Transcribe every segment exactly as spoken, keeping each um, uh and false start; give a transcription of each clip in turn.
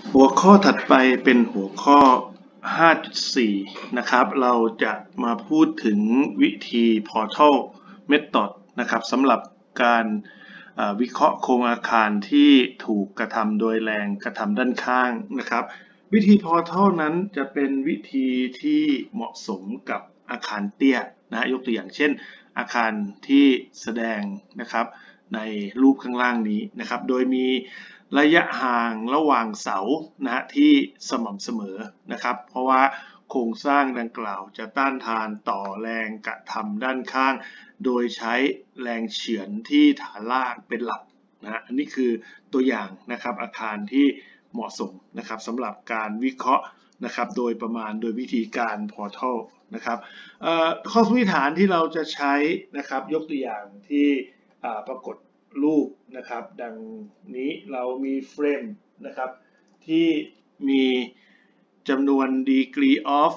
หัวข้อถัดไปเป็นหัวข้อ ห้าจุดสี่ นะครับเราจะมาพูดถึงวิธี Portal Method นะครับสำหรับการวิเคราะห์โครงอาคารที่ถูกกระทำโดยแรงกระทำด้านข้างนะครับวิธี Portal นั้นจะเป็นวิธีที่เหมาะสมกับอาคารเตี้ยนะยกตัวอย่างเช่นอาคารที่แสดงนะครับในรูปข้างล่างนี้นะครับโดยมีระยะห่างระหว่างเสานะที่สม่ำเสมอนะครับเพราะว่าโครงสร้างดังกล่าวจะต้านทานต่อแรงกระทำด้านข้างโดยใช้แรงเฉือนที่ฐานล่างเป็นหลักนะอันนี้คือตัวอย่างนะครับอาคารที่เหมาะสมนะครับสำหรับการวิเคราะห์นะครับโดยประมาณโดยวิธีการ Portal นะครับข้อสันนิษฐานที่เราจะใช้นะครับยกตัวอย่างที่ปรากฏรูปนะครับดังนี้เรามีเฟรมนะครับที่มีจำนวน degree of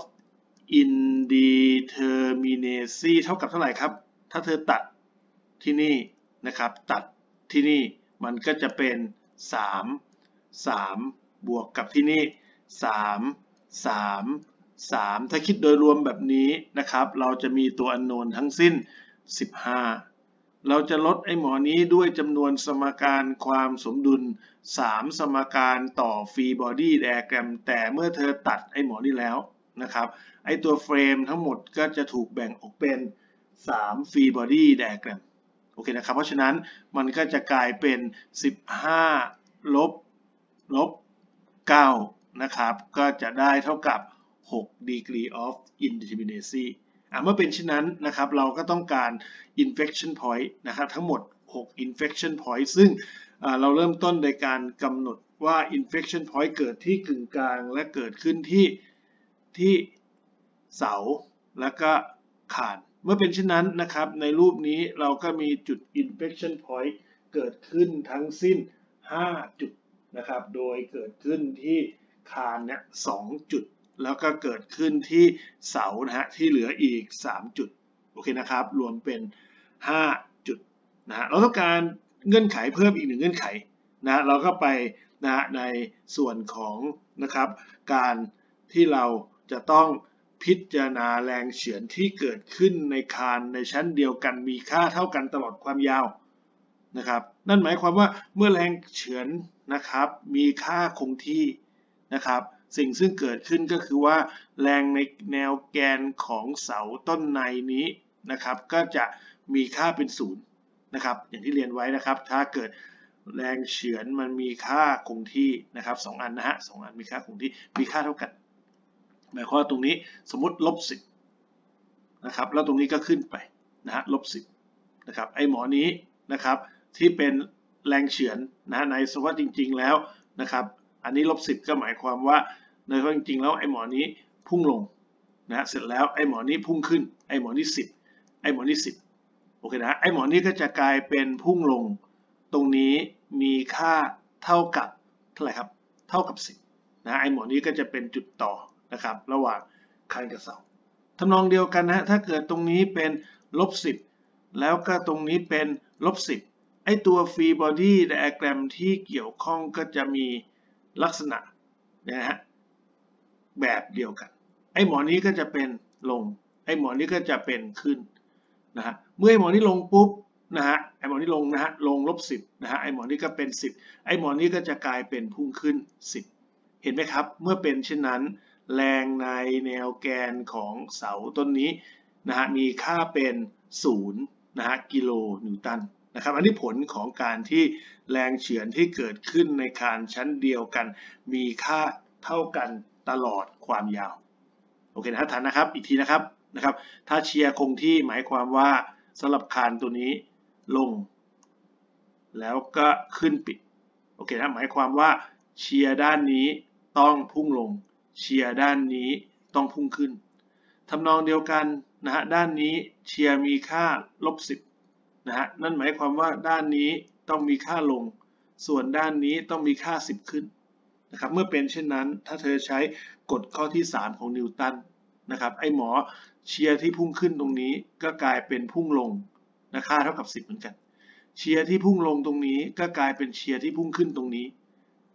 indeterminacy เท่ากับเท่าไหร่ครับถ้าเธอตัดที่นี่นะครับตัดที่นี่มันก็จะเป็นสาม สามบวกกับที่นี่สาม สาม สามถ้าคิดโดยรวมแบบนี้นะครับเราจะมีตัวอันโนนทั้งสิ้นสิบห้าเราจะลดไอ้หมอนี้ด้วยจำนวนสมการความสมดุลสามสมการต่อฟรีบอดี้ไดอะแกรมแต่เมื่อเธอตัดไอ้หมอนี้แล้วนะครับไอ้ตัวเฟรมทั้งหมดก็จะถูกแบ่งออกเป็นสามฟรีบอดี้ไดอะแกรมโอเคนะครับเพราะฉะนั้นมันก็จะกลายเป็นสิบห้าลบลบเก้านะครับก็จะได้เท่ากับหก degree of indeterminacy เมื่อเป็นเช่นนั้นนะครับเราก็ต้องการ inflection point นะครับทั้งหมดหก inflection point ซึ่งเราเริ่มต้นโดยการกำหนดว่า inflection point เกิดที่กึ่งกลางและเกิดขึ้นที่ที่เสาแล้วก็คานเมื่อเป็นเช่นนั้นนะครับในรูปนี้เราก็มีจุด inflection point เกิดขึ้นทั้งสิ้นห้าจุดนะครับโดยเกิดขึ้นที่คานเนี่ยสองจุดแล้วก็เกิดขึ้นที่เสานะฮะที่เหลืออีกสามจุดโอเคนะครับรวมเป็นห้าจุดนะฮะเราต้องการเงื่อนไขเพิ่มอีกหนึ่งเงื่อนไขนะเราก็ไปนะในส่วนของนะครับการที่เราจะต้องพิจารณาแรงเฉือนที่เกิดขึ้นในคานในชั้นเดียวกันมีค่าเท่ากันตลอดความยาวนะครับนั่นหมายความว่าเมื่อแรงเฉือนนะครับมีค่าคงที่นะครับสิ่งซึ่งเกิดขึ้นก็คือว่าแรงในแนวแกนของเสาต้นในนี้นะครับก็จะมีค่าเป็นศูนย์นะครับอย่างที่เรียนไว้นะครับถ้าเกิดแรงเฉือนมันมีค่าคงที่นะครับสองอันนะฮะสองอันมีค่าคงที่มีค่าเท่ากันหมายความว่าตรงนี้สมมติลบสิบนะครับแล้วตรงนี้ก็ขึ้นไปนะฮะลบสิบนะครับไอหมอนี้นะครับที่เป็นแรงเฉือนนะในสภาวะจริงๆแล้วนะครับอันนี้ลบสิบก็หมายความว่าในสภาวะจริงๆแล้วไอหมอนี้พุ่งลงนะเสร็จแล้วไอหมอนี้พุ่งขึ้นไอหมอนี้สิบไอหมอนี้สิบโอเคนะไอหมอนี้ก็จะกลายเป็นพุ่งลงตรงนี้มีค่าเท่ากับเท่าไหร่ครับเท่ากับสิบนะไอหมอนี้ก็จะเป็นจุดต่อนะครับระหว่างคานกับเสาทำนองเดียวกันนะถ้าเกิดตรงนี้เป็นลบสิบแล้วก็ตรงนี้เป็นลบสิบไอตัว free body diagram ที่เกี่ยวข้องก็จะมีลักษณะนะฮะแบบเดียวกันไอหมอนี้ก็จะเป็นลงไอหมอนี้ก็จะเป็นขึ้นนะฮะเมื่อไอหมอนี้ลงปุ๊บนะฮะไอหมอนี้ลงนะฮะลงลบสิบนะฮะไอหมอนี้ก็เป็นสิบไอหมอนี้ก็จะกลายเป็นพุ่งขึ้นสิบเห็นไหมครับเมื่อเป็นเช่นนั้นแรงในแนวแกนของเสาต้นนี้นะฮะมีค่าเป็นศูนย์นะฮะกิโลนิวตันนะครับอันนี้ผลของการที่แรงเฉือนที่เกิดขึ้นในคานชั้นเดียวกันมีค่าเท่ากันตลอดความยาวโอเคนะทันนะครับอีกทีนะครับนะครับถ้าเชียร์คงที่หมายความว่าสำหรับคานตัวนี้ลงแล้วก็ขึ้นปิดโอเคนะหมายความว่าเชียร์ด้านนี้ต้องพุ่งลงเชียร์ด้านนี้ต้องพุ่งขึ้นทำนองเดียวกันนะฮะด้านนี้เชียร์มีค่าลบสิบนะฮะนั่นหมายความว่าด้านนี้ต้องมีค่าลงส่วนด้านนี้ต้องมีค่าสิบขึ้นนะครับเมื่อเป็นเช่นนั้นถ้าเธอใช้กฎข้อที่สามของนิวตันนะครับไอหมอเชียร์ที่พุ่งขึ้นตรงนี้ก็กลายเป็นพุ่งลงนะค่าเท่ากับสิบเหมือนกันเชียร์ที่พุ่งลงตรงนี้ก็กลายเป็นเชียร์ที่พุ่งขึ้นตรงนี้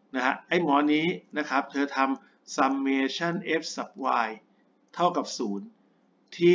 นะฮะไอ้หมอนี้นะครับเธอทำ summation f sub y เท่ากับศูนย์ที่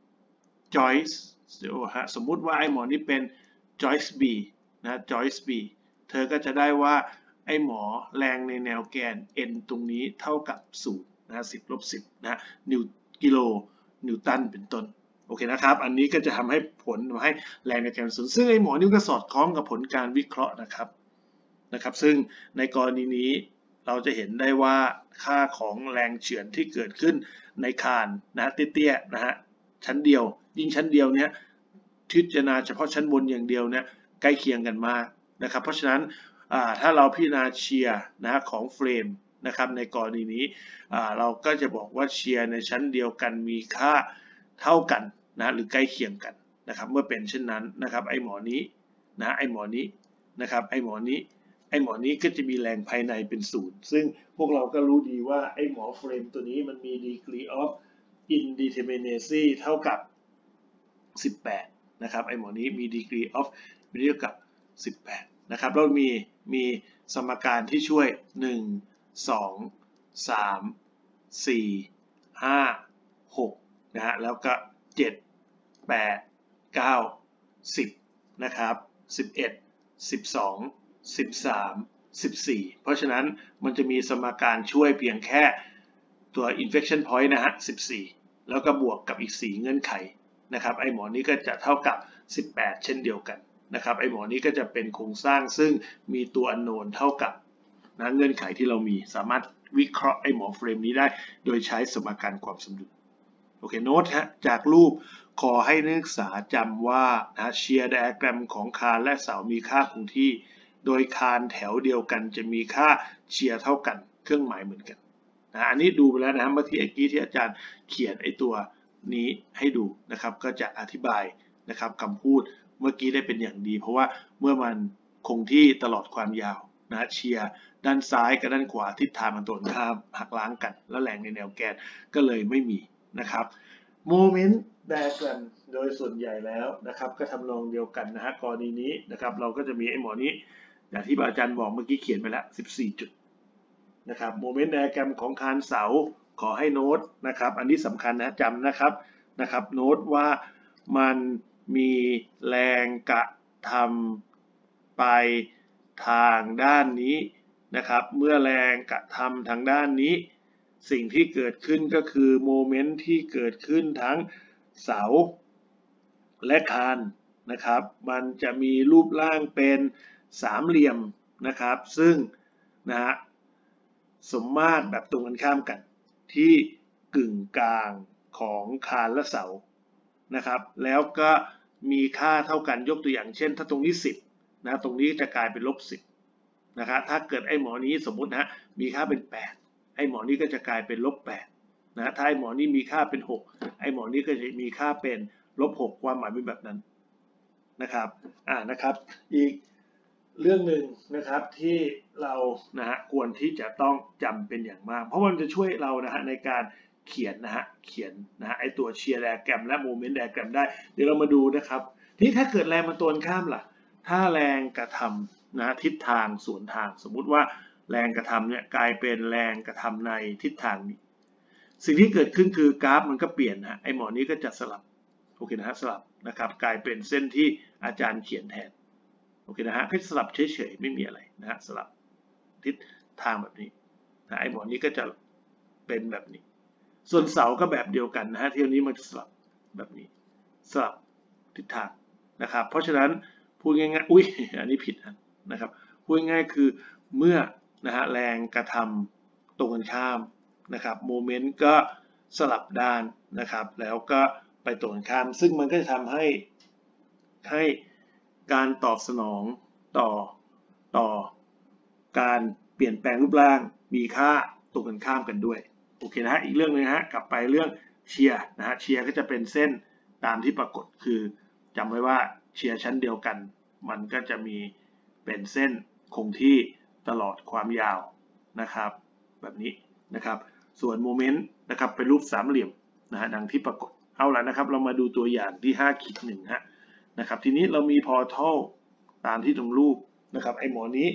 joist สมมุติว่าไอ้หมอนี้เป็น joist b นะ joist b เธอก็จะได้ว่าไอ้หมอแรงในแนวแกน n ตรงนี้เท่ากับศูนย์นะสิบลบสิบนะนิวกิโลนิวตันเป็นต้นโอเคนะครับอันนี้ก็จะทำให้ผลทำให้แรงในแกนศูนย์ซึ่งไอ้หมอนี้ก็สอดคล้องกับผลการวิเคราะห์นะครับนะครับซึ่งในกรณีนี้เราจะเห็นได้ว่าค่าของแรงเฉือนที่เกิดขึ้นในคานนะเตี้ยๆนะฮะชั้นเดียวยิ่งชั้นเดียวเนี้ยพิจารณาเฉพาะชั้นบนอย่างเดียวเนี่ยใกล้เคียงกันมากนะครับเพราะฉะนั้นถ้าเราพิจารณาเชียร์นะของเฟรมนะครับในกรณีนี้เราก็จะบอกว่าเชียร์ในชั้นเดียวกันมีค่าเท่ากันนะหรือใกล้เคียงกันนะครับเมื่อเป็นเช่นนั้นนะครับไอ้หมอนี้นะไอ้หมอนี้นะครับไอ้หมอนี้ไอ้หมอนี้ก็จะมีแรงภายในเป็นศูนย์ซึ่งพวกเราก็รู้ดีว่าไอ้หมอเฟรมตัวนี้มันมี degree of indeterminacy เท่ากับสิบแปดนะครับไอ้หมอนี้มี degree of เท่ากับสิบแปดนะครับเรามีมีสมการที่ช่วยหนึ่ง สอง สาม สี่ ห้า หกนะฮะแล้วก็เจ็ด แปด เก้า สิบนะครับสิบเอ็ด สิบสอง สิบสาม สิบสี่เพราะฉะนั้นมันจะมีสมการช่วยเพียงแค่ตัว inflection point นะฮะสิบสี่แล้วก็บวกกับอีกสี่เงื่อนไขนะครับไอ้หมอนี้ก็จะเท่ากับสิบแปดเช่นเดียวกันนะครับไอ้หมอนี้ก็จะเป็นโครงสร้างซึ่งมีตัว unknown เท่ากับนะเงื่อนไขที่เรามีสามารถวิเคราะห์ไอ้หมอเฟรมนี้ได้โดยใช้สมการความสมดุลโอเคโน้ตฮะจากรูปขอให้นักศึกษาจำว่านะเชียร์ไดอะแกรมของคานและเสามีค่าคงที่โดยคานแถวเดียวกันจะมีค่าเชียร์เท่ากันเครื่องหมายเหมือนกันนะอันนี้ดูไปแล้วนะเมื่อที่เมื่อกี้ที่อาจารย์เขียนไอ้ตัวนี้ให้ดูนะครับก็จะอธิบายนะครับคำพูดเมื่อกี้ได้เป็นอย่างดีเพราะว่าเมื่อมันคงที่ตลอดความยาวนะเชียร์ด้านซ้ายกับด้านขวาทิศทางมันตรงข้ามหักล้างกันแล้วแรงในแนวแกนก็เลยไม่มีนะครับโมเมนต์ไดอะแกรมโดยส่วนใหญ่แล้วนะครับก็ทำนองเดียวกันนะฮะกรณีนี้นะครับเราก็จะมีไอ้หมอนี้อย่างที่อาจารย์บอกเมื่อกี้เขียนไปแล้วสิบสี่จุดนะครับโมเมนต์ไดอะแกรมของคานเสาขอให้โน้ตนะครับอันนี้สำคัญนะจำนะครับนะครับโน้ตว่ามันมีแรงกระทำไปทางด้านนี้นะครับเมื่อแรงกระทำทางด้านนี้สิ่งที่เกิดขึ้นก็คือโมเมนต์ที่เกิดขึ้นทั้งเสาและคานนะครับมันจะมีรูปร่างเป็นสามเหลี่ยมนะครับซึ่งนะฮะสมมาตรแบบตรงกันข้ามกันที่กึ่งกลางของคานและเสานะครับแล้วก็มีค่าเท่ากันยกตัวอย่างเช่นถ้าตรงนี้สิบนะตรงนี้จะกลายเป็นลบสิบนะครับถ้าเกิดไอ้หมอนี้สมมุตินะมีค่าเป็นแปดไอ้หมอนี้ก็จะกลายเป็นลบแปดนะถ้าไอ้หมอนี้มีค่าเป็นหกไอ้หมอนี้ก็จะมีค่าเป็นลบหกความหมายเป็นแบบนั้นนะครับอ่านะครับอีกเรื่องหนึ่งนะครับที่เรานะฮะควรที่จะต้องจำเป็นอย่างมากเพราะมันจะช่วยเรานะฮะในการเขียนนะฮะเขียนนะฮะไอตัวเชียร์ไดอะแกรมและโมเมนต์ไดอะแกรมได้เดี๋ยวเรามาดูนะครับที่ถ้าเกิดแรงมันตรงข้ามล่ะถ้าแรงกระทำนะทิศทางสวนทางสมมุติว่าแรงกระทำเนี่ยกลายเป็นแรงกระทำในทิศทางนี้สิ่งที่เกิดขึ้นคือกราฟมันก็เปลี่ยนนะไอหมอนี้ก็จะสลับโอเคนะฮะสลับนะครับกลายเป็นเส้นที่อาจารย์เขียนแทนโอเคนะฮะก็สลับเฉยๆไม่มีอะไรนะฮะสลับทิศทางแบบนี้นะไอหมอนี้ก็จะเป็นแบบนี้ส่วนเสาก็แบบเดียวกันนะฮะเที่ยวนี้มันจะสลับแบบนี้สลับทิศทางนะครับเพราะฉะนั้นพูดง่ายๆอุ้ยอันนี้ผิดนะครับพูดง่ายๆคือเมื่อนะฮะแรงกระทำตรงกันข้ามนะครับโมเมนต์ก็สลับด้านนะครับแล้วก็ไปตรงกันข้ามซึ่งมันก็จะทำให้ให้การตอบสนองต่อต่อการเปลี่ยนแปลงรูปร่างมีค่าตรงกันข้ามกันด้วยโอเคนะฮะอีกเรื่องนึงฮะกลับไปเรื่องเชียร์นะฮะเชียร์ก็จะเป็นเส้นตามที่ปรากฏคือจำไว้ว่าเชียร์ชั้นเดียวกันมันก็จะมีเป็นเส้นคงที่ตลอดความยาวนะครับแบบนี้นะครับส่วนโมเมนต์นะครับเป็นรูปสามเหลี่ยมนะฮะดังที่ปรากฏเอาละนะครับเรามาดูตัวอย่างที่ห้าขีดหนึ่งฮะนะครับทีนี้เรามีพอร์ทัลตามที่ตรงรูปนะครับไอ้หมอนี้ก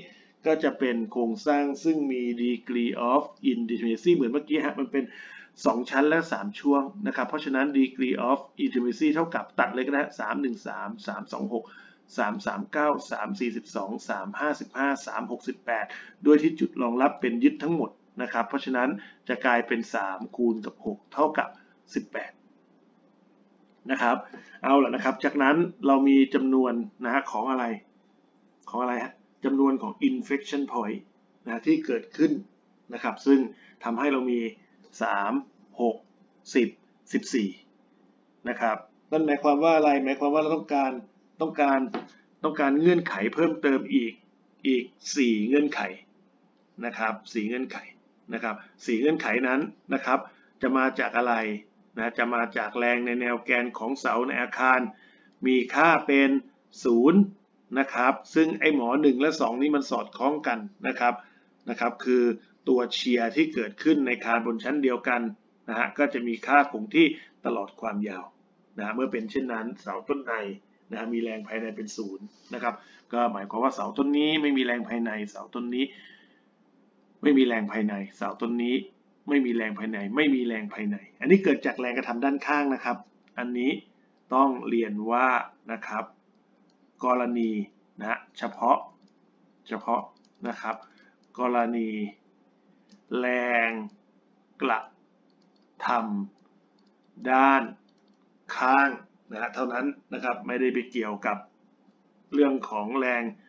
ก็จะเป็นโครงสร้างซึ่งมี degree of indeterminacy เหมือนเมื่อกี้ฮะมันเป็นสองชั้นและสามช่วงนะครับเพราะฉะนั้น degree of indeterminacy เท่ากับตัดเลยก็ได้สาม หนึ่ง สาม สาม สอง หก สาม สาม เก้า สาม สี่ สอง สาม ห้า ห้า สาม หก แปดโดยที่จุดรองรับเป็นยึดทั้งหมดนะครับเพราะฉะนั้นจะกลายเป็นสามคูณกับหกเท่ากับสิบแปดนะครับเอาล่ะนะครับจากนั้นเรามีจำนวนนะฮะของอะไรของอะไรฮะจำนวนของ inflection point นะที่เกิดขึ้นนะครับซึ่งทำให้เรามีสาม หก สิบ สิบสี่ นะครับนั่นหมายความว่าอะไรหมายความว่าเราต้องการต้องการต้องการเงื่อนไขเพิ่มเติมอีกอีกสี่เงื่อนไขนะครับสี่เงื่อนไขนะครับสี่เงื่อนไขนั้นนะครับจะมาจากอะไรนะจะมาจากแรงในแนวแกนของเสาในอาคารมีค่าเป็นศูนย์นะครับซึ่งไอ้หมอหนึ่งและสองนี้มันสอดคล้องกันนะครับนะครับคือตัวเชียร์ที่เกิดขึ้นในคานบนชั้นเดียวกันนะฮะก็จะมีค่าคงที่ตลอดความยาวนะเมื่อเป็นเช่นนั้นเสาต้นในนะมีแรงภายในเป็นศูนย์นะครับก็หมายความว่าเสาต้นนี้ไม่มีแรงภายในเสาต้นนี้ไม่มีแรงภายในเสาต้นนี้ไม่มีแรงภายในไม่มีแรงภายในอันนี้เกิดจากแรงกระทำด้านข้างนะครับอันนี้ต้องเรียนว่านะครับกรณีนะเฉพาะเฉพาะนะครับกรณีแรงกระทำด้านข้างนะฮะเท่านั้นนะครับไม่ได้ไปเกี่ยวกับเรื่องของแรง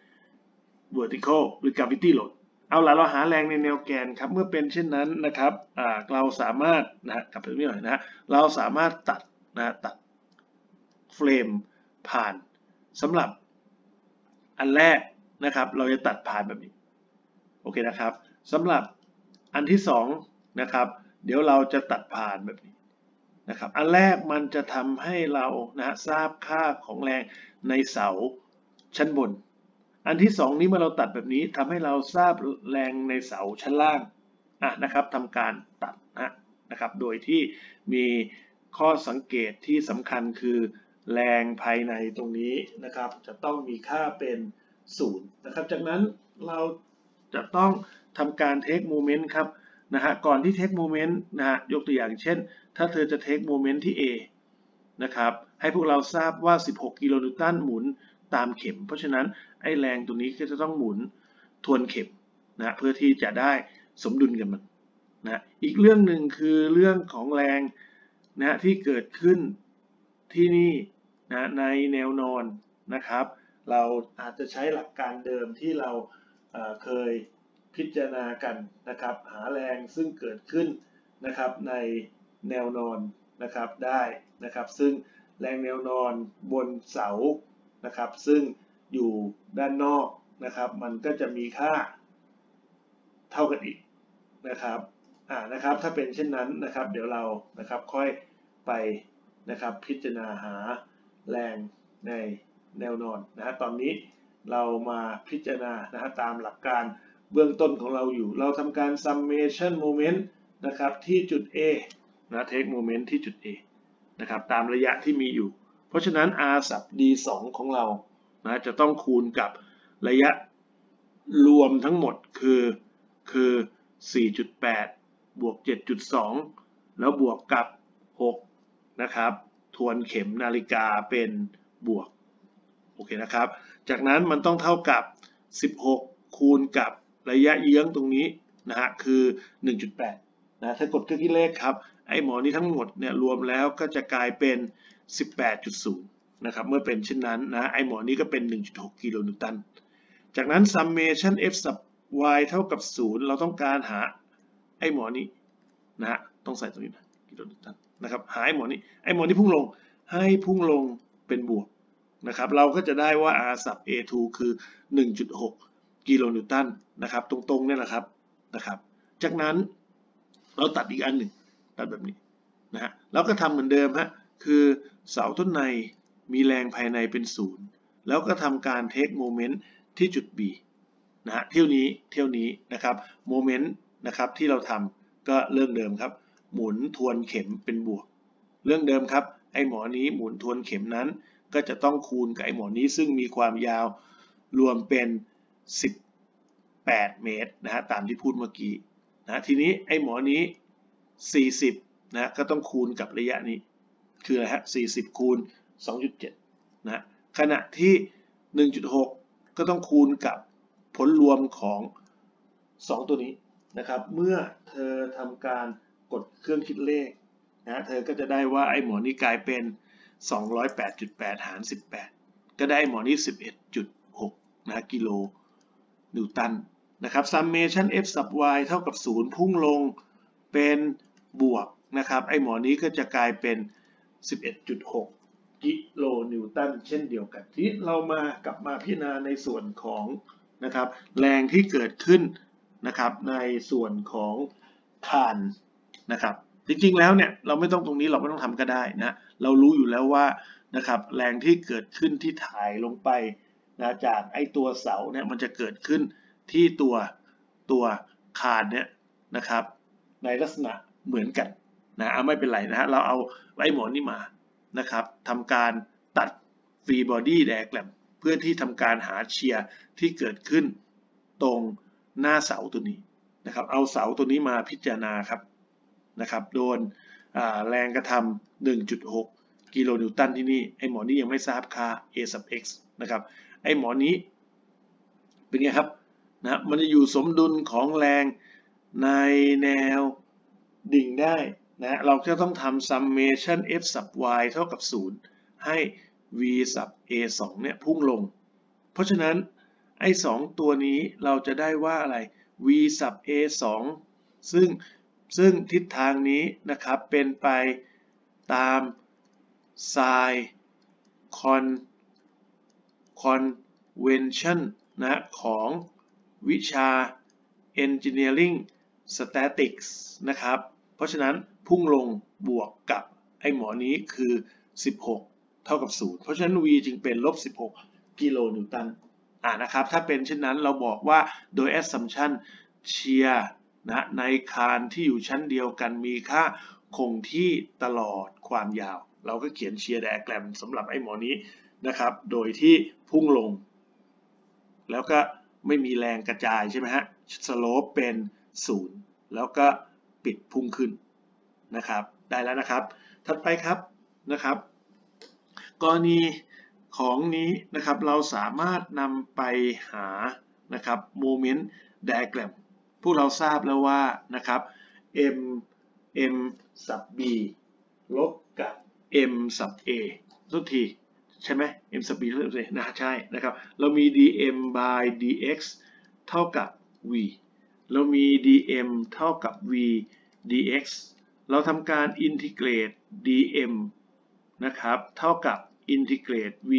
vertical หรือ gravity load เอาล่ะเราหาแรงในแนวแกนครับเมื่อเป็นเช่นนั้นนะครับเราสามารถนะฮะกลับไปนิดหน่อยนะฮะเราสามารถตัดนะตัดเฟรมผ่านสำหรับอันแรกนะครับเราจะตัดผ่านแบบนี้โอเคนะครับสำหรับอันที่สองนะครับเดี๋ยวเราจะตัดผ่านแบบนี้นะครับอันแรกมันจะทำให้เรานะทราบค่าของแรงในเสาชั้นบนอันที่สองนี้เมื่อเราตัดแบบนี้ทำให้เราทราบแรงในเสาชั้นล่างอ่ะนะครับทำการตัดนะนะครับโดยที่มีข้อสังเกตที่สำคัญคือแรงภายในตรงนี้นะครับจะต้องมีค่าเป็นศูนย์นะครับจากนั้นเราจะต้องทำการ take moment ครับนะฮะก่อนที่ take moment นะฮะยกตัวอย่างเช่นถ้าเธอจะ take moment ที่ A นะครับให้พวกเราทราบว่าสิบหกกิโลนิวตันหมุนตามเข็มเพราะฉะนั้นไอ้แรงตัวนี้ก็จะต้องหมุนทวนเข็มนะเพื่อที่จะได้สมดุลกันมันนะอีกเรื่องหนึ่งคือเรื่องของแรงนะที่เกิดขึ้นที่นี่นะในแนวนอนนะครับเราอาจจะใช้หลักการเดิมที่เราเอ่อเคยพิจารณากันนะครับหาแรงซึ่งเกิดขึ้นนะครับในแนวนอนนะครับได้นะครับซึ่งแรงแนวนอนบนเสานะครับซึ่งอยู่ด้านนอกนะครับมันก็จะมีค่าเท่ากันอีกนะครับอ่านะครับถ้าเป็นเช่นนั้นนะครับเดี๋ยวเรานะครับค่อยไปนะครับพิจารณาหาแรงในแนวนอนนะฮะตอนนี้เรามาพิจารณานะฮะตามหลักการเบื้องต้นของเราอยู่เราทำการ summation moment นะครับที่จุด A นะ take moment ที่จุด A นะครับตามระยะที่มีอยู่เพราะฉะนั้น r สับ d สอง ของเรานะจะต้องคูณกับระยะรวมทั้งหมดคือคือ สี่จุดแปด บวก เจ็ดจุดสอง แล้วบวกกับ หกนะครับทวนเข็มนาฬิกาเป็นบวกโอเคนะครับจากนั้นมันต้องเท่ากับสิบหกคูณกับระยะเยื้องตรงนี้นะฮะคือ หนึ่งจุดแปด นะถ้ากดเครื่องคิดเลขครับไอ้หมอนี้ทั้งหมดเนี่ยรวมแล้วก็จะกลายเป็น สิบแปดจุดศูนย์ นะครับเมื่อเป็นเช่นนั้นนะไอ้หมอนี้ก็เป็น หนึ่งจุดหก กิโลนิวตันจากนั้น summation f sub y เท่ากับศูนย์เราต้องการหาไอ้หมอนี้นะฮะต้องใส่ตรงนี้นะกิโลนิวตันนะครับหาไอ้หมอนี้ไอ้หมอนี้พุ่งลงให้พุ่งลงเป็นบวกนะครับเราก็จะได้ว่า r sub a สอง คือ หนึ่งจุดหก กิโลนิวตันนะครับตรงๆเนี่ยแหละครับนะครับจากนั้นเราตัดอีกอันหนึ่งตัดแบบนี้นะฮะเราก็ทำเหมือนเดิมฮะคือเสาต้นในมีแรงภายในเป็นศูนย์แล้วก็ทำการ take moment ที่จุด B นะฮะเที่ยวนี้เที่ยวนี้นะครับโมเมนต์นะครับที่เราทำก็เรื่องเดิมครับหมุนทวนเข็มเป็นบวกเรื่องเดิมครับไอ้หมอนี้หมุนทวนเข็มนั้นก็จะต้องคูณกับไอ้หมอนี้ซึ่งมีความยาวรวมเป็นสิบแปแปดเมตรนะฮะตามที่พูดเมื่อกี้นะทีนี้ไอ้หมอนี้สี่สิบนะก็ต้องคูณกับระยะนี้คืออะไรฮะสี่สิบคูณ สองจุดเจ็ด นะขณะที่ หนึ่งจุดหก ก็ต้องคูณกับผลรวมของสองตัวนี้นะครับเมื่อเธอทำการกดเครื่องคิดเลขนะเธอก็จะได้ว่าไอ้หมอนี้กลายเป็น สองร้อยแปดจุดแปด หารสิบแปดก็ได้หมอนี้ สิบเอ็ดจุดหก นะกิโลนิวตันนะครับ summation f sub y เท่ากับศูนย์พุ่งลงเป็นบวกนะครับไอ้หมอนี้ก็จะกลายเป็น สิบเอ็ดจุดหก กิโลนิวตันเช่นเดียวกันที่เรามากลับมาพิจารณาในส่วนของนะครับแรงที่เกิดขึ้นนะครับในส่วนของคานนะครับจริงๆแล้วเนี่ยเราไม่ต้องตรงนี้เราไม่ต้องทำก็ได้นะเรารู้อยู่แล้วว่านะครับแรงที่เกิดขึ้นที่ถ่ายลงไปนะจากไอ้ตัวเสาเนี่ยมันจะเกิดขึ้นที่ตัวตัวคานเนี่ยนะครับในลักษณะเหมือนกันนะไม่เป็นไรนะฮะเราเอาไอ้หมอนนี้มานะครับทำการตัดฟรีบอดี้ไดอะแกรมเพื่อที่ทำการหาเชียร์ที่เกิดขึ้นตรงหน้าเสาตัวนี้นะครับเอาเสาตัวนี้มาพิจารณาครับนะครับโดนแรงกระทำ หนึ่งจุดหก กิโลนิวตันที่นี่ไอ้หมอนี้ยังไม่ทราบค่า a sub x นะครับไอ้หมอนี้เป็นไงครับนะมันจะอยู่สมดุลของแรงในแนวดิ่งได้นะเราจะต้องทำ summation f sub y เท่ากับศูนย์ให้ v sub a สองเนี่ยพุ่งลงเพราะฉะนั้นไอ้สองตัวนี้เราจะได้ว่าอะไร v sub a สองซึ่งซึ่งทิศทางนี้นะครับเป็นไปตาม sin con convention นะของวิชา engineering statics นะครับเพราะฉะนั้นพุ่งลงบวกกับไอ้หมอนี้คือสิบหกเท่ากับศูนย์เพราะฉะนั้น v จึงเป็นลบสิบหกกิโลนิวตันอ่านะครับถ้าเป็นเช่นนั้นเราบอกว่าโดย assumption เชียร์นะในคานที่อยู่ชั้นเดียวกันมีค่าคงที่ตลอดความยาวเราก็เขียนเชียร์ไดอะแกรมสำหรับไอ้หมอนี้นะครับโดยที่พุ่งลงแล้วก็ไม่มีแรงกระจายใช่ไหมฮะสโลปเป็นศูนย์แล้วก็ปิดพุ่งขึ้นนะครับได้แล้วนะครับถัดไปครับนะครับกรณีของนี้นะครับเราสามารถนำไปหานะครับโมเมนต์ไดอะแกรมพวกเราทราบแล้วว่านะครับ m m sub b ลบกับ m sub a ทุกทีใช่ไหม m sub b ลบ a นะใช่นะครับเรามี dm by dx เท่ากับ v เรามี dm เท่ากับ v dx เราทำการอินทิเกรต dm นะครับเท่ากับอินทิเกรต v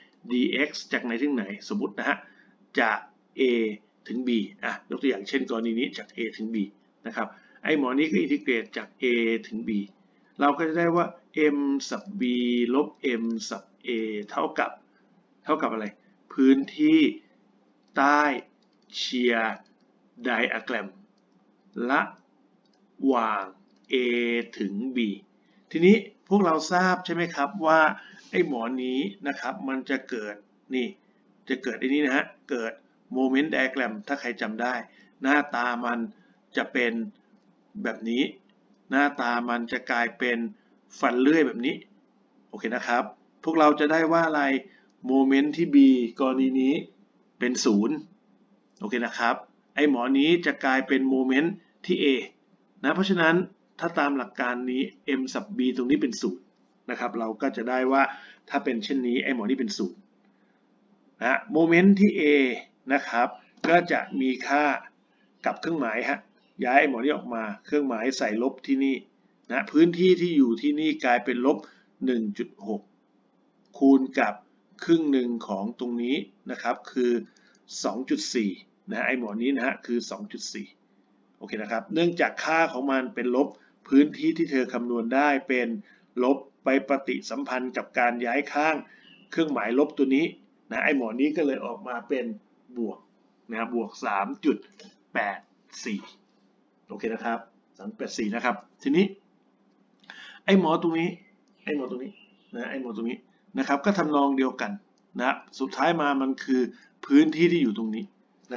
dx จากไหนถึงไหนสมมุตินะฮะจาก a ถึง b อ่ะยกตัวอย่างเช่นกรณีนี้จาก a ถึง b นะครับไอหมอนี้ก็อินทิเกรตจาก a ถึง b เราก็จะได้ว่า m sub b ลบ m sub a เท่ากับเท่ากับอะไรพื้นที่ใต้เชียร์ไดอะแกรมระหว่าง a ถึง b ทีนี้พวกเราทราบใช่ไหมครับว่าไอ้หมอนี้นะครับมันจะเกิดนี่จะเกิดไอ้นี้นะฮะเกิดโมเมนต์ไดอะแกรมถ้าใครจำได้หน้าตามันจะเป็นแบบนี้หน้าตามันจะกลายเป็นฟันเลื่อยแบบนี้โอเคนะครับพวกเราจะได้ว่าอะไรโมเมนต์ที่ b กรณีนี้เป็นศูนย์โอเคนะครับไอ้หมอนี้จะกลายเป็นโมเมนต์ที่ a นะเพราะฉะนั้นถ้าตามหลักการนี้ m sub b ตรงนี้เป็นศูนย์นะครับเราก็จะได้ว่าถ้าเป็นเช่นนี้ไอ้หมอนี้เป็นศูนย์นะโมเมนต์ที่ a นะครับก็จะมีค่ากับเครื่องหมายฮะย้ายไอ้หมอนี้ออกมาเครื่องหมายใส่ลบที่นี่นะพื้นที่ที่อยู่ที่นี่กลายเป็นลบ หนึ่งจุดหก คูณกับครึ่งหนึ่งของตรงนี้นะครับคือ สองจุดสี่ นะไอ้หมอนี้นะฮะคือ สองจุดสี่ โอเคนะครับเนื่องจากค่าของมันเป็นลบพื้นที่ที่เธอคำนวณได้เป็นลบไปปฏิสัมพันธ์กับการย้ายข้างเครื่องหมายลบตัวนี้นะไอ้หมอนี้ก็เลยออกมาเป็นบวกนะบวก สามจุดแปดสี่ โอเคนะครับ สามจุดแปดสี่ นะครับทีนี้ไอ้หมอตรงนี้ไอ้หมอตรงนี้นะไอ้หมอตรงนี้นะครับก็ทำนองเดียวกันนะสุดท้ายมามันคือพื้นที่ที่อยู่ตรงนี้นะครับ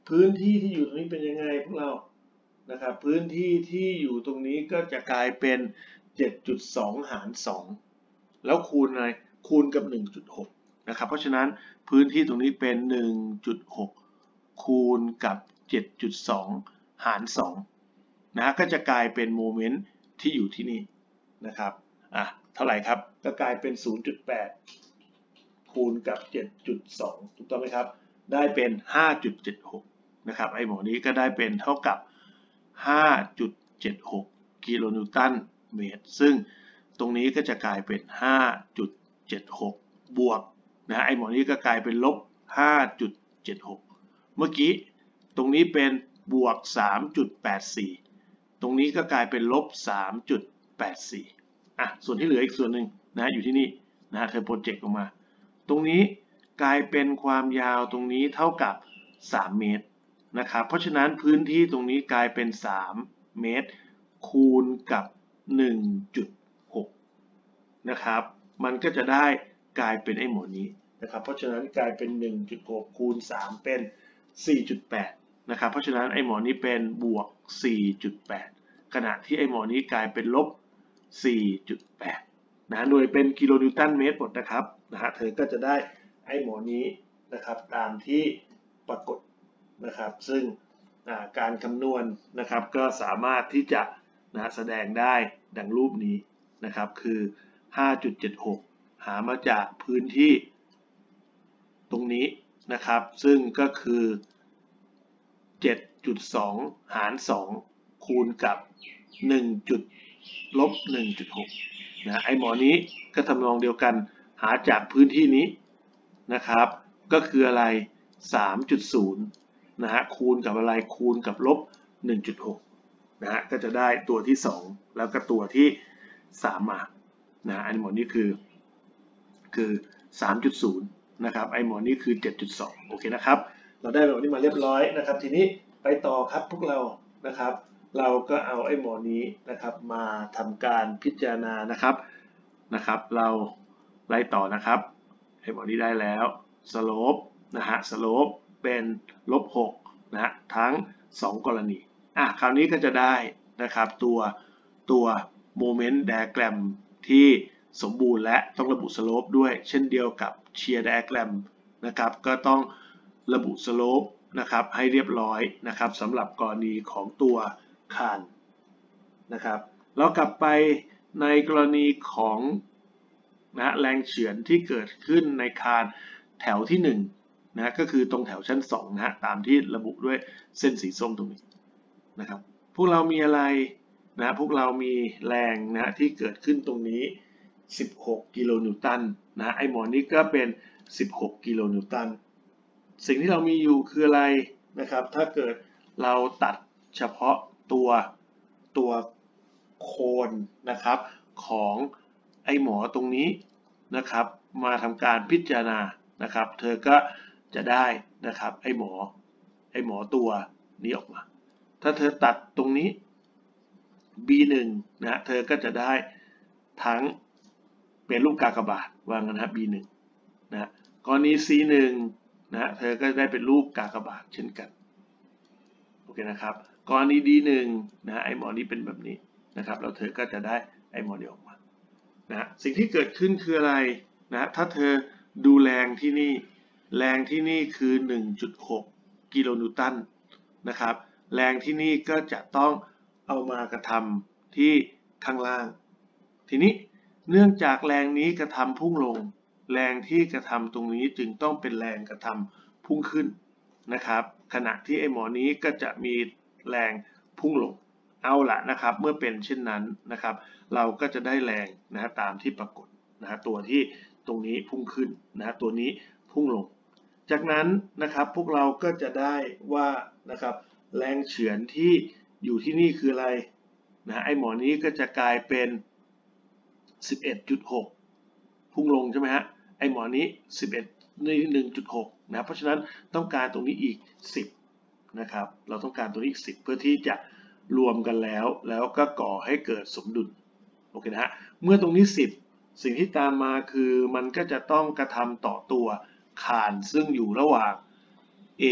พื้นที่ที่อยู่ตรงนี้เป็นยังไงพวกเรานะครับพื้นที่ที่อยู่ตรงนี้ก็จะกลายเป็น เจ็ดจุดสอง หาร สอง แล้วคูณอะไรคูณกับ หนึ่งจุดหก นะครับเพราะฉะนั้นพื้นที่ตรงนี้เป็น หนึ่งจุดหก คูณกับ เจ็ดจุดสอง หาร สอง นะก็จะกลายเป็นโมเมนต์ที่อยู่ที่นี่นะครับอ่ะเท่าไหร่ครับก็กลายเป็น ศูนย์จุดแปด คูณกับ เจ็ดจุดสอง ถูกต้องไหมครับได้เป็น ห้าจุดเจ็ดหก นะครับไอ้หมอนี้ก็ได้เป็นเท่ากับ ห้าจุดเจ็ดหก กิโลนิวตันเมตรซึ่งตรงนี้ก็จะกลายเป็น ห้าจุดเจ็ดหก บวกนะไอ้หมอนี้ก็กลายเป็นลบ ห้าจุดเจ็ดหก เมื่อกี้ตรงนี้เป็นบวก สามจุดแปดสี่ ตรงนี้ก็กลายเป็นลบ สามจุดแปดสี่ อ่ะส่วนที่เหลืออีกส่วนหนึ่งนะอยู่ที่นี่นะเธอโปรเจกต์ออกมาตรงนี้กลายเป็นความยาวตรงนี้เท่ากับสามเมตรนะครับเพราะฉะนั้นพื้นที่ตรงนี้กลายเป็นสามเมตรคูณกับ หนึ่งจุดหก นะครับมันก็จะได้กลายเป็นไอ้หมวดนี้นะครับเพราะฉะนั้นกลายเป็น หนึ่งจุดหก คูณ สาม เป็น สี่จุดแปด นะครับเพราะฉะนั้นไอ้หมวดนี้เป็นบวก สี่จุดแปด ขณะที่ไอ้หมวดนี้กลายเป็นลบ สี่จุดแปด นะหน่วยเป็นกิโลนิวตันเมตรหมดนะครับนะฮะเธอก็จะได้ไอ้หมวดนี้นะครับตามที่ปรากฏนะครับซึ่งการคำนวณนะครับก็สามารถที่จะนะแสดงได้ดังรูปนี้นะครับคือ ห้าจุดเจ็ดหก หามาจากพื้นที่ตรงนี้นะครับซึ่งก็คือ เจ็ดจุดสอง หาร สอง คูณกับ หนึ่ง ลบ หนึ่งจุดหก นะไอหมอนี้ก็ทำนองเดียวกันหาจากพื้นที่นี้นะครับก็คืออะไร สามจุดศูนย์ นะฮะคูณกับอะไรคูณกับลบ หนึ่งจุดหก นะฮะก็จะได้ตัวที่สองแล้วก็ตัวที่สามมานะไอหมอนี้คือคือ สามจุดศูนย์ นะครับไอหมอนี้คือ เจ็ดจุดสอง โอเคนะครับเราได้แบบนี้มาเรียบร้อยนะครับทีนี้ไปต่อครับพวกเรานะครับเราก็เอาไอ้หมอนี้นะครับมาทำการพิจารณานะครับนะครับเราไล่ต่อนะครับไอ้หมอนี้ได้แล้วสโลปนะฮะสโลปเป็นลบหกนะฮะทั้งสองกรณีอ่ะคราวนี้ก็จะได้นะครับตัวตัวโมเมนต์ไดอะแกรมที่สมบูรณ์และต้องระบุสโลปด้วยเช่นเดียวกับเชียร์ไดอะแกรมนะครับก็ต้องระบุสโลปนะครับให้เรียบร้อยนะครับสำหรับกรณีของตัวคานนะครับเรากลับไปในกรณีของนะแรงเฉือนที่เกิดขึ้นในคานแถวที่หนึ่งนะก็คือตรงแถวชั้นสองนะตามที่ระบุด้วยเส้นสีส้มตรงนี้นะครับพวกเรามีอะไรนะพวกเรามีแรงนะที่เกิดขึ้นตรงนี้สิบหกกิโลนิวตันนะไอหมอนนี้ก็เป็นสิบหกกิโลนิวตันสิ่งที่เรามีอยู่คืออะไรนะครับถ้าเกิดเราตัดเฉพาะตัวตัวโคนนะครับของไอหมอตรงนี้นะครับมาทำการพิจารณานะครับเธอก็จะได้นะครับไอหมอไอหมอตัวนี้ออกมาถ้าเธอตัดตรงนี้ บี หนึ่ง นะเธอก็จะได้ทั้งเป็นรูปกากบาทวางกันนะ บี หนึ่ง นะกรณี ซี หนึ่ง นะเธอก็ได้เป็นรูปกากบาทเช่นกันโอเคนะครับกรณี ดี หนึ่ง นะไอหมอนี้เป็นแบบนี้นะครับแล้วเธอก็จะได้ไอหมอนี้ออกมานะสิ่งที่เกิดขึ้นคืออะไรนะถ้าเธอดูแรงที่นี่แรงที่นี่คือ หนึ่งจุดหก กิโลนิวตันนะครับแรงที่นี่ก็จะต้องเอามากระทำที่ข้างล่างทีนี้เนื่องจากแรงนี้กระทำพุ่งลงแรงที่กระทำตรงนี้จึงต้องเป็นแรงกระทำพุ่งขึ้นนะครับขณะที่ไอหมอนี้ก็จะมีแรงพุ่งลงเอาละนะครับเมื่อเป็นเช่นนั้นนะครับเราก็จะได้แรงนะตามที่ปรากฏนะตัวที่ตรงนี้พุ่งขึ้นนะตัวนี้พุ่งลงจากนั้นนะครับพวกเราก็จะได้ว่านะครับแรงเฉือนที่อยู่ที่นี่คืออะไรนะไอหมอนี้ก็จะกลายเป็น สิบเอ็ดจุดหก พุ่งลงใช่ไหมฮะไอหมอนี้สิบเอ็ดนี่ หนึ่งจุดหก นะเพราะฉะนั้นต้องการตรงนี้อีกสิบนะครับเราต้องการตรงนี้อีกสิบเพื่อที่จะรวมกันแล้วแล้วก็ก่อให้เกิดสมดุลโอเคนะฮะเมื่อตรงนี้สิบสิ่งที่ตามมาคือมันก็จะต้องกระทำต่อตัวคานซึ่งอยู่ระหว่าง A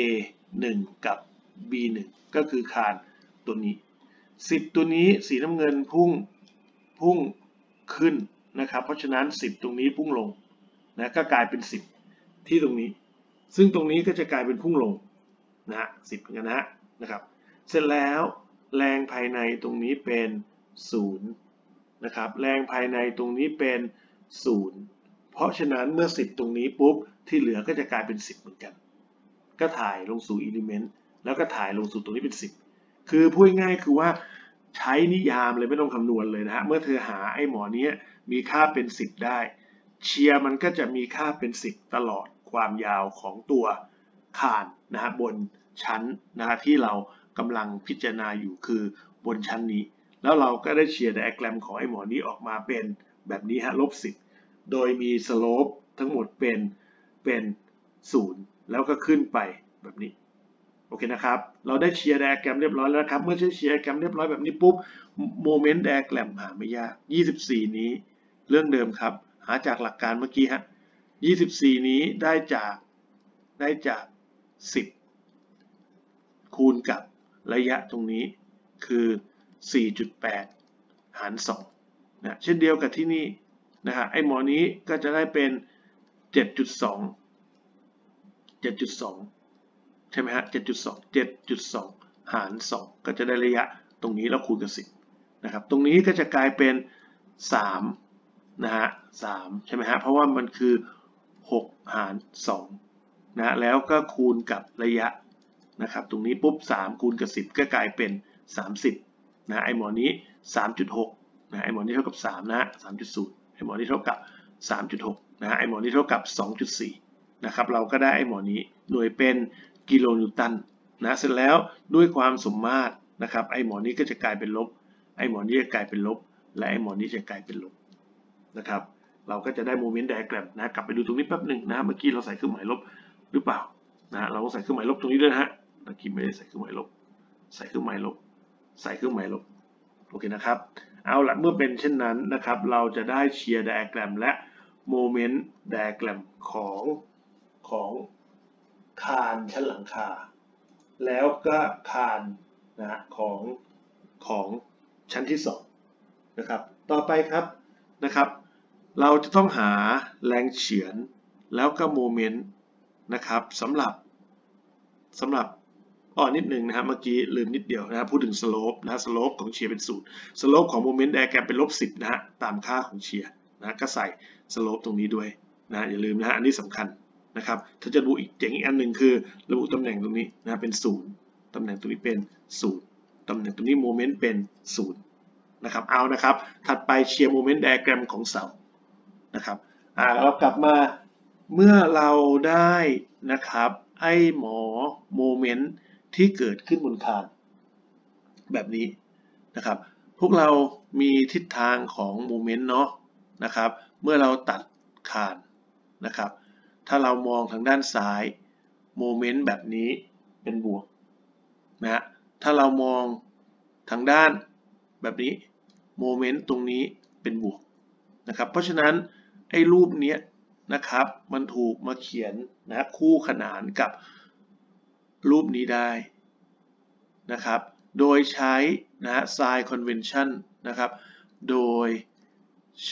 หนึ่งกับ บี หนึ่ง ก็คือคานตัวนี้สิบตัวนี้สีน้ำเงินพุ่งพุ่งขึ้นนะครับเพราะฉะนั้นสิบตรงนี้พุ่งลงนะก็กลายเป็นสิบที่ตรงนี้ซึ่งตรงนี้ก็จะกลายเป็นพุ่งลงนะสิบเหมือนกันนะนะครับเสร็จแล้วแรงภายในตรงนี้เป็นศูนย์นะครับแรงภายในตรงนี้เป็นศูนย์เพราะฉะนั้นเมื่อสิบตรงนี้ปุ๊บที่เหลือก็จะกลายเป็นสิบเหมือนกันก็ถ่ายลงสู่อิเลเมนต์แล้วก็ถ่ายลงสู่ตรงนี้เป็นสิบคือพูดง่ายคือว่าใช้นิยามเลยไม่ต้องคำนวณเลยนะฮะเมื่อเธอหาไอ้หมอนี้มีค่าเป็นสิบได้เชียร์มันก็จะมีค่าเป็นสิบตลอดความยาวของตัวคานนะฮะบนชั้นนะฮะที่เรากำลังพิจารณาอยู่คือบนชั้นนี้แล้วเราก็ได้เชียร์ไดอะแกรมของไอ้หมอนี้ออกมาเป็นแบบนี้ฮะลบสิบโดยมีสโลปทั้งหมดเป็นเป็นศูนย์แล้วก็ขึ้นไปแบบนี้โอเคนะครับเราได้เชียร์ไดอะแกรมเรียบร้อยแล้วครับเมื่อใช้เชียร์ไดอะแกรมเรียบร้อยแบบนี้ปุ๊บโมเมนต์ไดอะแกรมหาไม่ยากยี่สิบสี่นี้เรื่องเดิมครับหาจากหลักการเมื่อกี้ฮะยี่สิบสี่นี้ได้จากได้จากสิบคูณกับระยะตรงนี้คือ สี่จุดแปด หารสองนะเช่นเดียวกับที่นี่นะฮะไอ้หมอนี้ก็จะได้เป็น เจ็ดจุดสอง เจ็ดจุดสอง ใช่ไหมฮะ เจ็ดจุดสอง เจ็ดจุดสอง หารสองก็จะได้ระยะตรงนี้แล้วคูณกับสิบนะครับตรงนี้ก็จะกลายเป็นสามนะฮะสามใช่ไหมฮะเพราะว่ามันคือหกหารสองนะแล้วก็คูณกับระยะนะครับตรงนี้ปุ๊บสามคูณกับสิบก็กลายเป็นสามสิบนะไอหมอนี้ สามจุดหก นะไอหมอนี้เท่ากับสามนะ สามจุดศูนย์ ไอหมอนี้เท่ากับ สามจุดหก นะไอหมอนี้เท่ากับ สองจุดสี่ นะครับเราก็ได้ไอหมอนี้หน่วยเป็นกิโลนิวตันนะเสร็จแล้วด้วยความสมมาตรนะครับไอหมอนี้ก็จะกลายเป็นลบไอหมอนี้จะกลายเป็นลบและไอหมอนี้จะกลายเป็นลบนะครับเราก็จะได้โมเมนต์ไดอะแกรมนะกลับไปดูตรงนี้แป๊บหนึ่งนะเมื่อกี้เราใส่เครื่องหมายลบหรือเปล่านะเราต้องใส่เครื่องหมายลบตรงนี้ด้วยนะฮะเมื่อกี้ไม่ได้ใส่เครื่องหมายลบใส่เครื่องหมายลบใส่เครื่องหมายลบโอเคนะครับเอาละเมื่อเป็นเช่นนั้นนะครับเราจะได้เชียร์ไดอะแกรมและโมเมนต์ไดอะแกรมของของคานชั้นหลังคาแล้วก็คานนะของของชั้นที่สองนะครับต่อไปครับนะครับเราจะต้องหาแรงเฉือนแล้วก็โมเมนต์นะครับสำหรับสำหรับอ่อนนิดหนึ่งนะครับเมื่อกี้ลืมนิดเดียวนะพูดถึงสโลปนะสโลปของเชียร์เป็นศูนย์สโลปของโมเมนต์ไดอะแกรมเป็นลบสิบนะฮะตามค่าของเชียร์นะก็ใส่สโลปตรงนี้ด้วยนะอย่าลืมนะฮะอันนี้สำคัญนะครับถ้าจะดูอีกเจ๋งอีกอันหนึ่งคือระบุตำแหน่งตรงนี้นะเป็นศูนย์ตำแหน่งตรงนี้เป็นศูนย์ตำแหน่งตรงนี้โมเมนต์เป็นศูนย์นะครับเอานะครับถัดไปเชียร์โมเมนต์ไดอะแกรมของเสานะครับอ่าเรากลับมาเมื่อเราได้นะครับไอ้หมอโมเมนต์ที่เกิดขึ้นบนคานแบบนี้นะครับพวกเรามีทิศทางของโมเมนต์เนาะนะครับเมื่อเราตัดคานนะครับถ้าเรามองทางด้านซ้ายโมเมนต์แบบนี้เป็นบวกนะฮะถ้าเรามองทางด้านแบบนี้โมเมนต์ตรงนี้เป็นบวกนะครับเพราะฉะนั้นไอ้รูปนี้นะครับมันถูกมาเขียนนะคู่ขนานกับรูปนี้ได้นะครับโดยใช้นะ sign convention นะครับโดยใช้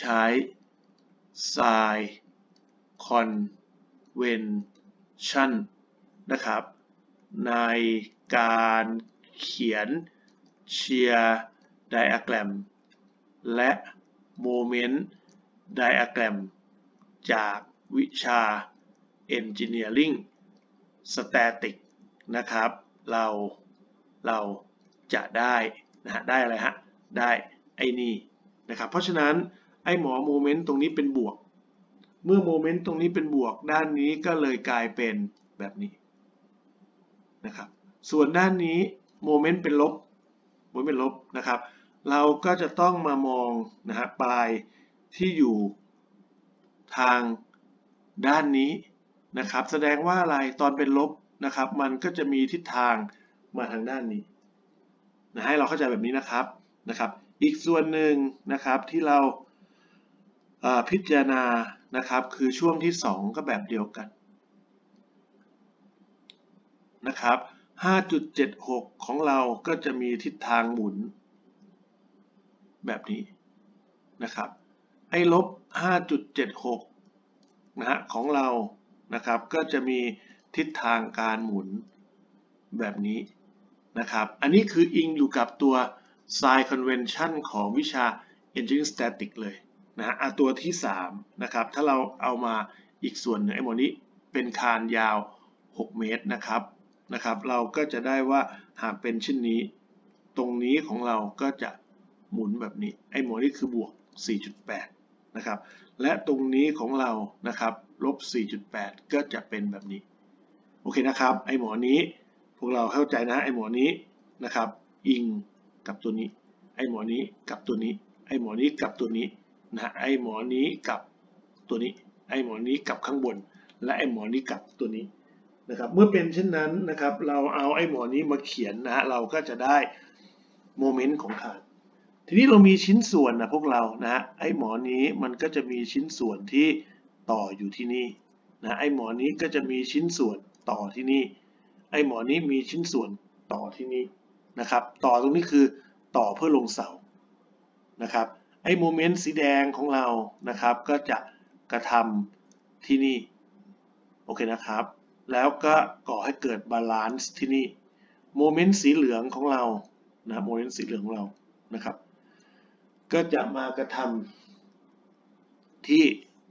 sign convention นะครับในการเขียน shear diagram และ moment diagram จากวิชา engineering static นะครับเราเราจะได้นะฮะได้อะไรฮะได้ไอ้นี่นะครับเพราะฉะนั้นไอ้หมอโมเมนต์ตรงนี้เป็นบวกเมื่อโมเมนต์ตรงนี้เป็นบวกด้านนี้ก็เลยกลายเป็นแบบนี้นะครับส่วนด้านนี้โมเมนต์เป็นลบโมเมนต์เป็นลบนะครับเราก็จะต้องมามองนะฮะปลายที่อยู่ทางด้านนี้นะครับแสดงว่าอะไรตอนเป็นลบนะครับมันก็จะมีทิศทางมาทางด้านนี้นะให้เราเข้าใจแบบนี้นะครับนะครับอีกส่วนหนึ่งนะครับที่เราพิจารณานะครับคือช่วงที่สองก็แบบเดียวกันนะครับ ห้าจุดเจ็ดหก ของเราก็จะมีทิศทางหมุนแบบนี้นะครับไอ้ลบ ห้าจุดเจ็ดหก นะฮะของเรานะครับก็จะมีทิศทางการหมุนแบบนี้นะครับอันนี้คืออิงอยู่กับตัว Sign Convention ของวิชา Engineering Statics เลยนะฮะตัวที่สามนะครับถ้าเราเอามาอีกส่วนหนึ่งไอ้หมวดนี้เป็นคานยาวหกเมตรนะครับนะครับเราก็จะได้ว่าหากเป็นเช่นนี้ตรงนี้ของเราก็จะหมุนแบบนี้ไอ้หมวดนี้คือบวก สี่จุดแปด นะครับและตรงนี้ของเรานะครับลบ สี่จุดแปด ก็จะเป็นแบบนี้โอเคนะครับไอ้หมอนี้พวกเราเข้าใจนะไอ้หมอนี้นะครับอิงกับตัวนี้ไอ้หมอนี้กับตัวนี้ไอ้หมอนี้กับตัวนี้นะไอ้หมอนี้กับตัวนี้ไอ้หมอนี้กับข้างบนและไอ้หมอนี้กับตัวนี้นะครับเมื่อเป็นเช่นนั้นนะครับเราเอาไอ้หมอนี้มาเขียนนะฮะเราก็จะได้โมเมนต์ของคานทีนี้เรามีชิ้นส่วนนะพวกเรานะฮะไอ้หมอนี้มันก็จะมีชิ้นส่วนที่ต่ออยู่ที่นี่นะไอ้หมอนี้ก็จะมีชิ้นส่วนต่อที่นี่ไอ้หมอนี้มีชิ้นส่วนต่อที่นี่นะครับต่อตรงนี้คือต่อเพื่อลงเสานะครับไอ้โมเมนต์สีแดงของเรานะครับก็จะกระทำที่นี่โอเคนะครับแล้วก็ก่อให้เกิดบาลานซ์ที่นี่โมเมนต์สีเหลืองของเรานะโมเมนต์สีเหลืองของเรานะครับก็จะมากระทำที่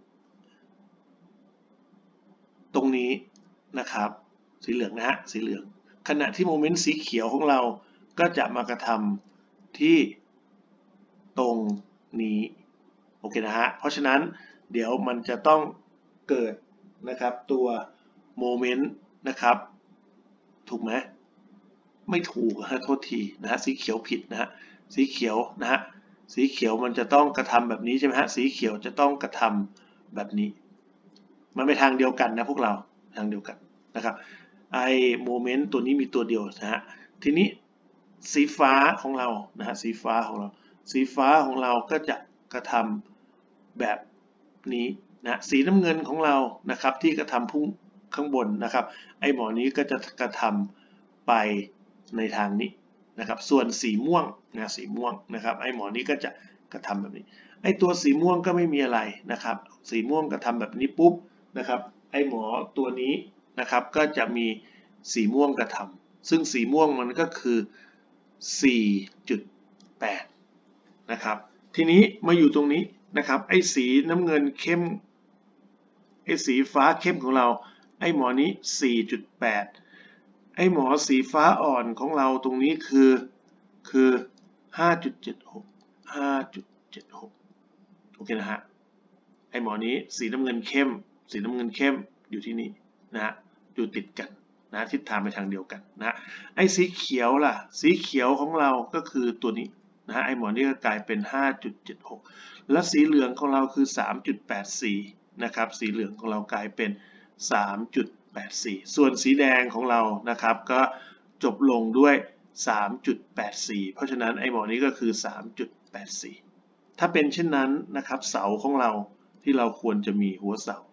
ตรงนี้นะครับสีเหลืองนะฮะสีเหลืองขณะที่โมเมนต์สีเขียวของเราก็จะมากระทำที่ตรงนี้โอเคนะฮะเพราะฉะนั้นเดี๋ยวมันจะต้องเกิดนะครับตัวโมเมนต์นะครับถูกไหมไม่ถูกนะโทษทีนะฮะสีเขียวผิดนะฮะสีเขียวนะฮะสีเขียวมันจะต้องกระทำแบบนี้ใช่ไหมฮะสีเขียวจะต้องกระทำแบบนี้มันไปทางเดียวกันนะพวกเราทางเดียวกันนะครับไอโมเมนต์ตัวนี้มีตัวเดียวนะฮะทีนี้สีฟ้าของเรานะฮะสีฟ้าของเราสีฟ้าของเราก็จะกระทำแบบนี้นะสีน้ำเงินของเรานะครับที่กระทำพุ่งข้างบนนะครับไอหมอนี้ก็จะกระทำไปในทางนี้นะครับส่วนสีม่วงนะสีม่วงนะครับไอหมอนี้ก็จะกระทำแบบนี้ไอตัวสีม่วงก็ไม่มีอะไรนะครับสีม่วงกระทำแบบนี้ปุ๊บนะครับไอหมอตัวนี้นะครับก็จะมีสีม่วงกระทำซึ่งสีม่วงมันก็คือ สี่จุดแปด นะครับทีนี้มาอยู่ตรงนี้นะครับไอสีน้ำเงินเข้มไอสีฟ้าเข้มของเราไอหมอนี้ สี่จุดแปด ไอหมอสีฟ้าอ่อนของเราตรงนี้คือคือ ห้าจุดเจ็ดหก ห้าจุดเจ็ดหก โอเคนะฮะไอหมอนี้สีน้ำเงินเข้มสีน้ำเงินเข้มอยู่ที่นี่นะฮะอยู่ติดกันนะทิศทางไปทางเดียวกันนะไอสีเขียวล่ะสีเขียวของเราก็คือตัวนี้นะฮะไอหมอนี้ก็กลายเป็น ห้าจุดเจ็ดหก และสีเหลืองของเราคือ สามจุดแปดสี่ นะครับสีเหลืองของเรากลายเป็น สามจุดแปดสี่ ส่วนสีแดงของเรานะครับก็จบลงด้วย สามจุดแปดสี่ เพราะฉะนั้นไอหมอนี้ก็คือ สามจุดแปดสี่ ถ้าเป็นเช่นนั้นนะครับเสาของเราที่เราควรจะมีหัวเสา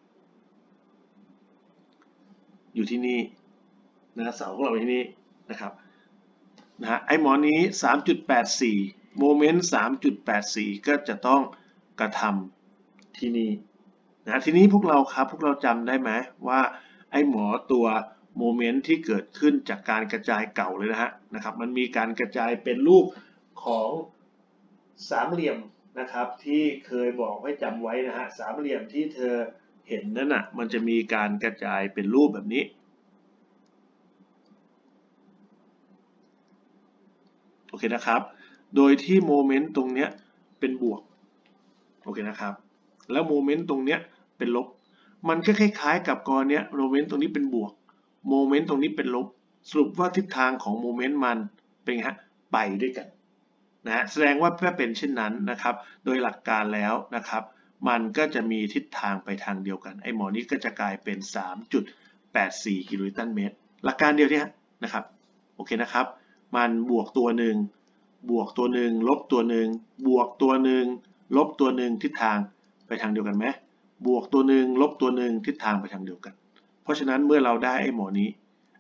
อยู่ที่นี่นะเสาของเราที่นี่นะครับนะฮะไอหมอนี้ สามจุดแปดสี่ โมเมนต์ สามจุดแปดสี่ ก็จะต้องกระทำที่นี่นะทีนี้พวกเราครับพวกเราจำได้ไหมว่าไอหมอตัวโมเมนต์ที่เกิดขึ้นจากการกระจายเก่าเลยนะฮะนะครับมันมีการกระจายเป็นรูปของสามเหลี่ยมนะครับที่เคยบอกให้จำไว้นะฮะสามเหลี่ยมที่เธอเห็นนั่นน่ะมันจะมีการกระจายเป็นรูปแบบนี้โอเคนะครับโดยที่โมเมนต์ตรงเนี้ยเป็นบวกโอเคนะครับแล้วโมเมนต์ตรงเนี้ยเป็นลบมันก็คล้ายๆกับกรณีโมเมนต์ตรงนี้เป็นบวกโมเมนต์ตรงนี้เป็นลบสรุปว่าทิศทางของโมเมนต์มันเป็นไงฮะไปด้วยกันนะแสดงว่าถ้าเป็นเช่นนั้นนะครับโดยหลักการแล้วนะครับมันก็จะมีทิศทางไปทางเดียวกันไอ้หมอนี้ก็จะกลายเป็น สามจุดแปดสี่ กิโลนิวตันเมตรหลักการเดียวนี้นะครับโอเคนะครับมันบวกตัวหนึ่งบวกตัวหนึ่งลบตัวหนึ่งบวกตัวหนึ่งลบตัวหนึ่งทิศทางไปทางเดียวกันไหมบวกตัวหนึ่งลบตัวหนึ่งทิศทางไปทางเดียวกันเพราะฉะนั้นเมื่อเราได้ไอ้หมอนี้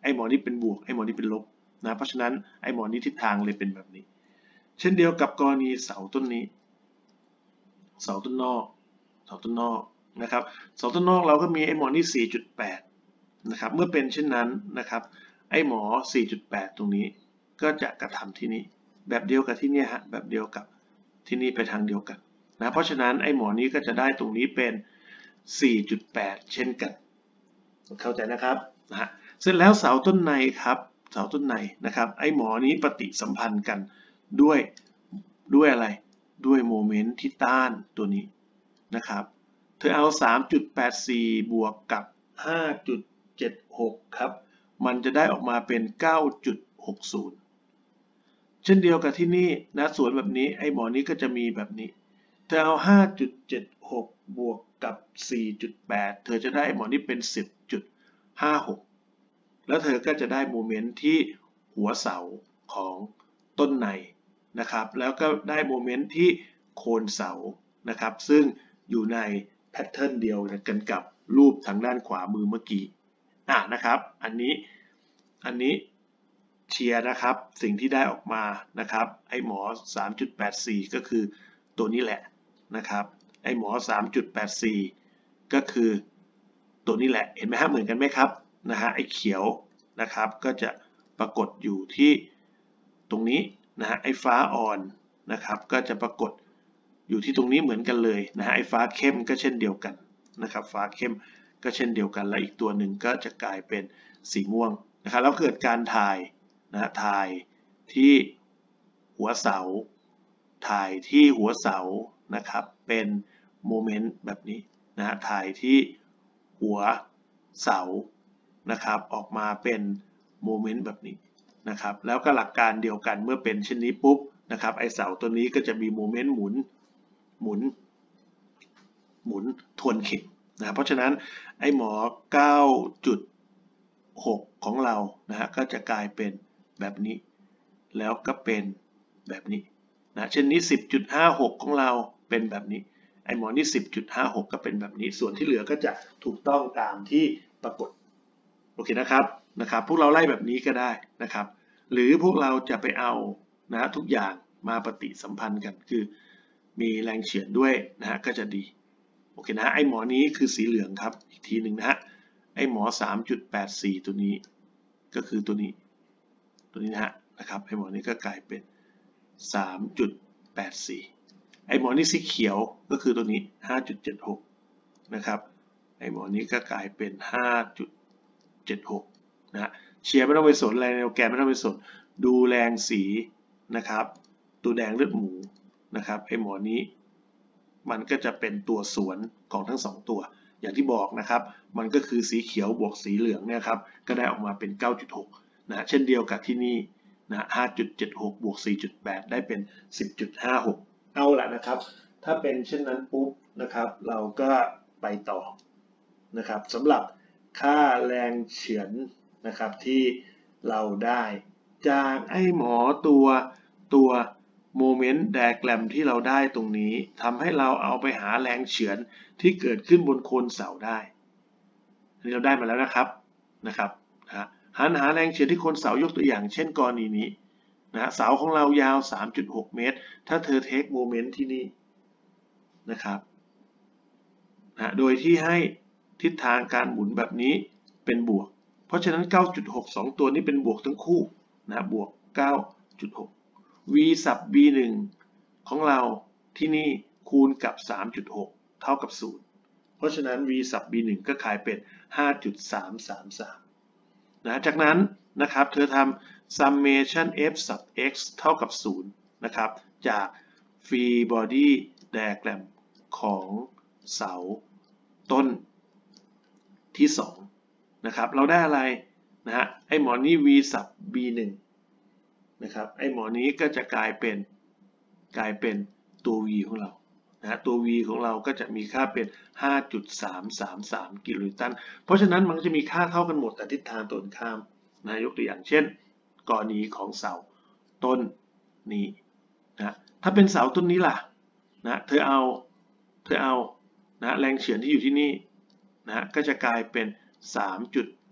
ไอ้หมอนี้เป็นบวกไอ้หมอนี้เป็นลบนะเพราะฉะนั้นไอ้หมอนี้ทิศทางเลยเป็นแบบนี้เช่นเดียวกับกรณีเสาต้นนี้เสาต้นนอกเสาต้นนอกนะครับเสาต้นนอกเราก็มีไอ้หมอนี้ สี่จุดแปด นะครับเมื่อเป็นเช่นนั้นนะครับไอ้หมอ สี่จุดแปด ตรงนี้ก็จะกระทำที่นี้แบบเดียวกับที่นี่ฮะแบบเดียวกับที่นี่ไปทางเดียวกันนะเพราะฉะนั้นไอ้หมอนี้ก็จะได้ตรงนี้เป็น สี่จุดแปด เช่นกันเข้าใจนะครับนะฮะเสร็จแล้วเสาต้นในครับเสาต้นในนะครับไอ้หมอนี้ปฏิสัมพันธ์กันด้วยด้วยอะไรด้วยโมเมนต์ที่ต้านตัวนี้นะครับเธอเอา สามจุดแปดสี่ บวกกับ ห้าจุดเจ็ดหก ครับมันจะได้ออกมาเป็น เก้าจุดหกศูนย์ เช่นเดียวกับที่นี่นะส่วนแบบนี้ไอ้หมอนี้ก็จะมีแบบนี้เธอเอา ห้าจุดเจ็ดหก บวกกับ สี่จุดแปด เธอจะได้หมอนี้เป็น สิบจุดห้าหก แล้วเธอก็จะได้โมเมนต์ที่หัวเสาของต้นในนะครับแล้วก็ได้โมเมนต์ที่โคนเสานะครับซึ่งอยู่ในแพทเทิร์นเดียวกันกับรูปทางด้านขวามือเมื่อกี้อ่ะนะครับอันนี้อันนี้เชียร์นะครับสิ่งที่ได้ออกมานะครับไอ้หมอ สามจุดแปดสี่ ก็คือตัวนี้แหละนะครับไอ้หมอ สามจุดแปดสี่ ก็คือตัวนี้แหละเห็นไหมฮะเหมือนกันไหมครับนะฮะไอ้เขียวนะครับก็จะปรากฏอยู่ที่ตรงนี้นะฮะไอ้ฟ้าอ่อนนะครับก็จะปรากฏอยู่ที่ตรงนี้เหมือนกันเลยนะฮะไอ้ฟ้าเข้มก็เช่นเดียวกันนะครับฟ้าเข้มก็เช่นเดียวกันและอีกตัวหนึ่งก็จะกลายเป็นสีม่วงนะครับแล้วเกิดการถ่ายนะถ่ายที่หัวเสาถ่ายที่หัวเสานะครับเป็นโมเมนต์แบบนี้นะฮะถ่ายที่หัวเสานะครับออกมาเป็นโมเมนต์แบบนี้นะครับแล้วก็หลักการเดียวกันเมื่อเป็นเช่นนี้ปุ๊บนะครับไอเสาตัวนี้ก็จะมีโมเมนต์หมุนหมุนหมุนทวนเข็มนะเพราะฉะนั้นไอหมอ เก้าจุดหก ของเรานะฮะก็จะกลายเป็นแบบนี้แล้วก็เป็นแบบนี้นะเช่นนี้ สิบจุดห้าหก ของเราเป็นแบบนี้ไอหมอนี่ สิบจุดห้าหก ก็เป็นแบบนี้ส่วนที่เหลือก็จะถูกต้องตามที่ปรากฏโอเคนะครับนะครับพวกเราไล่แบบนี้ก็ได้นะครับหรือพวกเราจะไปเอานะทุกอย่างมาปฏิสัมพันธ์กันคือมีแรงเฉื่อยด้วยนะฮะก็จะดีโอเคนะไอหมอนี้คือสีเหลืองครับอีกทีหนึ่งนะฮะไอหมอ สามจุดแปดสี่ ตัวนี้ก็คือตัวนี้ตัวนี้นะฮะนะครับไอหมอนี้ก็กลายเป็น สามจุดแปดสี่ ไอหมอนี้สีเขียวก็คือตัวนี้ ห้าจุดเจ็ดหก นะครับไอหมอนี้ก็กลายเป็น ห้าจุดเจ็ดหก นะฮะเชียร์ไม่ต้องไปสนแรงแนวแกนไม่ต้องไปสนดูแรงสีนะครับตัวแดงเลือดหมูนะครับไอหมอนี้มันก็จะเป็นตัวสวนของทั้งสองตัวอย่างที่บอกนะครับมันก็คือสีเขียวบวกสีเหลืองเนี่ยครับก็ได้ออกมาเป็น เก้าจุดหก นะเช่นเดียวกับที่นี่นะ ห้าจุดเจ็ดหก บวก สี่จุดแปด ได้เป็น สิบจุดห้าหก เอาละนะครับถ้าเป็นเช่นนั้นปุ๊บนะครับเราก็ไปต่อนะครับสำหรับค่าแรงเฉือนนะครับที่เราได้จากไอ้หมอตัวตัวโมเมนต์ไดอะแกรมที่เราได้ตรงนี้ทำให้เราเอาไปหาแรงเฉือนที่เกิดขึ้นบนโคนเสาได้อันนี้เราได้มาแล้วนะครับนะครับนะหาหาแรงเฉือนที่โคนเสายกตัวอย่างเช่นกรณีนี้นะเสาของเรายาว สามจุดหก เมตรถ้าเธอเทคโมเมนต์ที่นี่นะครับนะโดยที่ให้ทิศทางการหมุนแบบนี้เป็นบวกเพราะฉะนั้น เก้าจุดหก สองตัวนี้เป็นบวกทั้งคู่นะบวก เก้าจุดหก v สับ b หนึ่ง ของเราที่นี่คูณกับ สามจุดหก เท่ากับศูนย์เพราะฉะนั้น v สับ b หนึ่ง ก็กลายเป็น ห้าจุดสามสามสาม นะจากนั้นนะครับเธอทำ summation f sub x เท่ากับศูนย์นะครับจาก free body diagram ของเสาต้นที่สองนะครับเราได้อะไรนะฮะไอหมอนี้ v sub b หนึ่ง นะครับไอหมอนี้ก็จะกลายเป็นกลายเป็นตัว v ของเรานะตัว v ของเราก็จะมีค่าเป็น ห้าจุดสามสามสาม กิโลนิวตันเพราะฉะนั้นมันจะมีค่าเท่ากันหมดแต่ทิศทางตรงข้ามนะยกตัวอย่างเช่นกรณีของเสาต้นนี้นะถ้าเป็นเสาต้นนี้ล่ะนะเธอเอาเธอเอานะแรงเฉื่อยที่อยู่ที่นี่นะก็จะกลายเป็น สามจุด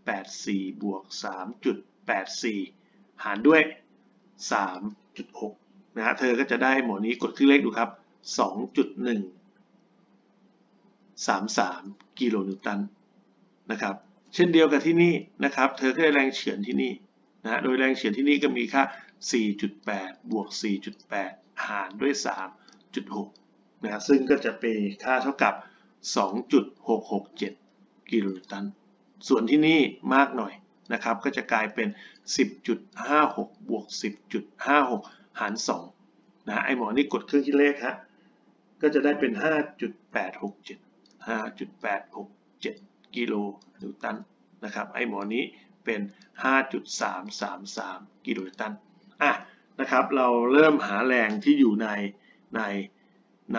แปดสี่ บวก สามจุดแปดสี่ หารด้วย สามจุดหก นะฮะเธอก็จะได้หมวดนี้กดครึ่งเลขดูครับ สองจุดหนึ่งสามสาม กิโลนิวตันนะครับเช่นเดียวกับที่นี่นะครับเธอก็ได้แรงเฉือนที่นี่นะโดยแรงเฉือนที่นี่ก็มีค่า สี่จุดแปด บวก สี่จุดแปด หารด้วย สามจุดหก นะซึ่งก็จะเป็นค่าเท่ากับ สองจุดหกหกเจ็ด กิโลนิวตันส่วนที่นี่มากหน่อยนะครับก็จะกลายเป็น สิบจุดห้าหก บวก สิบจุดห้าหก หาร สองนะไอหมอนี่กดเครื่องคิดเลขฮะก็จะได้เป็น ห้าจุดแปดหกเจ็ด ห้าจุดแปดหกเจ็ด กิโลนิวตันนะครับไอหมอนี้เป็น ห้าจุดสามสามสาม กิโลนิวตันอ่ะนะครับเราเริ่มหาแรงที่อยู่ในในใน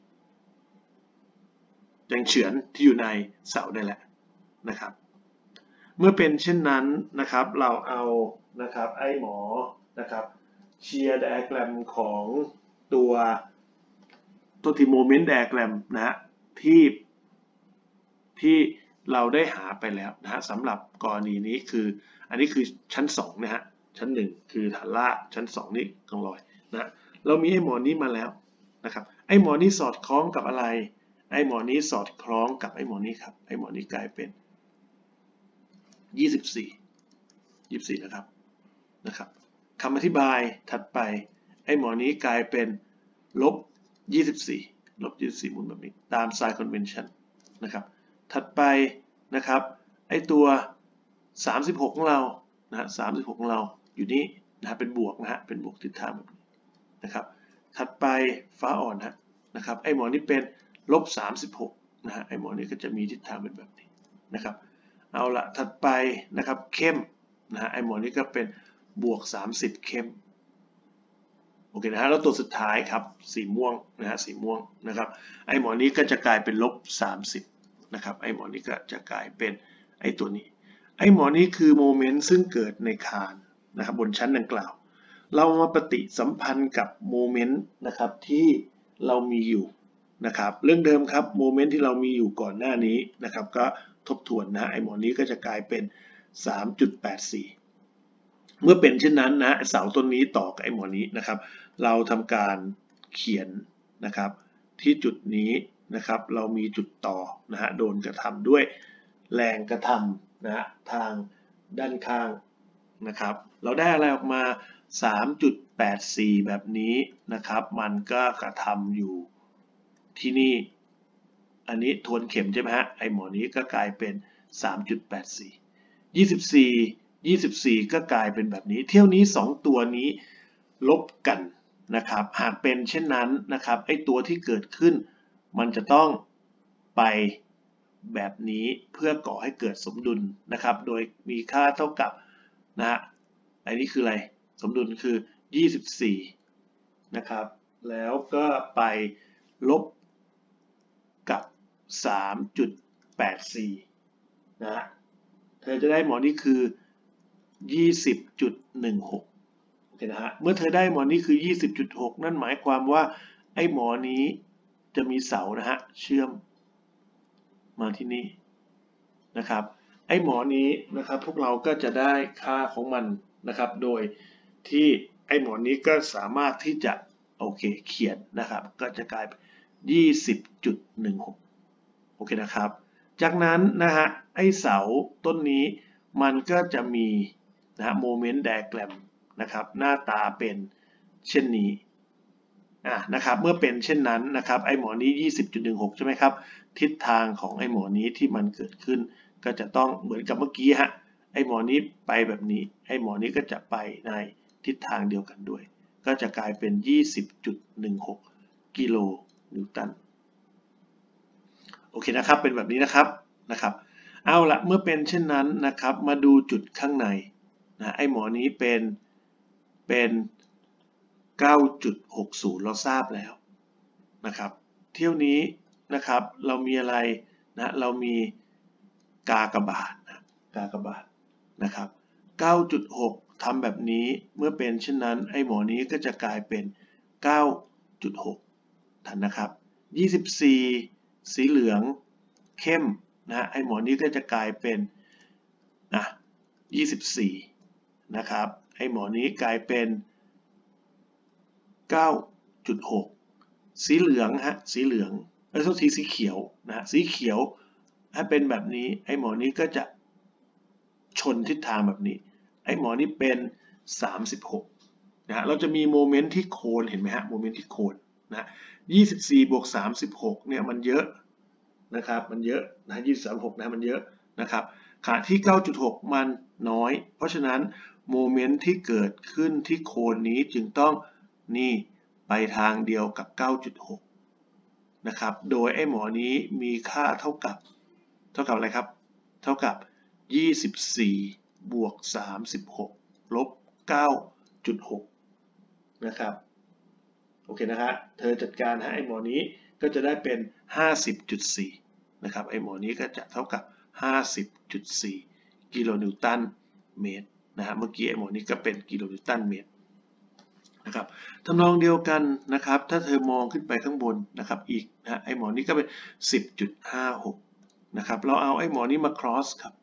แรงเฉือนที่อยู่ในเสาได้แหละนะครับเมื่อเป็นเช่นนั้นนะครับเราเอานะครับไอหมอนะครับเชียร์ไดอะแกรมของตัวตัวที่โมเมนต์ไดอะแกรมนะฮะที่ที่เราได้หาไปแล้วนะฮะสำหรับกรณีนี้คืออันนี้คือชั้นสองนะฮะชั้นหนึ่งคือฐานลากชั้นสองนี่กองลอยนะเรามีไอหมอนี้มาแล้วนะครับไอหมอนี้สอดคล้องกับอะไรไอหมอนี้สอดคล้องกับไอหมอนี้ครับไอหมอนี้กลายเป็นยี่สิบสี่ ยี่สิบสี่นะครับนะครับคำอธิบายถัดไปไอหมอนี้กลายเป็นลบยี่สิบสี่ลบยี่สิบสี่หมุนแบบนี้ตามไซน์คอนเวนชั่นนะครับถัดไปนะครับไอตัวสามสิบหกของเรานะฮะสามสิบหกของเราอยู่นี้นะฮะเป็นบวกนะฮะเป็นบวกทิศทางแบบนี้นะครับถัดไปฟ้าอ่อนฮะนะครับไอหมอนี้เป็นลบสามสิบหกนะฮะไอหมอนี้ก็จะมีทิศทางเป็นแบบนี้นะครับเอาละถัดไปนะครับเข้มนะฮะไอหมอนี้ก็เป็นบวกสามสิบเข้มโอเคนะฮะแล้วตัวสุดท้ายครับสีม่วงนะฮะสีม่วงนะครับไอหมอนี้ก็จะกลายเป็นลบสามสิบนะครับไอหมอนี้ก็จะกลายเป็นไอตัวนี้ไอหมอนี้คือโมเมนต์ซึ่งเกิดในคานนะครับบนชั้นดังกล่าวเรามาปฏิสัมพันธ์กับโมเมนต์นะครับที่เรามีอยู่นะครับเรื่องเดิมครับโมเมนต์ที่เรามีอยู่ก่อนหน้านี้นะครับก็ทบทวนนะไอหมอนี้ก็จะกลายเป็น สามจุดแปดสี่ เมื่อเป็นเช่นนั้นนะเสาต้นนี้ต่อกับไอหมอนี้นะครับเราทำการเขียนนะครับที่จุดนี้นะครับเรามีจุดต่อนะฮะโดนกระทำด้วยแรงกระทำนะฮะทางด้านข้างนะครับเราได้อะไรออกมา สามจุดแปดสี่ แบบนี้นะครับมันก็กระทำอยู่ที่นี่อันนี้ทวนเข็มใช่ไหมฮะไอหมอนี้ก็กลายเป็น สามจุดแปดสี่ ยี่สิบสี่ ยี่สิบสี่ก็กลายเป็นแบบนี้เที่ยวนี้สองตัวนี้ลบกันนะครับหากเป็นเช่นนั้นนะครับไอตัวที่เกิดขึ้นมันจะต้องไปแบบนี้เพื่อก่อให้เกิดสมดุลนะครับโดยมีค่าเท่ากับนะฮะอันนี้คืออะไรสมดุลคือยี่สิบสี่นะครับแล้วก็ไปลบกับ สามจุดแปดสี่ นะฮะเธอจะได้หมอนี้คือ ยี่สิบจุดหนึ่งหก โอเคนะฮะเมื่อเธอได้หมอนี้คือ ยี่สิบจุดหก นั่นหมายความว่าไอ้หมอนี้จะมีเสานะฮะเชื่อมมาที่นี่นะครับไอ้หมอนี้นะครับพวกเราก็จะได้ค่าของมันนะครับโดยที่ไอ้หมอนี้ก็สามารถที่จะโอเคเขียนนะครับก็จะกลายเป็น ยี่สิบจุดหนึ่งหก โอเคนะครับจากนั้นนะฮะไอ้เสาต้นนี้มันก็จะมีนะฮะโมเมนต์ไดอะแกรมนะครับหน้าตาเป็นเช่นนี้อ่ะนะครับเมื่อเป็นเช่นนั้นนะครับไอ้หมอนี้ ยี่สิบจุดหนึ่งหก ใช่ไหมครับทิศทางของไอ้หมอนี้ที่มันเกิดขึ้นก็จะต้องเหมือนกับเมื่อกี้ฮะไอ้หมอนี้ไปแบบนี้ไอ้หมอนี้ก็จะไปในทิศทางเดียวกันด้วยก็จะกลายเป็น ยี่สิบจุดหนึ่งหก กิโลนิวตันโอเคนะครับเป็นแบบนี้นะครับนะครับเอาละเมื่อเป็นเช่นนั้นนะครับมาดูจุดข้างในนะไอหมอนี้เป็นเป็น เก้าจุดหกศูนย์ เราทราบแล้วนะครับเที่ยวนี้นะครับเรามีอะไรนะเรามีกากบาทนะกากบาทนะครับ เก้าจุดหก ทำแบบนี้เมื่อเป็นเช่นนั้นไอหมอนี้ก็จะกลายเป็น เก้าจุดหก ทันนะครับยี่สิบสี่สีเหลืองเข้มนะไอหมอนี้ก็จะกลายเป็นอ่ะยี่สิบสี่นะครับไอ้หมอนี้กลายเป็น เก้าจุดหก สีเหลืองฮะสีเหลืองเอ้ยโทษทีสีเขียวนะสีเขียวถ้าเป็นแบบนี้ไอ้หมอนี้ก็จะชนทิศทางแบบนี้ไอ้หมอนี้เป็นสามสิบหกนะฮะเราจะมีโมเมนต์ที่โคนเห็นไหมฮะโมเมนต์ที่โคนนะยี่สิบสี่บวกสามสิบหกเนี่ยมันเยอะนะครับมันเยอะนะยี่สิบสามหกนะมันเยอะนะครับขณะที่ เก้าจุดหก มันน้อยเพราะฉะนั้นโมเมนต์ที่เกิดขึ้นที่โคนนี้จึงต้องนี่ไปทางเดียวกับ เก้าจุดหก นะครับโดยไอ้หมอนี้มีค่าเท่ากับเท่ากับอะไรครับเท่ากับยี่สิบสี่บวกสามสิบหกลบ เก้าจุดหก นะครับโอเคนะฮะเธอจัดการให้ไอ้หมอนี้ก็จะได้เป็น ห้าสิบจุดสี่ นะครับไอ้หมอนี้ก็จะเท่ากับ ห้าสิบจุดสี่ กิโลนิวตันเมตรนะฮะเมื่อกี้ไอ้หมอนี้ก็เป็นกิโลนิวตันเมตรนะครับทำนองเดียวกันนะครับถ้าเธอมองขึ้นไปข้างบนนะครับอีกนะไอ้หมอนี้ก็เป็น สิบจุดห้าหก นะครับเราเอาไอ้หมอนี้มา cross ครับ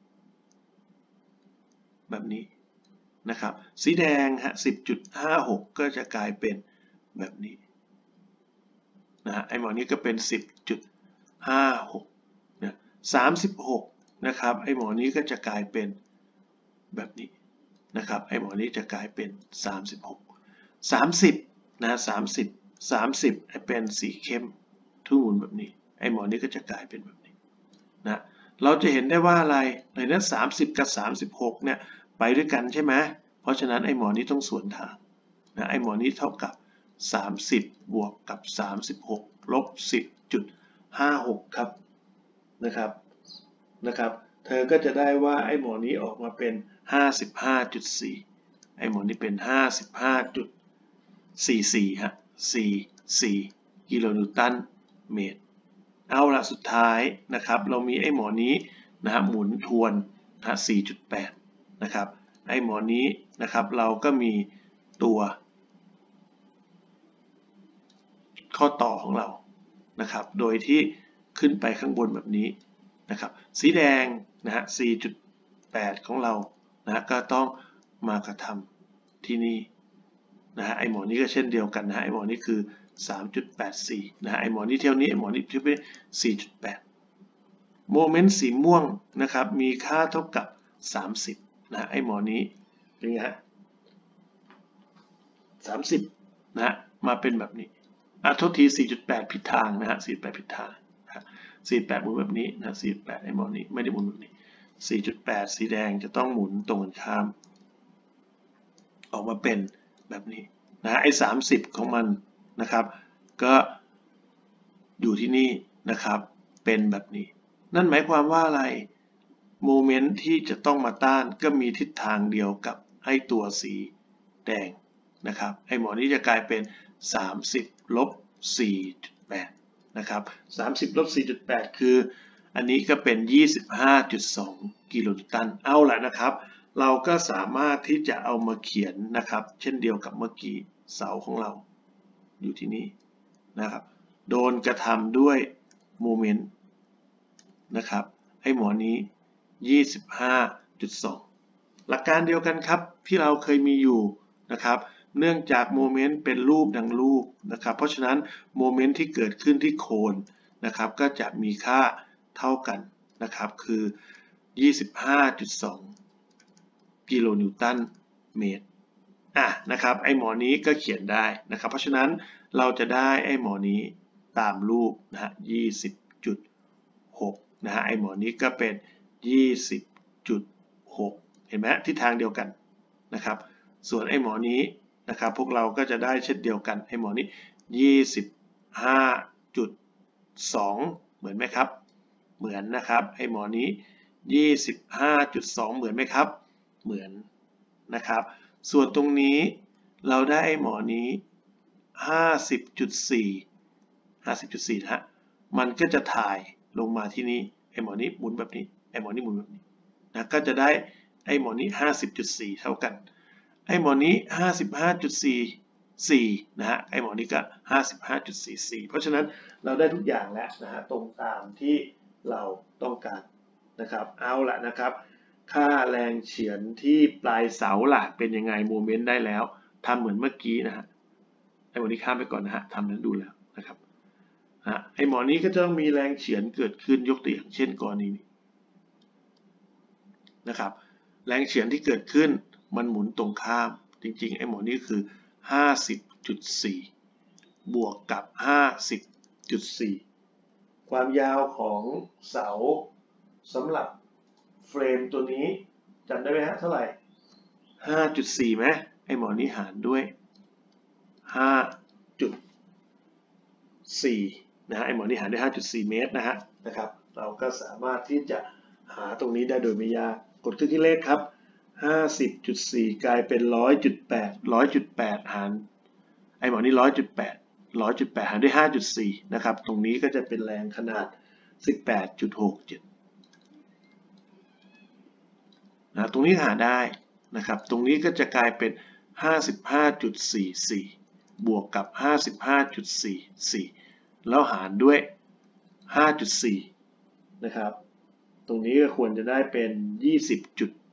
แบบนี้นะครับสีแดงฮะ สิบจุดห้าหก ก็จะกลายเป็นแบบนี้นะฮะไอ้หมอนี้ก็เป็น สิบจุดห้าหก นะสามสิบหกนะครับไอ้หมอนี้ก็จะกลายเป็นแบบนี้นะครับไอ้หมอนี้จะกลายเป็นสามสิบหก สามสิบนะสามสิบ สามสิบเป็นสีเข้มทุ่งหมุนแบบนี้ไอ้หมอนี้ก็จะกลายเป็นแบบนี้นะเราจะเห็นได้ว่าอะไรในนั้นสามสิบกับสามสิบหกเนี่ยไปด้วยกันใช่ไหมเพราะฉะนั้นไอ้หมอนี้ต้องสวนทางนะไอ้หมอนี้เท่ากับสามสิบบวกกับสามสิบหกลบ สิบจุดห้าหก ครับนะครับนะครับเธอก็จะได้ว่าไอ้หมอนี้ออกมาเป็น ห้าสิบห้าจุดสี่ ไอ้หมอนี้เป็น ห้าสิบห้าจุดสี่สี่ ฮะ สี่สิบสี่ กิโลนิวตันเมตรเอาละสุดท้ายนะครับเรามีไอ้หมอนี้นะฮะหมุนทวนนะ สี่จุดแปด นะครับไอ้หมอนี้นะครับเราก็มีตัวข้อต่อของเรานะครับโดยที่ขึ้นไปข้างบนแบบนี้นะครับสีแดงนะฮะ สี่จุดแปด ของเรานะก็ต้องมากระทำที่นี่นะฮะไอหมอนี้ก็เช่นเดียวกันนะฮะไอหมอนี้คือ สามจุดแปดสี่ นะฮะไอหมอนี้เท่านี้ไอหมอนี้เท่านี้ สี่จุดแปด โมเมนต์สีม่วงนะครับมีค่าเท่ากับสามสิบนะไอหมอนี้เป็นไงฮะสามสิบนะมาเป็นแบบนี้อ่ะโทษที สี่จุดแปด ผิดทางนะฮะ สี่จุดแปด ผิดทางนะสี่จุดแปดหมุนแบบนี้นะ สี่จุดแปด ไอหมอนี้ไม่ได้หมุนแบบนี้ สี่จุดแปด สีแดงจะต้องหมุนตรงกันข้ามออกมาเป็นแบบนี้นะไอ้สามสิบของมันนะครับก็อยู่ที่นี่นะครับเป็นแบบนี้นั่นหมายความว่าอะไรโมเมนต์ที่จะต้องมาต้านก็มีทิศทางเดียวกับไอ้ตัวสีแดงนะครับไอ้หมอนี้จะกลายเป็นสามสิบลบ สี่จุดแปด นะครับสามสิบลบ สี่จุดแปด คืออันนี้ก็เป็น ยี่สิบห้าจุดสอง กิโลนิวตันเอาละนะครับเราก็สามารถที่จะเอามาเขียนนะครับเช่นเดียวกับเมื่อกี้เสาของเราอยู่ที่นี่นะครับโดนกระทำด้วยโมเมนต์นะครับไอ้หมอนี้ ยี่สิบห้าจุดสอง หลักการเดียวกันครับที่เราเคยมีอยู่นะครับเนื่องจากโมเมนต์เป็นรูปดังรูปนะครับเพราะฉะนั้นโมเมนต์ที่เกิดขึ้นที่โคนนะครับก็จะมีค่าเท่ากันนะครับคือ ยี่สิบห้าจุดสอง กิโลนิวตันเมตรอ่ะนะครับไอ้หมอนี้ก็เขียนได้นะครับเพราะฉะนั้นเราจะได้ไอ้หมอนี้ตามรูปนะฮะ ยี่สิบจุดหก นะฮะไอ้หมอนี้ก็เป็น ยี่สิบจุดหก เห็นไหมทิศทางเดียวกันนะครับส่วนไอ้หมอนี้นะครับพวกเราก็จะได้เช่นเดียวกันไอ้หมอนี้ ยี่สิบห้าจุดสอง เหมือนไหมครับเหมือนนะครับไอ้หมอนี้ ยี่สิบห้าจุดสอง เหมือนไหมครับเหมือนนะครับส่วนตรงนี้เราได้ไอ้หมอนี้ ห้าสิบจุดสี่ ห้าสิบจุดสี่ นะฮะมันก็จะถ่ายลงมาที่นี่ไอ้หมอนี้หมุนแบบนี้ไอ้หมอนี้หมุนแบบนี้นะก็จะได้ไอ้หมอนี้ ห้าสิบจุดสี่ เท่ากันไอ้หมอนี้ ห้าสิบห้าจุดสี่สี่ นะฮะไอ้หมอนี้ก็ ห้าสิบห้าจุดสี่สี่ เพราะฉะนั้นเราได้ทุกอย่างแล้วนะฮะตรงตามที่เราต้องการนะครับเอาละนะครับค่าแรงเฉือนที่ปลายเสาล่ะเป็นยังไงโมเมนต์ได้แล้วทำเหมือนเมื่อกี้นะฮะไอ้วันนี้ข้ามไปก่อนนะฮะทำนั้นดูแล้วนะครับฮะไอ้หมอนี้ก็จะต้องมีแรงเฉือนเกิดขึ้นยกตัวอย่างเช่นกรณีนี้นะครับแรงเฉือนที่เกิดขึ้นมันหมุนตรงข้ามจริงๆไอ้หมอนี้คือ ห้าสิบจุดสี่ บวกกับ ห้าสิบจุดสี่ ความยาวของเสาสำหรับเฟรมตัวนี้จำได้ไหมฮะเท่าไหร่ ห้าจุดสี่ ไหมไอ้หมอนี้หารด้วย ห้าจุดสี่ นะฮะไอ้หมอนี้หารด้วย ห้าจุดสี่ เมตรนะฮะนะครับเราก็สามารถที่จะหาตรงนี้ได้โดยไม่ยากกดเครื่องคิดเลขครับ ห้าสิบจุดสี่ กลายเป็น หนึ่งร้อยจุดแปด หนึ่งร้อยจุดแปด หารไอ้หมอนี้ หนึ่งร้อยจุดแปด หนึ่งร้อยจุดแปด หารด้วย ห้าจุดสี่ นะครับตรงนี้ก็จะเป็นแรงขนาด สิบแปดจุดหกเจ็ด นะตรงนี้หาได้นะครับตรงนี้ก็จะกลายเป็น ห้าสิบห้าจุดสี่สี่ บวกกับ ห้าสิบห้าจุดสี่สี่ แล้วหารด้วย ห้าจุดสี่ นะครับตรงนี้ก็ควรจะได้เป็น ยี่สิบจุด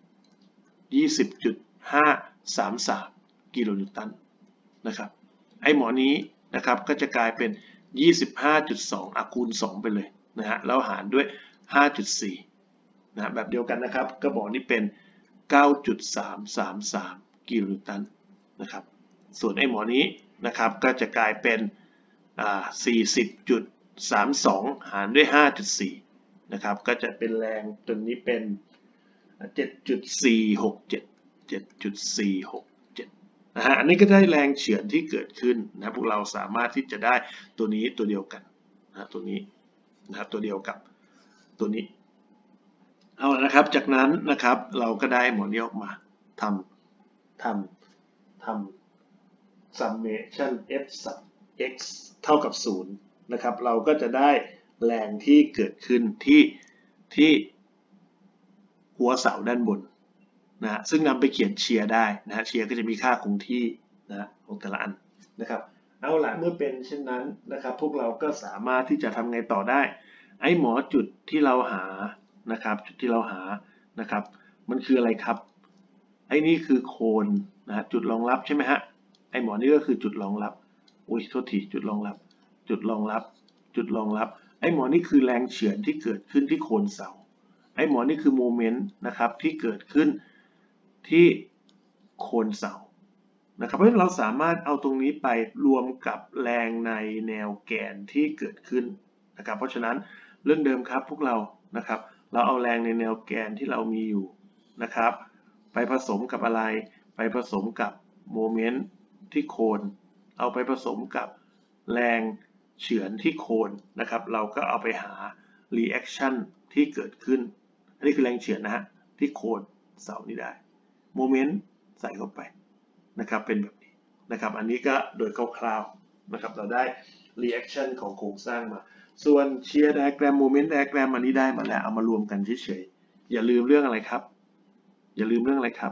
ห้าสามสาม กิโลนิวตันนะครับไอ้หมอนี้นะครับก็จะกลายเป็น ยี่สิบห้าจุดสอง อ่ะคูณสองไปเลยนะฮะแล้วหารด้วย ห้าจุดสี่ นะแบบเดียวกันนะครับก็บอกนี่เป็น เก้าจุดสามสามสาม กิโลนิวตันนะครับส่วนไอ้หมอนี้นะครับก็จะกลายเป็น สี่สิบจุดสามสอง หารด้วย ห้าจุดสี่ นะครับก็จะเป็นแรงตัวนี้เป็น เจ็ดจุดสี่หกเจ็ด เจ็ดจุดสี่หกเจ็ด นะฮะอันนี้ก็ได้แรงเฉือนที่เกิดขึ้นนะพวกเราสามารถที่จะได้ตัวนี้ตัวเดียวกันนะตัวนี้นะครับตัวเดียวกับตัวนี้เอาละนะครับจากนั้นนะครับเราก็ได้หมวดนี้ออกมาทำทำทำ summation f sub x เท่ากับศูนย์นะครับเราก็จะได้แรงที่เกิดขึ้นที่ที่หัวเสาด้านบนนะซึ่งนำไปเขียนเชียร์ได้นะเชียร์ก็จะมีค่าคงที่นะของแต่ละอันนะครับเอาละเมื่อเป็นเช่นนั้นนะครับพวกเราก็สามารถที่จะทำไงต่อได้ไอ้หมอจุดที่เราหานะครับจุดที่เราหานะครับมันคืออะไรครับไอ้นี่คือโคนนะจุดรองรับใช่ไหมฮะไอ้หมอนี่ก็คือจุดรองรับอุ้ยโทษทีจุดรองรับจุดรองรับจุดรองรับไอ้หมอนี่คือแรงเฉือนที่เกิดขึ้นที่โคนเสาไอ้หมอนี่คือโมเมนต์นะครับที่เกิดขึ้นที่โคนเสานะครับเพราะฉะนั้นเราสามารถเอาตรงนี้ไปรวมกับแรงในแนวแกนที่เกิดขึ้นนะครับเพราะฉะนั้นเรื่องเดิมครับพวกเรานะครับเราเอาแรงในแนวแกนที่เรามีอยู่นะครับไปผสมกับอะไรไปผสมกับโมเมนต์ที่โคนเอาไปผสมกับแรงเฉือนที่โคนนะครับเราก็เอาไปหา reaction ที่เกิดขึ้นอันนี้คือแรงเฉือนนะฮะที่โคนเสานี้ได้โมเมนต์ใส่เข้าไปนะครับเป็นแบบนี้นะครับอันนี้ก็โดยคร่าวๆนะครับเราได้ reaction ของโครงสร้างมาส่วน shear diagram moment diagram อันนี้ได้มาแล้วเอามารวมกันเฉยๆอย่าลืมเรื่องอะไรครับอย่าลืมเรื่องอะไรครับ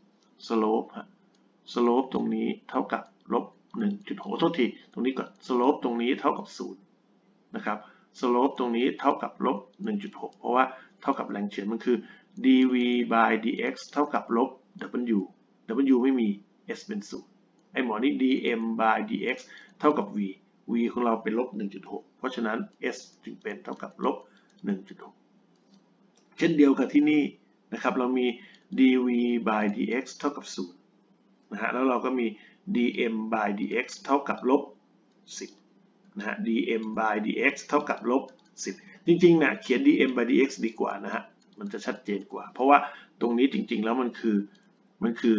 slope ฮะ slope ตรงนี้เท่ากับลบ หนึ่งจุดหก โทษทีตรงนี้ก่อน slope ตรงนี้เท่ากับศูนย์นะครับ slope ตรงนี้เท่ากับลบ หนึ่งจุดหก เพราะว่าเท่ากับแรงเฉือนมันคือ dv by dx เท่ากับลบ w w ไม่มี s เป็นศูนย์ไอ้หมอนี่ dm by dx เท่ากับ v v ของเราเป็นลบ หนึ่งจุดหก เพราะฉะนั้น s จึงเป็นเท่ากับลบ หนึ่งจุดหก เช่นเดียวกับที่นี่นะครับเรามี dv by dx เท่ากับศูนย์นะฮะแล้วเราก็มี dm by dx เท่ากับลบสิบนะฮะ dm by dx เท่ากับลบสิบจริงๆนะเขียน dm by dx ดีกว่านะฮะมันจะชัดเจนกว่าเพราะว่าตรงนี้จริงๆแล้วมันคือมันคือ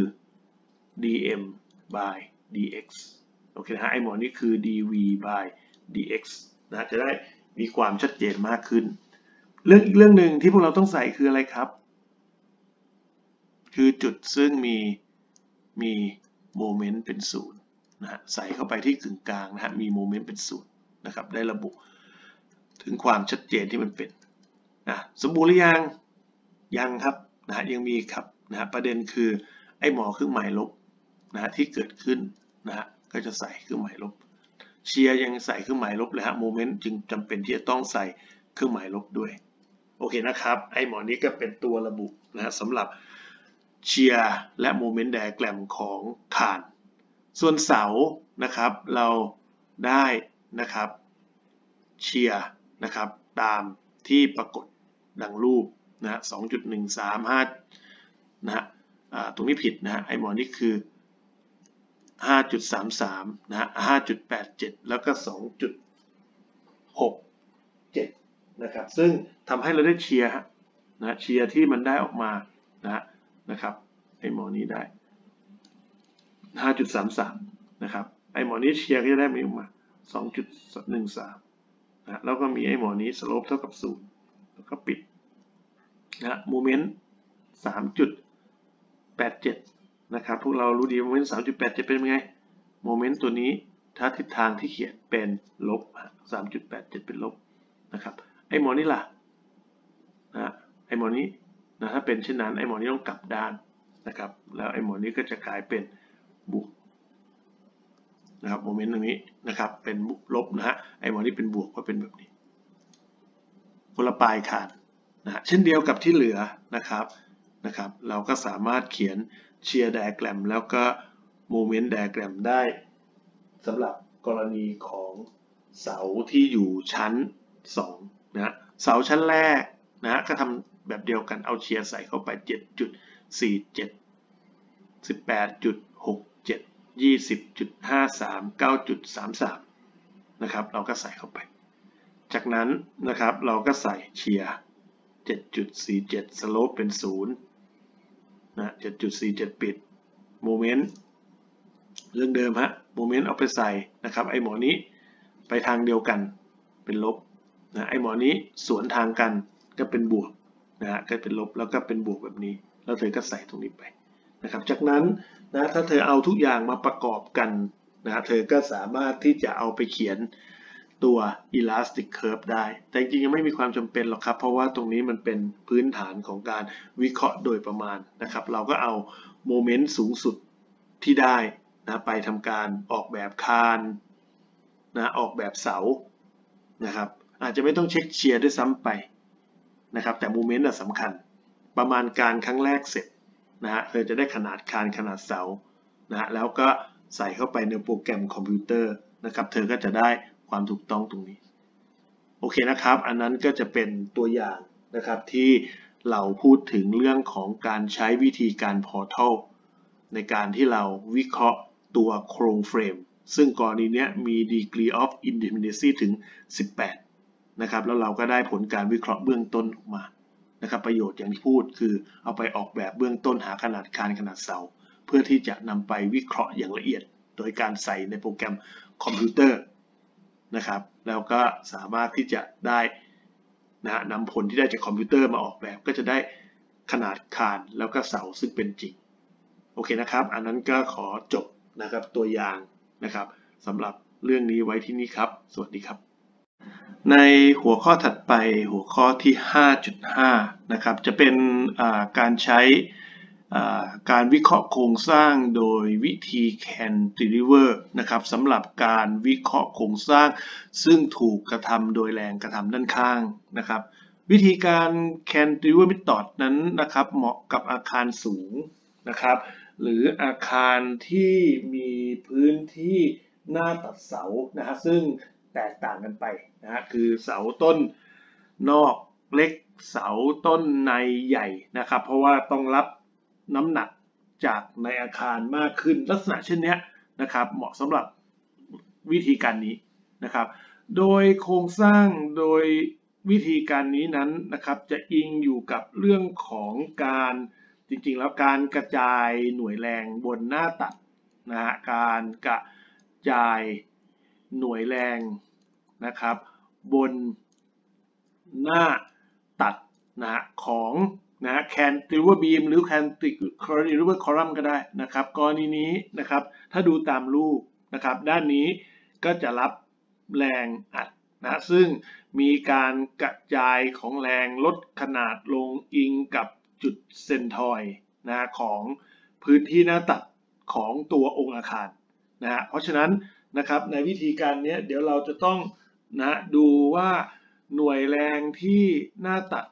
dm by dx โอเคนะฮะไอหมอนี่คือ dv by dx นะจะได้มีความชัดเจนมากขึ้นเรื่องอีกเรื่องหนึ่งที่พวกเราต้องใส่คืออะไรครับคือจุดซึ่งมีมีโมเมนต์เป็นศูนย์นะฮะใส่เข้าไปที่กึ่งกลางนะฮะมีโมเมนต์เป็นศูนย์นะครับได้ระบุถึงความชัดเจนที่มันเป็นนะสมบูรณ์หรือยังยังครับนะฮะยังมีครับนะฮะประเด็นคือไอ้หมอเครื่องหมายลบนะฮะที่เกิดขึ้นนะฮะก็จะใส่เครื่องหมายลบเชียร์ยังใส่เครื่องหมายลบเลยฮะโมเมนต์จึงจำเป็นที่จะต้องใส่เครื่องหมายลบด้วยโอเคนะครับไอ้หมอนี้ก็เป็นตัวระบุนะสำหรับเชียร์และโมเมนต์ไดอะแกรมของคานส่วนเสานะครับเราได้นะครับเชียร์นะครับตามที่ปรากฏดังรูปนะ สองจุดหนึ่งสามห้า นะฮะตรงนี้ผิดนะฮะไอ้หมอนี้คือ ห้าจุดสามสาม นะฮะ ห้าจุดแปดเจ็ด แล้วก็ สองจุดหกเจ็ด นะครับซึ่งทำให้เราได้เชียร์นะเชียร์ที่มันได้ออกมานะนะครับไอ้หมอนี้ได้ ห้าจุดสามสาม นะครับไอ้หมอนี้เชียร์ก็จะได้มาออกมา สองจุดหนึ่งสาม นะแล้วก็มีไอ้หมอนี้สโลปเท่ากับศูนย์แล้วก็ปิดนะโมเมนต์ สามจุดแปดเจ็ด นะครับพวกเรารู้ดีโมเมนต์ สามจุดแปดเจ็ด เป็นยังไงโมเมนต์ตัวนี้ถ้าทิศทางที่เขียนเป็นลบ สามจุดแปดเจ็ด เป็นลบนะครับไอ้หมอนี้ล่ะนะไอ้หมอนี้นะถ้าเป็นเช่นนั้นไอ้หมอนี้ต้องกลับด้านนะครับแล้วไอ้หมอนี้ก็จะกลายเป็นบวกนะครับโมเมนต์ตรงนี้นะครับเป็นลบนะฮะไอ้หมอนี้เป็นบวกก็เป็นแบบนี้คนละปลายคานนะฮะเช่นเดียวกับที่เหลือนะครับนะครับเราก็สามารถเขียนเชียร์ไดอะแกรมแล้วก็โมเมนต์ไดอะแกรมได้สำหรับกรณีของเสาที่อยู่ชั้นสองนะเสาชั้นแรกนะก็ทำแบบเดียวกันเอาเชียร์ใส่เข้าไป เจ็ดจุดสี่เจ็ด สิบแปดจุดหกเจ็ด ยี่สิบจุดห้าสาม เก้าจุดสามสาม นะครับเราก็ใส่เข้าไปจากนั้นนะครับเราก็ใส่เชียร์ เจ็ดจุดสี่เจ็ด สโลปเป็นศูนย์นะ เจ็ดจุดสี่เจ็ด ปิดโมเมนต์เรื่องเดิมฮะโมเมนต์เอาไปใส่นะครับไอหมอนี้ไปทางเดียวกันเป็นลบนะไอหมอนี้สวนทางกันก็เป็นบวกนะฮะก็เป็นลบแล้วก็เป็นบวกแบบนี้แล้วเธอก็ใส่ตรงนี้ไปนะครับจากนั้นนะถ้าเธอเอาทุกอย่างมาประกอบกันนะเธอก็สามารถที่จะเอาไปเขียนตัว elastic curve ได้แต่จริงๆยังไม่มีความจำเป็นหรอกครับเพราะว่าตรงนี้มันเป็นพื้นฐานของการวิเคราะห์โดยประมาณนะครับเราก็เอาโมเมนต์สูงสุดที่ได้นะไปทำการออกแบบคานนะออกแบบเสานะครับอาจจะไม่ต้องเช็คเชียร์ด้วยซ้ำไปนะครับแต่โมเมนต์สำคัญประมาณการครั้งแรกเสร็จนะฮะเธอจะได้ขนาดคานขนาดเสานะฮะแล้วก็ใส่เข้าไปในโปรแกรมคอมพิวเตอร์นะครับเธอก็จะได้ความถูกต้องตรงนี้โอเคนะครับอันนั้นก็จะเป็นตัวอย่างนะครับที่เราพูดถึงเรื่องของการใช้วิธีการ Portal ในการที่เราวิเคราะห์ตัวโครงเฟรมซึ่งกรณีนี้มี degree of independency ถึงสิบแปดนะครับแล้วเราก็ได้ผลการวิเคราะห์เบื้องต้นออกมานะครับประโยชน์อย่างที่พูดคือเอาไปออกแบบเบื้องต้นหาขนาดคานขนาดเสาเพื่อที่จะนำไปวิเคราะห์อย่างละเอียดโดยการใส่ในโปรแกรมคอมพิวเตอร์นะครับแล้วก็สามารถที่จะได้นะนำผลที่ได้จากคอมพิวเตอร์มาออกแบบก็จะได้ขนาดคานแล้วก็เสาซึ่งเป็นจริงโอเคนะครับอันนั้นก็ขอจบนะครับตัวอย่างนะครับสำหรับเรื่องนี้ไว้ที่นี่ครับสวัสดีครับในหัวข้อถัดไปหัวข้อที่ ห้าจุดห้า นะครับจะเป็นการใช้การวิเคราะห์โครงสร้างโดยวิธี cantilever นะครับสำหรับการวิเคราะห์โครงสร้างซึ่งถูกกระทำโดยแรงกระทำด้านข้างนะครับวิธีการ cantilever method นั้นนะครับเหมาะกับอาคารสูงนะครับหรืออาคารที่มีพื้นที่หน้าตัดเสานะฮะซึ่งแตกต่างกันไปนะฮะคือเสาต้นนอกเล็กเสาต้นในใหญ่นะครับเพราะว่าต้องรับน้ำหนักจากในอาคารมากขึ้นลักษณะเช่นนี้นะครับเหมาะสำหรับวิธีการนี้นะครับโดยโครงสร้างโดยวิธีการนี้นั้นนะครับจะอิงอยู่กับเรื่องของการจริงๆแล้วการกระจายหน่วยแรงบนหน้าตัดนะฮะการกระจายหน่วยแรงนะครับบนหน้าตัดนะของนะ cantilever beam หรือ cantilever column ก็ได้นะครับกรณีนี้นะครับถ้าดูตามรูปนะครับด้านนี้ก็จะรับแรงอัดนะซึ่งมีการกระจายของแรงลดขนาดลงอิงกับจุดเซนทอยด์นะของพื้นที่หน้าตัดของตัวองค์อาคารนะฮะเพราะฉะนั้นนะครับในวิธีการนี้เดี๋ยวเราจะต้องนะดูว่าหน่วยแรงที่หน้าตัด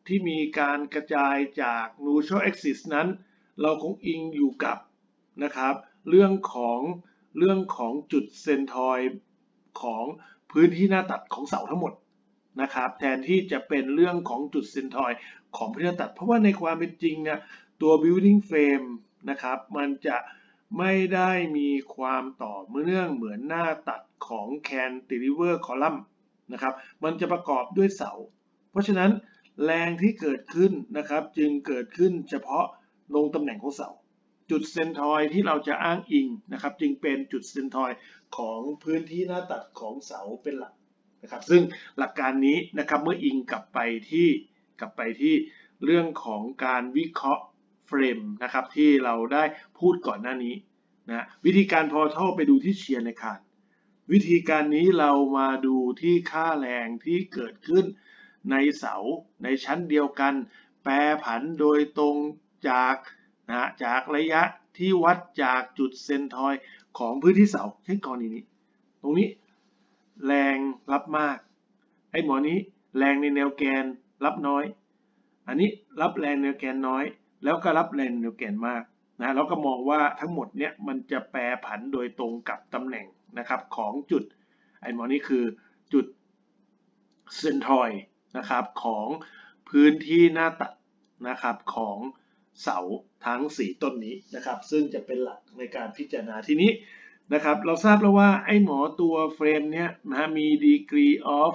ที่มีการกระจายจาก neutral axis นั้นเราคงอิงอยู่กับนะครับเรื่องของเรื่องของจุดเซนทอยด์ของพื้นที่หน้าตัดของเสาทั้งหมดนะครับแทนที่จะเป็นเรื่องของจุดเซนทอยด์ของพื้นที่หน้าตัดเพราะว่าในความเป็นจริงเนี่ยตัว building frame นะครับมันจะไม่ได้มีความต่อเนื่องเหมือนหน้าตัดของ cantilever column นะครับมันจะประกอบด้วยเสาเพราะฉะนั้นแรงที่เกิดขึ้นนะครับจึงเกิดขึ้นเฉพาะลงตำแหน่งของเสาจุดเซนทอยด์ที่เราจะอ้างอิงนะครับจึงเป็นจุดเซนทอยด์ของพื้นที่หน้าตัดของเสาเป็นหลักนะครับซึ่งหลักการนี้นะครับเมื่ออิงกลับไปที่กลับไปที่เรื่องของการวิเคราะห์เฟรมนะครับที่เราได้พูดก่อนหน้านี้นะวิธีการพอท่อไปดูที่เชียร์ในคานวิธีการนี้เรามาดูที่ค่าแรงที่เกิดขึ้นในเสาในชั้นเดียวกันแปรผันโดยตรงจากนะจากระยะที่วัดจากจุดเซนทอยด์ของพื้นที่เสาเช่นกรณีนี้ตรงนี้แรงรับมากไอ้หมอนี้แรงในแนวแกนรับน้อยอันนี้รับแรงแนวแกนน้อยแล้วก็รับแรงแนวแกนมากนะเราก็มองว่าทั้งหมดเนี้ยมันจะแปรผันโดยตรงกับตำแหน่งนะครับของจุดไอ้หมอนี้คือจุดเซนทอยด์นะครับของพื้นที่หน้าตัดนะครับของเสาทั้งสี่ต้นนี้นะครับซึ่งจะเป็นหลักในการพิจารณาทีนี้นะครับเราทราบแล้วว่าไอ้หมอตัวเฟรมเนี้ยนะมี degree of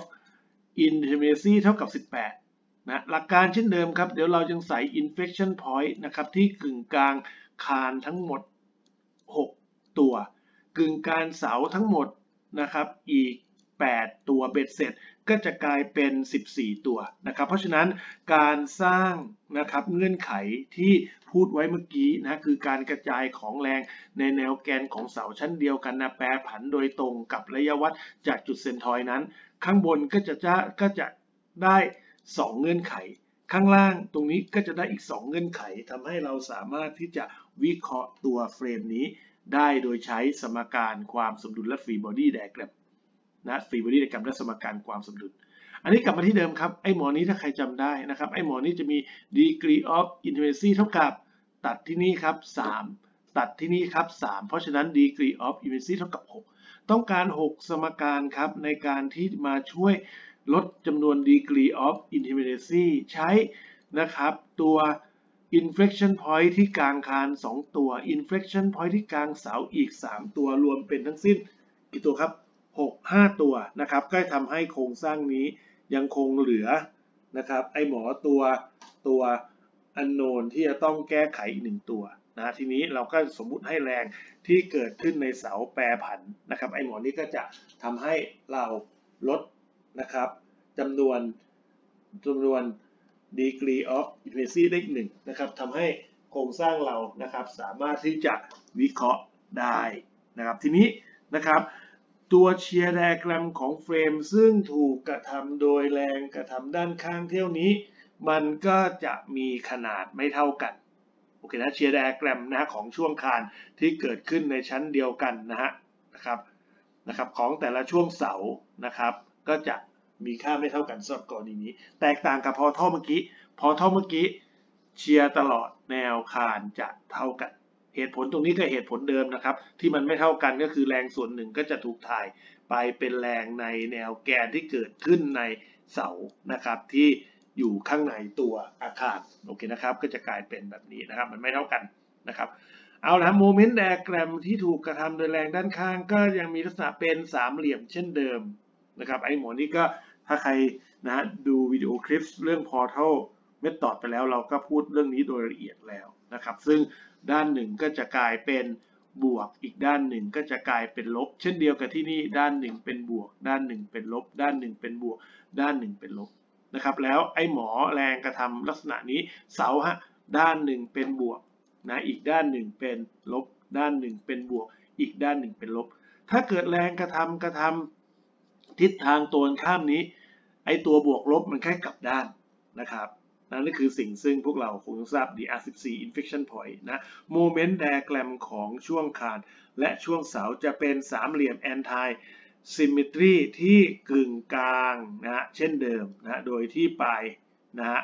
intimacy เท่ากับสิบแปดนะหลักการเช่นเดิมครับเดี๋ยวเราจึงใส่ inflection point นะครับที่กึ่งกลางคานทั้งหมดหกตัวกึ่งกลางเสาทั้งหมดนะครับอีกแปดตัวเบ็ดเสร็จก็จะกลายเป็นสิบสี่ตัวนะครับเพราะฉะนั้นการสร้างนะครับเงื่อนไขที่พูดไว้เมื่อกี้นะคือการกระจายของแรงในแนวแกนของเสาชั้นเดียวกันนะแปรผันโดยตรงกับระยะวัดจากจุดเซนทอยด์นั้นข้างบนก็จะจะก็จะได้สองเงื่อนไขข้างล่างตรงนี้ก็จะได้อีกสองเงื่อนไขทำให้เราสามารถที่จะวิเคราะห์ตัวเฟรมนี้ได้โดยใช้สมการความสมดุลและฟรีบอดี้ไดอะแกรมนะฟรีบอดี้ไดอะแกรมและสมการความสมดุลอันนี้กลับมาที่เดิมครับไอ้หมอนี้ถ้าใครจำได้นะครับไอ้หมอนี้จะมี degree of intimacy เท่ากับตัดที่นี่ครับสามตัดที่นี่ครับสามเพราะฉะนั้น degree of intimacy เท่ากับหกต้องการหกสมการครับในการที่มาช่วยลดจำนวน degree of intimacy ใช้นะครับตัว inflection point ที่กลางคานสองตัว inflection point ที่กลางเสาอีกสามตัวรวมเป็นทั้งสิ้นกี่ตัวครับหก ห้าตัวนะครับก็ทำให้โครงสร้างนี้ยังคงเหลือนะครับไอหมอตัวตัว unknown ที่จะต้องแก้ไขอีกหนึ่งตัวนะทีนี้เราก็สมมุติให้แรงที่เกิดขึ้นในเสาแปรผันนะครับไอหมอนี้ก็จะทำให้เราลดนะครับจำนวนจำนวน degree of intimacy ได้หนึ่งนะครับทำให้โครงสร้างเรานะครับสามารถที่จะวิเคราะห์ได้นะครับทีนี้นะครับตัวเชียร์ไดอะแกรมของเฟรมซึ่งถูกกระทำโดยแรงกระทำด้านข้างเท่านี้มันก็จะมีขนาดไม่เท่ากันโอเคนะเชียร์ไดอะแกรมนะของช่วงคานที่เกิดขึ้นในชั้นเดียวกันนะฮะนะครับนะครับของแต่ละช่วงเสานะครับก็จะมีค่าไม่เท่ากันสำหรับกรณีนี้แตกต่างกับพอท่อเมื่อกี้พอท่อเมื่อกี้เชียร์ตลอดแนวคานจะเท่ากันเหตุผลตรงนี้ก็เหตุผลเดิมนะครับที่มันไม่เท่ากันก็คือแรงส่วนหนึ่งก็จะถูกถ่ายไปเป็นแรงในแนวแกนที่เกิดขึ้นในเสานะครับที่อยู่ข้างในตัวอาคารโอเคนะครับก็จะกลายเป็นแบบนี้นะครับมันไม่เท่ากันนะครับเอาละโมเมนต์ไดอะแกรมที่ถูกกระทำโดยแรงด้านข้างก็ยังมีลักษณะเป็นสามเหลี่ยมเช่นเดิมนะครับไอ้หมอนี้ก็ถ้าใครนะดูวิดีโอคลิปเรื่อง Portal Method ไปแล้วเราก็พูดเรื่องนี้โดยละเอียดแล้วนะครับซึ่งด้านหนึ่งก็จะกลายเป็นบวกอีกด้านหนึ่งก็จะกลายเป็นลบเช่นเดียวกับที่นี่ด้านหนึ่งเป็นบวกด้านหนึ่งเป็นลบด้านหนึ่งเป็นบวกด้านหนึ่งเป็นลบนะครับแล้วไอ้หมอแรงกระทำลักษณะนี้เสาฮะด้านหนึ่งเป็นบวกนะอีกด้านหนึ่งเป็นลบด้านหนึ่งเป็นบวกอีกด้านหนึ่งเป็นลบถ้าเกิดแรงกระทำกระทำทิศทางตรงข้ามนี้ไอ้ตัวบวกลบมันแค่กลับด้านนะครับนั่นคือสิ่งซึ่งพวกเราคงทราบ ดี อาร์ สิบสี่ inflection point นะ moment diagram ของช่วงคานและช่วงเสาจะเป็นสามเหลี่ยม anti symmetry ที่กึ่งกลางนะฮะเช่นเดิมนะโดยที่ปลายนะฮะ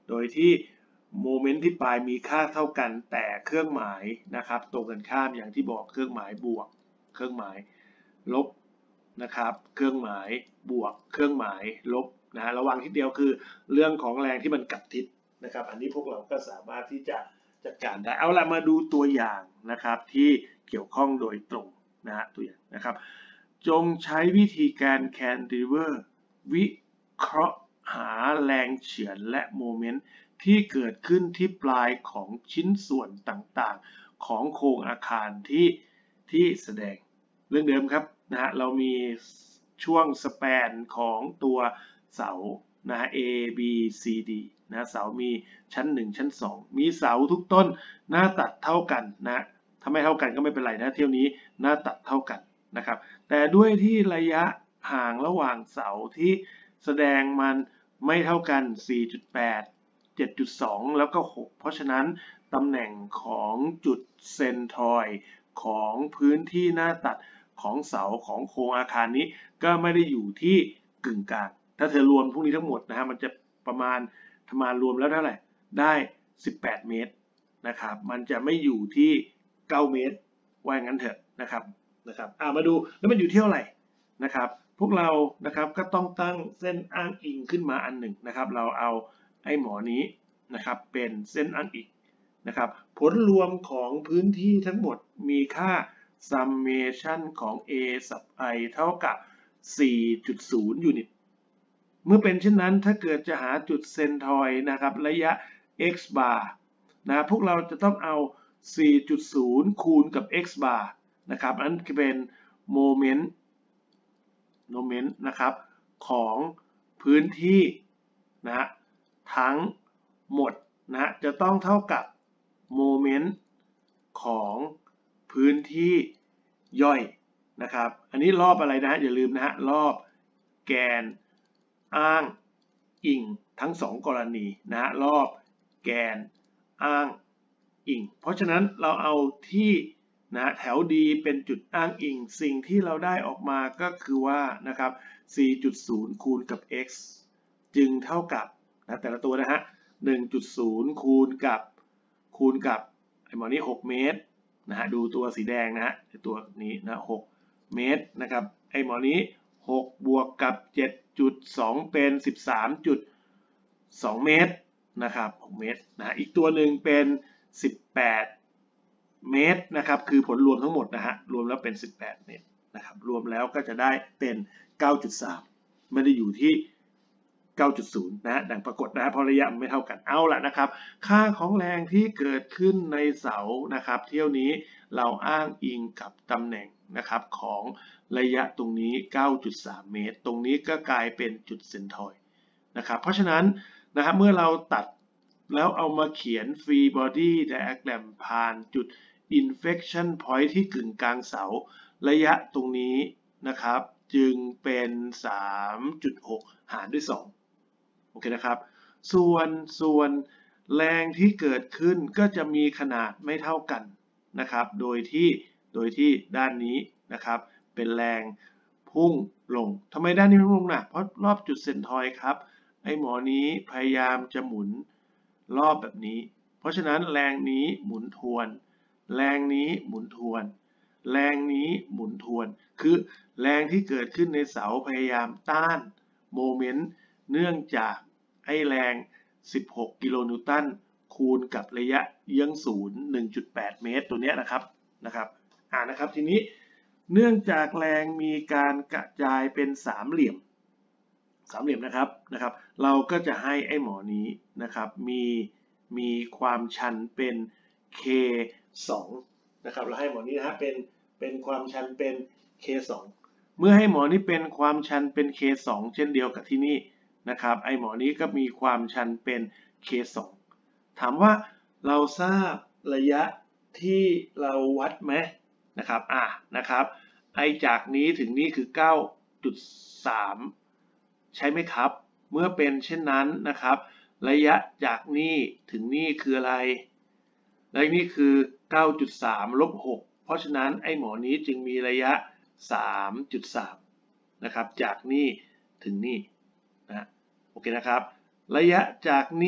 โดยที่โมเมนต์ที่ปลายมีค่าเท่ากันแต่เครื่องหมายนะครับตรงกันข้ามอย่างที่บอกเครื่องหมายบวกเครื่องหมายลบนะครับเครื่องหมายบวกเครื่องหมายลบนะระวังทีเดียวคือเรื่องของแรงที่มันกลับทิศนะครับอันนี้พวกเราก็สามารถที่จะจัดการได้เอาละมาดูตัวอย่างนะครับที่เกี่ยวข้องโดยตรงนะฮะตัวอย่างนะครับจงใช้วิธีการแคนติลิเวอร์วิเคราะห์หาแรงเฉือนและโมเมนต์ที่เกิดขึ้นที่ปลายของชิ้นส่วนต่างๆของโครงอาคารที่ที่แสดงเรื่องเดิมครับนะฮะเรามีช่วงสเปนของตัวเสานะฮะ A B C D นะเสามีชั้นหนึ่งชั้นสองมีเสาทุกต้นหน้าตัดเท่ากันนะถ้าไม่เท่ากันก็ไม่เป็นไรนะเที่ยวนี้หน้าตัดเท่ากันนะครับแต่ด้วยที่ระยะห่างระหว่างเสาที่แสดงมันไม่เท่ากัน สี่จุดแปด เจ็ดจุดสอง แล้วก็หกเพราะฉะนั้นตำแหน่งของจุดเซนทรอยด์ของพื้นที่หน้าตัดของเสาของโครงอาคารนี้ก็ไม่ได้อยู่ที่กึ่งกลางถ้าเธอรวมพวกนี้ทั้งหมดนะฮะมันจะประมาณประมาณรวมแล้วเท่าไหร่ได้สิบแปดเมตรนะครับมันจะไม่อยู่ที่เก้าเมตรว่าอย่างนั้นเถอะนะครับนะครับอ่ามาดูแล้วมันอยู่ที่เท่าไหร่นะครับพวกเรานะครับก็ต้องตั้งเส้นอ้างอิงขึ้นมาอันหนึ่งนะครับเราเอาไอ้หมอนี้นะครับเป็นเส้นอ้างอิงนะครับผลรวมของพื้นที่ทั้งหมดมีค่า summation ของ a sub i เท่ากับ สี่จุดศูนย์ ยูนิตเมื่อเป็นเช่นนั้นถ้าเกิดจะหาจุดเซนทรอยด์นะครับระยะ x bar นะพวกเราจะต้องเอา สี่จุดศูนย์ คูณกับ x bar นะครับอันนั้นเป็นโมเมนต์โมเมนต์นะครับของพื้นที่นะทั้งหมดนะจะต้องเท่ากับโมเมนต์ของพื้นที่ย่อยนะครับอันนี้รอบอะไรนะอย่าลืมนะฮะรอบแกนอ้างอิงทั้งสองกรณีนะรอบแกนอ้างอิงเพราะฉะนั้นเราเอาที่นะแถว D เป็นจุดอ้างอิงสิ่งที่เราได้ออกมาก็คือว่านะครับ สี่จุดศูนย์ คูณกับ x จึงเท่ากับนะแต่ละตัวนะฮะ หนึ่งจุดศูนย์ คูณกับคูณกับไอ้หมอนี้หกเมตรนะฮะดูตัวสีแดงนะฮะตัวนี้นะหกเมตรนะครับไอ้หมอนี้หกบวกกับ เจ็ดจุดสอง เป็น สิบสามจุดสอง เมตรนะครับหกเมตรนะอีกตัวหนึ่งเป็นสิบแปดเมตรนะครับคือผลรวมทั้งหมดนะฮะรวมแล้วเป็นสิบแปดเมตรนะครับรวมแล้วก็จะได้เป็น เก้าจุดสาม ไม่ได้อยู่ที่ เก้าจุดศูนย์ นะดังปรากฏนะเพราะระยะมันไม่เท่ากันเอาละนะครับค่าของแรงที่เกิดขึ้นในเสานะครับเที่ยวนี้เราอ้างอิงกับตำแหน่งนะครับของระยะตรงนี้ เก้าจุดสาม เมตรตรงนี้ก็กลายเป็นจุดเซนทรอยด์นะครับเพราะฉะนั้นนะครับเมื่อเราตัดแล้วเอามาเขียน free body diagram ผ่านจุด inflection point ที่กึ่งกลางเสาระยะตรงนี้นะครับจึงเป็น สามจุดหก หารด้วยสองโอเคนะครับส่วนส่วนแรงที่เกิดขึ้นก็จะมีขนาดไม่เท่ากันนะครับโดยที่โดยที่ด้านนี้นะครับเป็นแรงพุ่งลงทำไมด้านนี้พุ่งลงนะเพราะรอบจุดเซนทรอยด์ครับไอ้หมอนี้พยายามจะหมุนรอบแบบนี้เพราะฉะนั้นแรงนี้หมุนทวนแรงนี้หมุนทวนแรงนี้หมุนทวนคือแรงที่เกิดขึ้นในเสาพยายามต้านโมเมนต์เนื่องจากไอ้แรงสิบหกกิโลนิวตันคูณกับระยะเยื้องศูนย์ หนึ่งจุดแปด เมตรตัวนี้นะครับนะครับอ่านะครับทีนี้เนื่องจากแรงมีการกระจายเป็นสามเหลี่ยมสามเหลี่ยมนะครับนะครับเราก็จะให้ไอ้หมอนี้นะครับมีมีความชันเป็น เค สอง นะครับเราให้หมอนี้นะฮะเป็นเป็นความชันเป็น เค สอง เมื่อให้หมอนี้เป็นความชันเป็น เค สอง เช่นเดียวกับที่นี่นะครับไอ้หมอนี้ก็มีความชันเป็น เค สอง ถามว่าเราทราบระยะที่เราวัดไหมนะครับอ่ะนะครับไอ้จากนี้ถึงนี้คือ เก้าจุดสาม ใช่ไหมครับเมื่อเป็นเช่นนั้นนะครับระยะจากนี้ถึงนี่คืออะไรและนี่คือ เก้าจุดสาม ลบ หก เพราะฉะนั้นไอ้หมอนี้จึงมีระยะ สามจุดสาม นะครับจากนี่ถึงนี่นะโอเคนะครับระยะจากนี่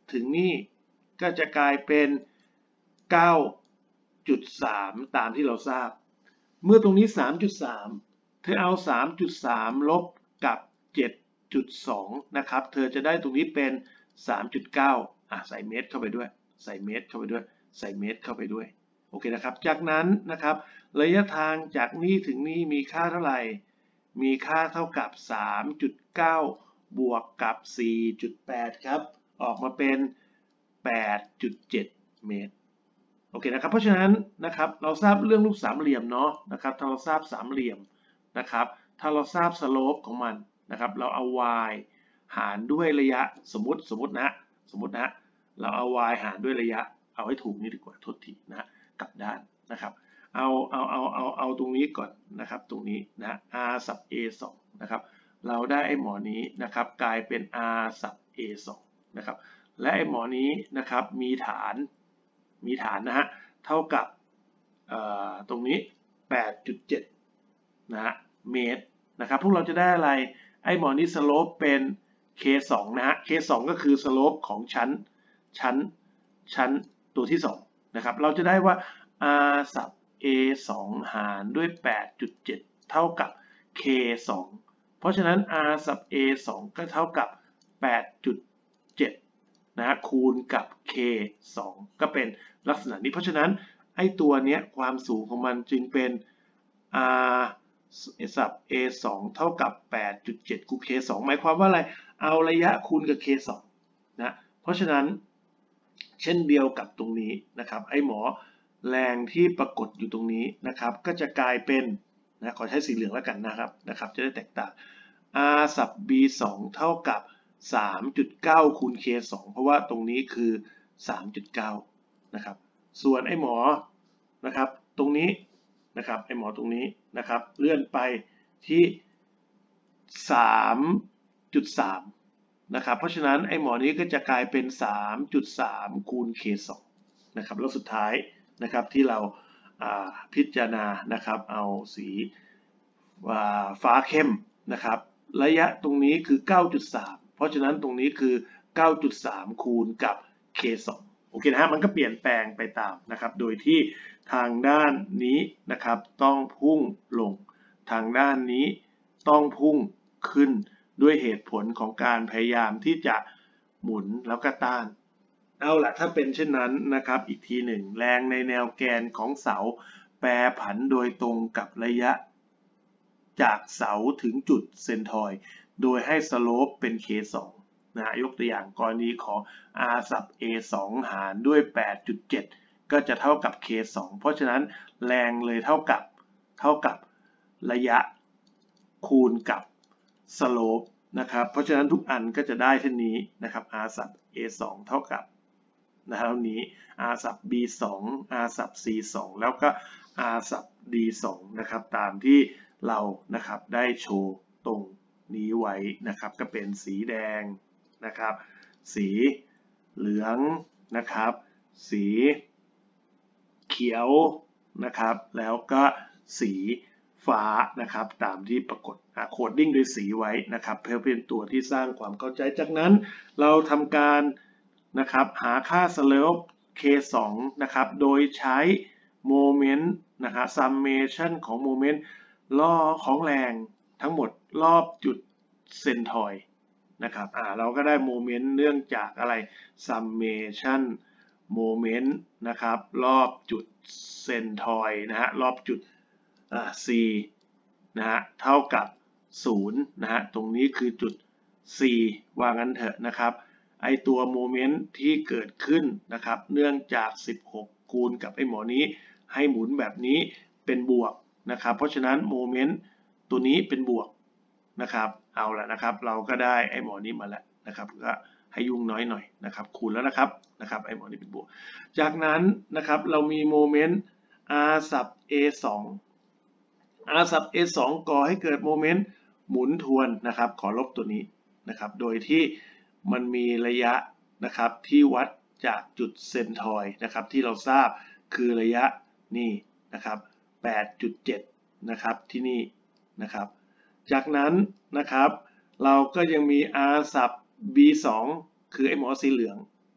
ถึงนี่ก็จะกลายเป็น เก้าจุดสาม ตามที่เราทราบเมื่อตรงนี้ สามจุดสาม เธอเอา สามจุดสาม ลบกับ เจ็ดจุดสอง นะครับเธอจะได้ตรงนี้เป็น สามจุดเก้า อ่ะใส่เมตรเข้าไปด้วยใส่เมตรเข้าไปด้วยใส่เมตรเข้าไปด้วยโอเคนะครับจากนั้นนะครับระยะทางจากนี้ถึงนี้มีค่าเท่าไหร่มีค่าเท่ากับ สามจุดเก้า บวกกับ สี่จุดแปด ครับออกมาเป็น แปดจุดเจ็ด เมตรโอเคนะครับเพราะฉะนั้นนะครับเราทราบเรื่องรูปสามเหลี่ยมเนาะนะครับถ้าเราทราบสามเหลี่ยมนะครับถ้าเราทราบสโลปของมันนะครับเราเอา y หารด้วยระยะสมมติสมมตินะสมมตินะเราเอา y หารด้วยระยะเอาให้ถูกนี่ดีกว่าโทษทีนะกลับด้านนะครับเอาเอาเอาเอาเอาตรงนี้ก่อนนะครับตรงนี้นะ r สับ a สองนะครับเราได้ไอ้หมอนี้นะครับกลายเป็น r สับ a สองนะครับและไอ้หมอนี้นะครับมีฐานมีฐานนะฮะเท่ากับตรงนี้ แปดจุดเจ็ด นะฮะเมตรนะครับพวกเราจะได้อะไรไอ้หมอนี้สโลปเป็น เค สอง นะฮะ เค สอง ก็คือสโลปของชั้นชั้นชั้นตัวที่สองนะครับเราจะได้ว่า r สับ a สอง หารด้วย แปดจุดเจ็ด เท่ากับ เค สอง เพราะฉะนั้น r สับ a สอง ก็เท่ากับ แปดจุดเจ็ด นะฮะคูณกับ เค สอง ก็เป็นลักษณะนี้เพราะฉะนั้นไอ้ตัวเนี้ยความสูงของมันจึงเป็น r สับ a สอง เท่ากับ แปดจุดเจ็ด คูณ เค สอง หมายความว่าอะไรเอาระยะคูณกับ เค สอง นะเพราะฉะนั้นเช่นเดียวกับตรงนี้นะครับไอ้หมอแรงที่ปรากฏอยู่ตรงนี้นะครับก็จะกลายเป็นนะขอใช้สีเหลืองแล้วกันนะครับนะครับจะได้แตกต่าง r สับ b สอง เท่ากับ สามจุดเก้า คูณ เค สอง เพราะว่าตรงนี้คือ สามจุดเก้า นะครับส่วนไอ้หมอนะครับตรงนี้นะครับไอ้หมอตรงนี้นะครับเลื่อนไปที่ สามจุดสาม นะครับเพราะฉะนั้นไอ้หมอนี้ก็จะกลายเป็น สามจุดสาม คูณ เค สอง นะครับแล้วสุดท้ายนะครับที่เราพิจารณานะครับเอาสีฟ้าเข้มนะครับระยะตรงนี้คือ เก้าจุดสาม เพราะฉะนั้นตรงนี้คือ เก้าจุดสาม คูณกับ เค สอง โอเคนะฮะมันก็เปลี่ยนแปลงไปตามนะครับโดยที่ทางด้านนี้นะครับต้องพุ่งลงทางด้านนี้ต้องพุ่งขึ้นด้วยเหตุผลของการพยายามที่จะหมุนแล้วก็ต้านเอาละถ้าเป็นเช่นนั้นนะครับอีกทีหนึ่งแรงในแนวแกนของเสาแปรผันโดยตรงกับระยะจากเสาถึงจุดเซนทอยด์โดยให้สโลปเป็น เค สอง นะยกตัวอย่างกรณีของ r สับ a สอง หารด้วย แปดจุดเจ็ด ก็จะเท่ากับ เค สอง เพราะฉะนั้นแรงเลยเท่ากับเท่ากับระยะคูณกับสโลปนะครับเพราะฉะนั้นทุกอันก็จะได้เช่นนี้นะครับ r สับ a สอง เท่ากับนะเท่านี้ r สับ b สอง r สับ c สอง แล้วก็ r สับ d สอง นะครับตามที่เรานะครับได้โชว์ตรงนี้ไว้นะครับก็เป็นสีแดงนะครับสีเหลืองนะครับสีเขียวนะครับแล้วก็สีฟ้านะครับตามที่ปรากฏโคดดิ้งด้วยสีไว้นะครับเพื่อเป็นตัวที่สร้างความเข้าใจจากนั้นเราทำการนะครับหาค่า slope เค สอง นะครับโดยใช้โมเมนต์นะครับ summation ของโมเมนต์ล่อของแรงทั้งหมดรอบจุดเซนทอยด์นะครับอ่าเราก็ได้โมเมนต์เนื่องจากอะไร summation โมเมนต์นะครับรอบจุดเซนทอยด์นะฮะรอบจุด c นะฮะเท่ากับศูนย์นะฮะตรงนี้คือจุด c ว่างั้นเถอะนะครับไอตัวโมเมนต์ที่เกิดขึ้นนะครับเนื่องจากสิบหกคูณกับไอหมอนี้ให้หมุนแบบนี้เป็นบวกนะครับเพราะฉะนั้นโมเมนต์ตัวนี้เป็นบวกนะครับเอาละนะครับเราก็ได้ไอหมอนี้มาแล้วนะครับก็ให้ยุ่งน้อยหน่อยนะครับคูณแล้วนะครับนะครับไอหมอนี้เป็นบวกจากนั้นนะครับเรามีโมเมนต์ r สับ a สอง r สับ a สอง ก่อให้เกิดโมเมนต์หมุนทวนนะครับขอลบตัวนี้นะครับโดยที่มันมีระยะนะครับที่วัดจากจุดเซนทอยด์นะครับที่เราทราบคือระยะนี่นะครับ แปดจุดเจ็ด นะครับที่นี่นะครับจากนั้นนะครับเราก็ยังมี r สับ b สอง คือไอ้หมอสีเหลือง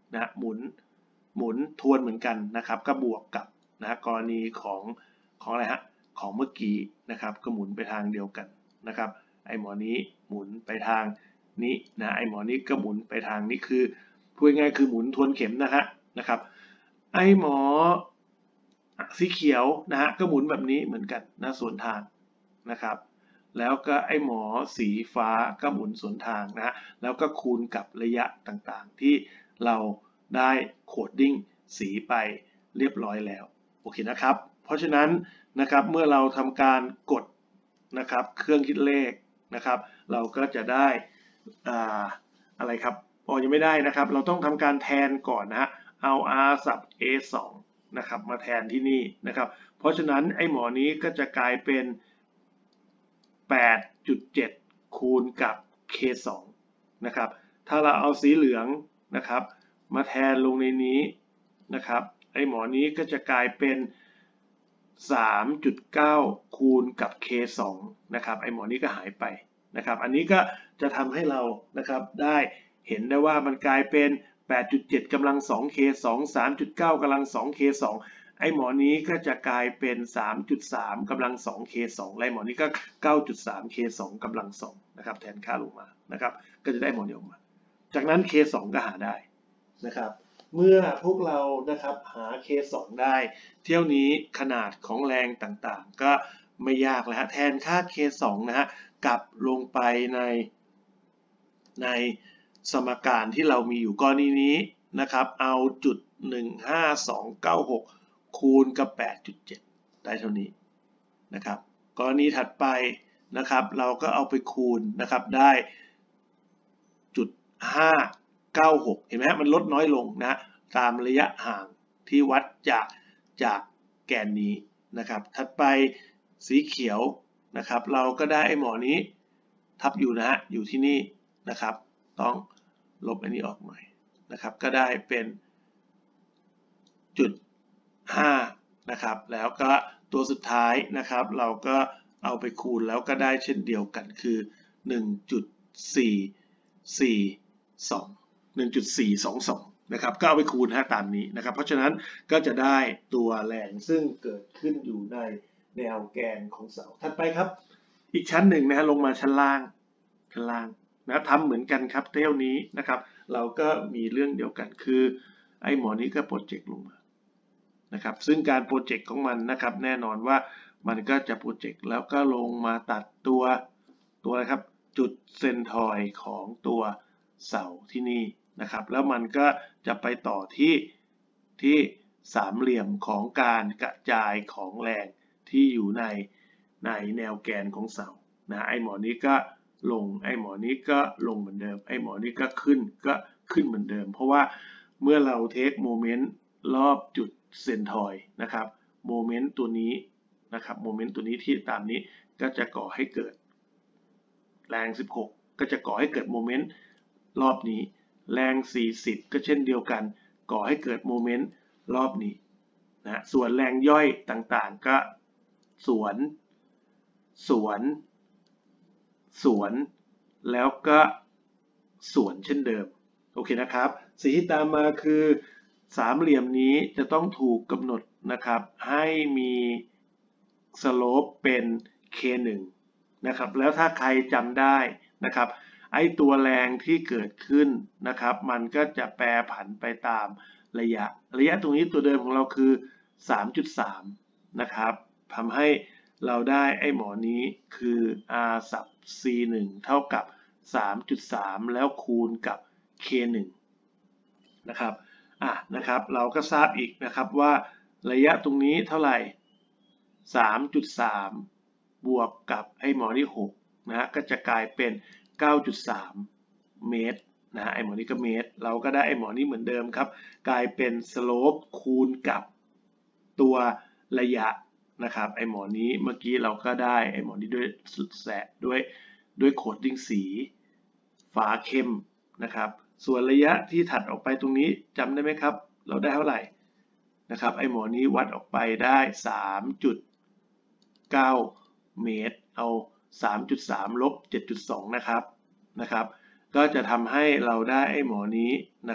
นะหมุนหมุนทวนเหมือนกันนะครับก็บวกกับนะกรณีของของอะไรฮะของเมื่อกี้นะครับก็หมุนไปทางเดียวกันนะครับไอหมอนี้หมุนไปทางนี้นะไอหมอนี้ก็หมุนไปทางนี้คือพูดง่ายๆคือหมุนทวนเข็มนะฮะนะครับไอหมอสีเขียวนะฮะก็หมุนแบบนี้เหมือนกันนะสวนทางนะครับแล้วก็ไอหมอสีฟ้าก็หมุนสวนทางนะฮะแล้วก็คูณกับระยะต่างๆที่เราได้โคดดิ้งสีไปเรียบร้อยแล้วโอเคนะครับเพราะฉะนั้นนะครับเมื่อเราทำการกดนะครับเครื่องคิดเลขนะครับเราก็จะได้อ่าอะไรครับอ๋อยังไม่ได้นะครับเราต้องทำการแทนก่อนนะฮะเอา r สับ a สองนะครับมาแทนที่นี่นะครับเพราะฉะนั้นไอ้หมอนี้ก็จะกลายเป็น แปดจุดเจ็ด คูณกับ เค สอง นะครับถ้าเราเอาสีเหลืองนะครับมาแทนลงในนี้นะครับไอ้หมอนี้ก็จะกลายเป็น สามจุดเก้า คูณกับ เค สอง นะครับไอ้หมอนี้ก็หายไปนะครับอันนี้ก็จะทำให้เรานะครับได้เห็นได้ว่ามันกลายเป็น แปดจุดเจ็ด กำลัง สอง เค สอง สามจุดเก้า กำลัง สอง เค สอง ไอ้หมอนี้ก็จะกลายเป็น สามจุดสาม กำลัง สอง เค สอง ไอ้หมอนี้ก็ เก้าจุดสาม เค สอง กำลัง สอง นะครับแทนค่าลงมานะครับก็จะได้หมอนี้ออกมาจากนั้น เค สอง ก็หาได้นะครับเมื่อพวกเรานะครับหา เค สอง ได้เที่ยวนี้ขนาดของแรงต่างๆก็ไม่ยากแล้วฮะแทนค่า เค สอง นะฮะกลับลงไปในในสมการที่เรามีอยู่กรณีนี้นะครับเอาจุดหนึ่งห้าสองเก้าหกคูณกับ แปดจุดเจ็ด ได้เท่านี้นะครับกรณีถัดไปนะครับเราก็เอาไปคูณนะครับได้จุดห้าเก้าหกเห็นไหมฮะมันลดน้อยลงนะตามระยะห่างที่วัดจากจากแกนนี้นะครับถัดไปสีเขียวนะครับเราก็ได้ไอ้หมอนี้ทับอยู่นะฮะอยู่ที่นี่นะครับต้องลบอันนี้ออกหน่อยนะครับก็ได้เป็นจุดห้านะครับแล้วก็ตัวสุดท้ายนะครับเราก็เอาไปคูณแล้วก็ได้เช่นเดียวกันคือ หนึ่งจุดสี่สี่สอง หนึ่งจุดสี่สองสอง นะครับก็เอาไปคูณฮะตามนี้นะครับเพราะฉะนั้นก็จะได้ตัวแรงซึ่งเกิดขึ้นอยู่ในแนวแกนของเสาถัดไปครับอีกชั้นหนึ่งนะฮะลงมาชั้นล่างชั้นล่างนะทำเหมือนกันครับเท่านี้นะครับเราก็มีเรื่องเดียวกันคือไอ้หมอนี้ก็โปรเจกต์ลงมานะครับซึ่งการโปรเจกต์ของมันนะครับแน่นอนว่ามันก็จะโปรเจกต์แล้วก็ลงมาตัดตัวตัวอะไรครับจุดเซนทอยด์ของตัวเสาที่นี่นะครับแล้วมันก็จะไปต่อที่ที่สามเหลี่ยมของการกระจายของแรงที่อยู่ในในแนวแกนของเสานะไอ้หมอนี้ก็ลงไอ้หมอนี้ก็ลงเหมือนเดิมไอ้หมอนี้ก็ขึ้นก็ขึ้นเหมือนเดิมเพราะว่าเมื่อเราเทคโมเมนต์รอบจุดเซนทอยด์นะครับโมเมนต์ตัวนี้นะครับโมเมนต์ตัวนี้ที่ตามนี้ก็จะก่อให้เกิดแรงสิบหกก็จะก่อให้เกิดโมเมนต์รอบนี้แรงสี่สิบก็เช่นเดียวกันก่อให้เกิดโมเมนต์รอบนี้นะส่วนแรงย่อยต่างๆก็สวนสวนสวนแล้วก็สวนเช่นเดิมโอเคนะครับสิ่งที่ตามมาคือสามเหลี่ยมนี้จะต้องถูกกำหนดนะครับให้มีสโลปเป็น เค หนึ่ง นะครับแล้วถ้าใครจำได้นะครับไอตัวแรงที่เกิดขึ้นนะครับมันก็จะแปรผันไปตามระยะระยะตรงนี้ตัวเดิมของเราคือ สามจุดสาม นะครับทำให้เราได้ไอหมอนี้คือ r สับ c หนึ่ง เท่ากับ สามจุดสาม แล้วคูณกับ เค หนึ่ง นะครับอ่ะนะครับเราก็ทราบอีกนะครับว่าระยะตรงนี้เท่าไหร่ สามจุดสาม บวกกับไอหมอที่หกนะฮะก็จะกลายเป็น เก้าจุดสาม เมตรนะไอหมอนี้ก็เมตรเราก็ได้ไอหมอนี้เหมือนเดิมครับกลายเป็นสโลปคูณกับตัวระยะนะครับไอหมอนี้เมื่อกี้เราก็ได้ไอหมอนี้ด้วยแสะด้วยด้วยโคดดิ้งสีฟ้าเข้มนะครับส่วนระยะที่ถัดออกไปตรงนี้จำได้ไหมครับเราได้เท่าไหร่นะครับไอหมอนี้วัดออกไปได้ สามจุดเก้า เมตรเอา สามจุดสาม ลบ เจ็ดจุดสอง นะครับนะครับก็จะทำให้เราได้ไอหมอนี้นะครับ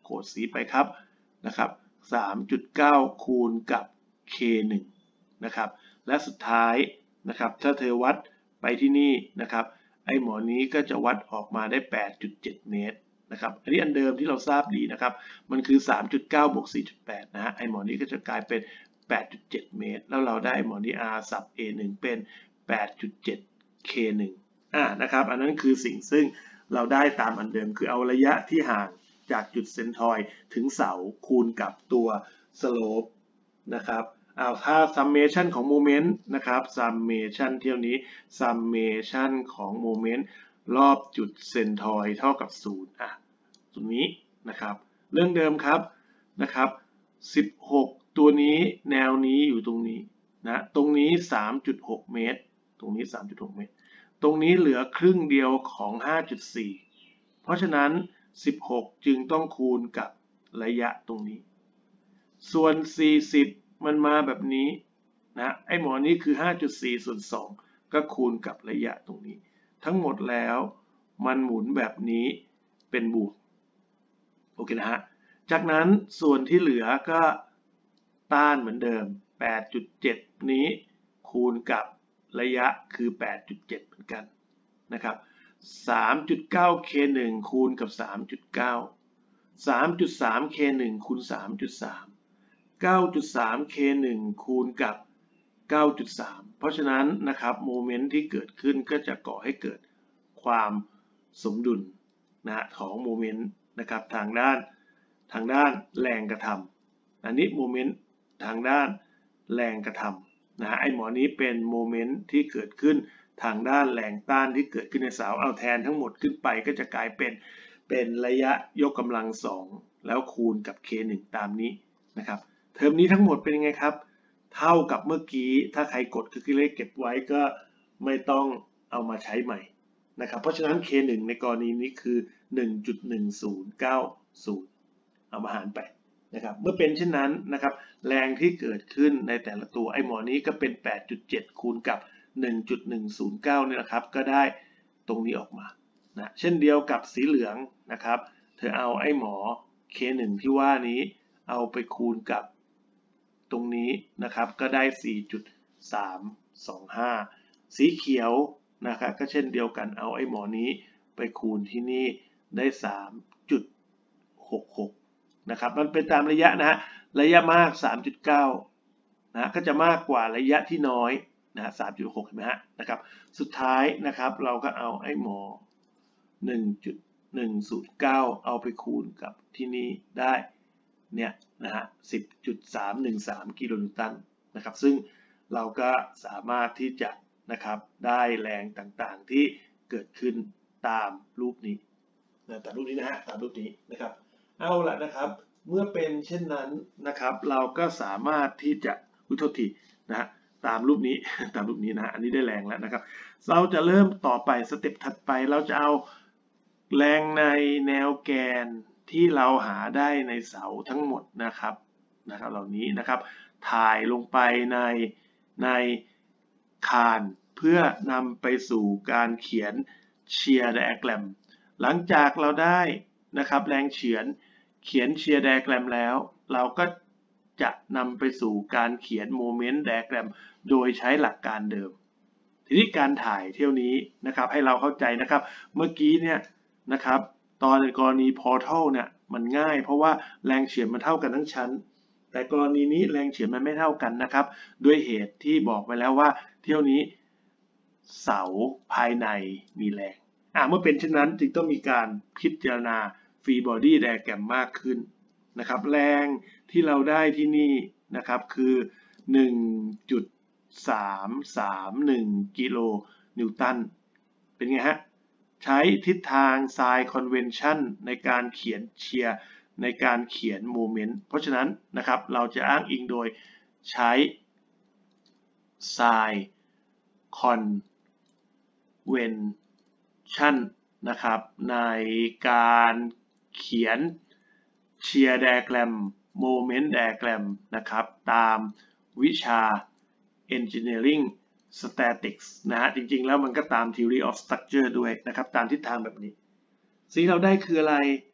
โกดสีไปครับนะครับ สามจุดเก้า คูณกับ เค หนึ่ง นะครับและสุดท้ายนะครับถ้าเธอวัดไปที่นี่นะครับไอ้หมอนี้ก็จะวัดออกมาได้ แปดจุดเจ็ด เมตรนะครับอันนี้อันเดิมที่เราทราบดีนะครับมันคือ สามจุดเก้า บวก สี่จุดแปด นะฮะไอ้หมอนี้ก็จะกลายเป็น แปดจุดเจ็ด เมตรแล้วเราได้หมอนี้ r สับ เอ หนึ่ง เป็น แปดจุดเจ็ด เค หนึ่ง อ่านะครับอันนั้นคือสิ่งซึ่งเราได้ตามอันเดิมคือเอาระยะที่ห่างจากจุดเซนทอยด์ถึงเสาคูณกับตัวสโลปนะครับเอาถ้า summation ของโมเมนต์นะครับ summation เที่ยวนี้ summation ของโมเมนต์รอบจุดเซนทอยด์เท่ากับศูนย์อ่ะตรงนี้นะครับเรื่องเดิมครับนะครับสิบหกตัวนี้แนวนี้อยู่ตรงนี้นะตรงนี้ สามจุดหก เมตรตรงนี้ สามจุดหก เมตรตรงนี้เหลือครึ่งเดียวของ ห้าจุดสี่ เพราะฉะนั้นสิบหกจึงต้องคูณกับระยะตรงนี้ส่วนสี่สิบมันมาแบบนี้นะไอ้หมอนี้คือ ห้าจุดสี่ ส่วนสองก็คูณกับระยะตรงนี้ทั้งหมดแล้วมันหมุนแบบนี้เป็นบวกโอเคนะฮะจากนั้นส่วนที่เหลือก็ต้านเหมือนเดิม แปดจุดเจ็ด นี้คูณกับระยะคือ แปดจุดเจ็ด เหมือนกันนะครับ สามจุดเก้า เค หนึ่ง คูณกับ สามจุดเก้า สามจุดสาม เค หนึ่ง คูณ สามจุดสาม เก้าจุดสาม เค หนึ่ง คูณกับ เก้าจุดสาม เพราะฉะนั้นนะครับโมเมนต์ที่เกิดขึ้นก็จะก่อให้เกิดความสมดุลนะของโมเมนต์นะครับทางด้านทางด้านแรงกระทำอันนี้โมเมนต์ทางด้านแรงกระทำนะไอหมอนี้เป็นโมเมนต์ที่เกิดขึ้นทางด้านแรงต้านที่เกิดขึ้นในเสาเอาแทนทั้งหมดขึ้นไปก็จะกลายเป็นเป็นระยะยกกำลังสองแล้วคูณกับ เค หนึ่ง ตามนี้นะครับเทอมนี้ทั้งหมดเป็นยังไงครับเท่ากับเมื่อกี้ถ้าใครกดคือเลขเก็บไว้ก็ไม่ต้องเอามาใช้ใหม่นะครับเพราะฉะนั้น เค หนึ่ง ในกรณีนี้คือ หนึ่งจุดหนึ่งศูนย์เก้าศูนย์ เอามาหารไปนะครับเมื่อเป็นเช่นนั้นนะครับแรงที่เกิดขึ้นในแต่ละตัวไอ้หมอนี้ก็เป็น แปดจุดเจ็ด คูณกับ หนึ่งจุดหนึ่งศูนย์เก้า เนี่ยนะครับก็ได้ตรงนี้ออกมานะเช่นเดียวกับสีเหลืองนะครับเธอเอาไอ้หมอ เค หนึ่ง ที่ว่านี้เอาไปคูณกับตรงนี้นะครับก็ได้ สี่จุดสามสองห้า สีเขียวนะครับก็เช่นเดียวกันเอาไอ้หมอนี้ไปคูณที่นี่ได้ สามจุดหกหก นะครับมันเป็นตามระยะนะฮะระยะมาก สามจุดเก้า นะก็จะมากกว่าระยะที่น้อยนะ สามจุดหก เห็นไหมฮะนะครับสุดท้ายนะครับเราก็เอาไอ้หมอ หนึ่งจุดหนึ่งศูนย์เก้า เอาไปคูณกับที่นี่ได้เนี่ยนะฮะ สิบจุดสามหนึ่งสาม กิโลนิวตันนะครับซึ่งเราก็สามารถที่จะนะครับได้แรงต่างๆที่เกิดขึ้นตามรูปนี้นะตามรูปนี้นะฮะตามรูปนี้นะครับเอาละนะครับเมื่อเป็นเช่นนั้นนะครับเราก็สามารถที่จะอุทโทษทีนะฮะตามรูปนี้ตามรูปนี้นะอันนี้ได้แรงแล้วนะครับเราจะเริ่มต่อไปสเต็ปถัดไปเราจะเอาแรงในแนวแกนที่เราหาได้ในเสาทั้งหมดนะครับนะครับเหล่านี้นะครับถ่ายลงไปในในคานเพื่อนำไปสู่การเขียนเชียร์ไดอะแกรมหลังจากเราได้นะครับแรงเฉือนเขียนเชียร์ไดอะแกรมแล้วเราก็จะนำไปสู่การเขียนโมเมนต์ไดอะแกรมโดยใช้หลักการเดิมทีนี้การถ่ายเที่ยวนี้นะครับให้เราเข้าใจนะครับเมื่อกี้เนี่ยนะครับตอนในกรณีพอร์ทัลเนี่ยมันง่ายเพราะว่าแรงเฉือนมันเท่ากันทั้งชั้นแต่กรณีนี้แรงเฉือนมันไม่เท่ากันนะครับด้วยเหตุที่บอกไปแล้วว่าเที่ยวนี้เสาภายในมีแรงอ่ะเมื่อเป็นเช่นนั้นจึงต้องมีการพิจารณาฟรีบอดี้ไดอะแกรมมากขึ้นนะครับแรงที่เราได้ที่นี่นะครับคือ หนึ่งจุดสามสามหนึ่ง กิโลนิวตันเป็นไงฮะใช้ทิศทางไซน์คอนเวนชั่นในการเขียนเชียร์ในการเขียนโมเมนต์เพราะฉะนั้นนะครับเราจะอ้างอิงโดยใช้ไซน์คอนเวนชั่นนะครับในการเขียนเชียร์ไดอะแกรมโมเมนต์ไดอะแกรมนะครับตามวิชา Engineering Statics นะฮะจริงๆแล้วมันก็ตาม Theory of Structure ด้วยนะครับตามทิศทางแบบนี้สิ่งเราได้คืออะไร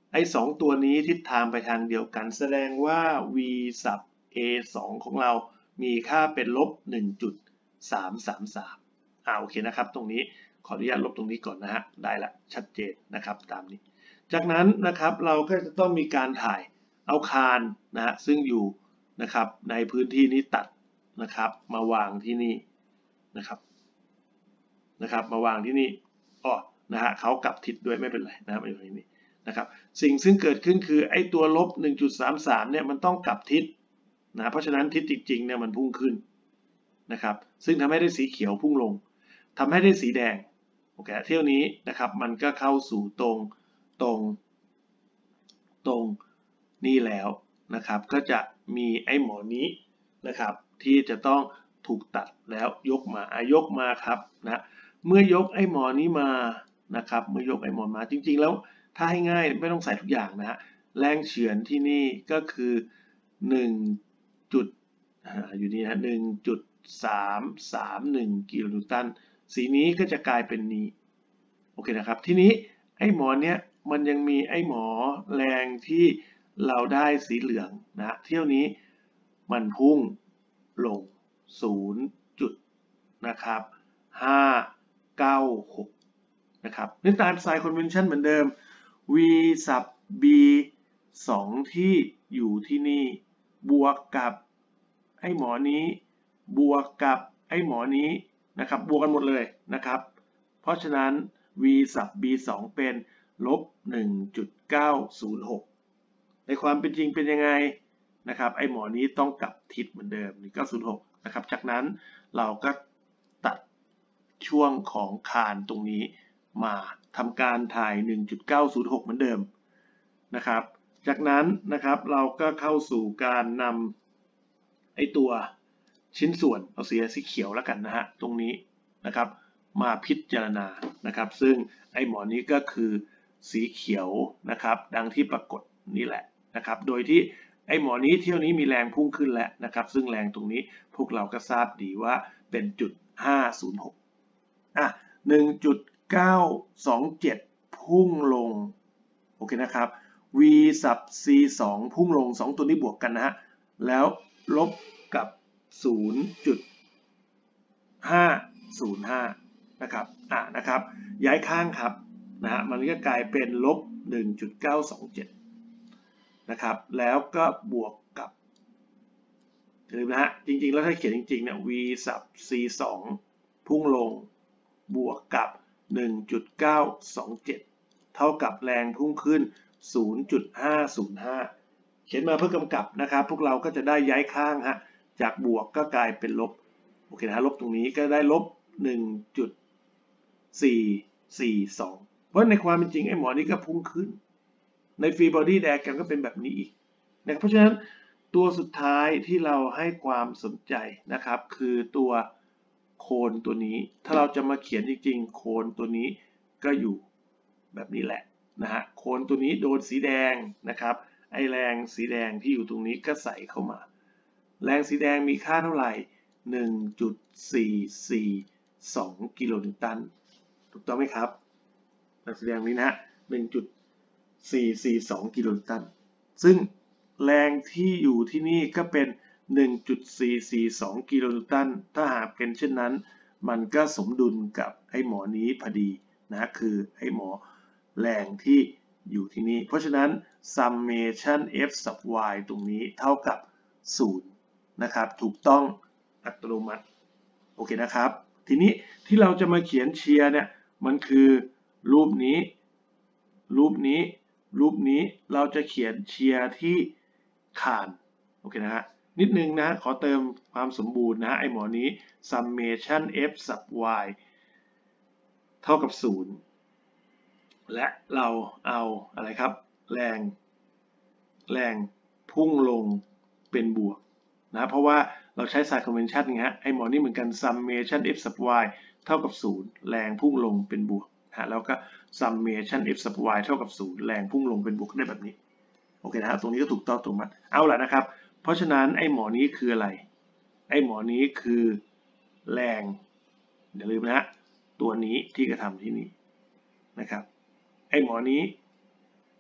ไอ้สองตัวนี้ทิศทางไปทางเดียวกันแสดงว่า v สับ a สองของเรามีค่าเป็นลบ หนึ่งจุดสามสามสาม อ่าโอเคนะครับตรงนี้ขออนุญาตลบตรงนี้ก่อนนะฮะได้ละชัดเจนนะครับตามนี้จากนั้นนะครับเราก็จะต้องมีการถ่ายเอาคานนะฮะซึ่งอยู่นะครับในพื้นที่นี้ตัดนะครับมาวางที่นี่นะครับนะครับมาวางที่นี่อ๋อนะฮะเขากลับทิศด้วยไม่เป็นไรนะครับอยู่ที่นี่นะครับสิ่งซึ่งเกิดขึ้นคือไอ้ตัวลบ หนึ่งจุดสามสาม เนี่ยมันต้องกลับทิศนะเพราะฉะนั้นทิศจริงๆเนี่ยมันพุ่งขึ้นนะครับซึ่งทำให้ได้สีเขียวพุ่งลงทำให้ได้สีแดงโอเคเที่ยวนี้นะครับมันก็เข้าสู่ตรงตรงตรงนี่แล้วนะครับก็จะมีไอ้หมอนี้นะครับที่จะต้องถูกตัดแล้วยกมาอายกมาครับนะเมื่อยกไอ้หมอนี้มานะครับเมื่อยกไอ้หมอมาจริงๆแล้วถ้าให้ง่ายไม่ต้องใส่ทุกอย่างนะฮะแรงเฉือนที่นี่ก็คือหนึ่งจุดอยู่นี่นะหนึ่งจุดสามสามหนึ่งกิโลนิวตันสีนี้ก็จะกลายเป็นนี้โอเคนะครับทีนี้ไอ้หมอเนี้ยมันยังมีไอ้หมอแรงที่เราได้สีเหลืองนะเที่ยวนี้มันพุ่งลงศูนย์จุดนะครับห้าเก้าหกนะครับนี่ตามไซน์คอนเวนชั่นเหมือนเดิม v สับ b สองที่อยู่ที่นี่บวกกับไอ้หมอนี้บวกกับไอ้หมอนี้นะครับบวกกันหมดเลยนะครับเพราะฉะนั้น v สับ b สองเป็นลบ หนึ่งจุดเก้าศูนย์หก ในความเป็นจริงเป็นยังไงนะครับไอ้หมอนี้ต้องกลับทิศเหมือนเดิมหนึ่งจุดเก้าศูนย์หกนะครับจากนั้นเราก็ตัดช่วงของคานตรงนี้มาทำการถ่าย หนึ่งจุดเก้าศูนย์หก เหมือนเดิมนะครับจากนั้นนะครับเราก็เข้าสู่การนำไอ้ตัวชิ้นส่วนเอาสีสีเขียวแล้วกันนะฮะตรงนี้นะครับมาพิจารณานะครับซึ่งไอ้หมอนี้ก็คือสีเขียวนะครับดังที่ปรากฏนี่แหละนะครับโดยที่ไอ้หมอนี้เที่ยวนี้มีแรงพุ่งขึ้นแล้วนะครับซึ่งแรงตรงนี้พวกเราก็ทราบดีว่าเป็นจุดห้าศูนย์หกอ่ะ หนึ่งจุดเก้าสองเจ็ด พุ่งลงโอเคนะครับ v สับ c สองพุ่งลงสองตัวนี้บวกกันนะฮะแล้วลบกับ ศูนย์จุดห้าศูนย์ห้า นะครับอ่ะนะครับย้ายข้างครับนะฮะมันก็กลายเป็นลบ หนึ่งจุดเก้าสองเจ็ด นะครับแล้วก็บวกกับถือนะฮะจริงๆแล้วถ้าเขียนจริงๆเนี่ย v สับ c สองพุ่งลงบวกกับ หนึ่งจุดเก้าสองเจ็ด เท่ากับแรงพุ่งขึ้น ศูนย์จุดห้าศูนย์ห้า เขียนมาเพื่อกำกับนะครับพวกเราก็จะได้ย้ายข้างฮะจากบวกก็กลายเป็นลบโอเคนะลบตรงนี้ก็ได้ลบ หนึ่งจุดสี่สี่สอง เพราะในความเป็นจริงไอ้หมอนี้ก็พุ่งขึ้นในฟรีบอดี้ไดอะแกรมก็เป็นแบบนี้อีกนะเพราะฉะนั้นตัวสุดท้ายที่เราให้ความสนใจนะครับคือตัวโคนตัวนี้ถ้าเราจะมาเขียนจริงๆโคนตัวนี้ก็อยู่แบบนี้แหละนะฮะโคนตัวนี้โดนสีแดงนะครับไอแรงสีแดงที่อยู่ตรงนี้ก็ใส่เข้ามาแรงสีแดงมีค่าเท่าไหร่ หนึ่งจุดสี่สี่สอง กิโลนิวตันถูกต้องไหมครับแรงสีแดงนี้นะ หนึ่งจุดสี่สี่สอง กิโลนิวตันซึ่งแรงที่อยู่ที่นี่ก็เป็น หนึ่งจุดสี่สี่สอง กิโลนิวตันถ้าหากเป็นเช่นนั้นมันก็สมดุลกับไอ้หมอนี้พอดีนะคือไอ้หมอแรงที่อยู่ที่นี่เพราะฉะนั้น summation f sub y ตรงนี้เท่ากับศูนย์นะครับถูกต้องอัตโนมัติโอเคนะครับทีนี้ที่เราจะมาเขียนเชียร์เนี่ยมันคือรูปนี้รูปนี้รูปนี้เราจะเขียนเชียร์ที่คานโอเคนะฮะนิดนึงนะขอเติมความสมบูรณ์นะไอหมอนี้ summation f sub y เท่ากับศูนย์และเราเอาอะไรครับแรงแรงพุ่งลงเป็นบวกนะเพราะว่าเราใช้ sign convention ไงฮะไอหมอนี้เหมือนกัน summation f sub y เท่ากับศูนย์แรงพุ่งลงเป็นบวกฮะแล้วก็ summation f sub y เท่ากับศูนย์แรงพุ่งลงเป็นบวกได้แบบนี้โอเคนะฮะตรงนี้ก็ถูกต้องตรงมัดเอาล่ะนะครับเพราะฉะนั้นไอหมอนี้คืออะไรไอหมอนี้คือแรงอย่าลืมนะฮะตัวนี้ที่กระทำที่นี่นะครับไอหมอนี้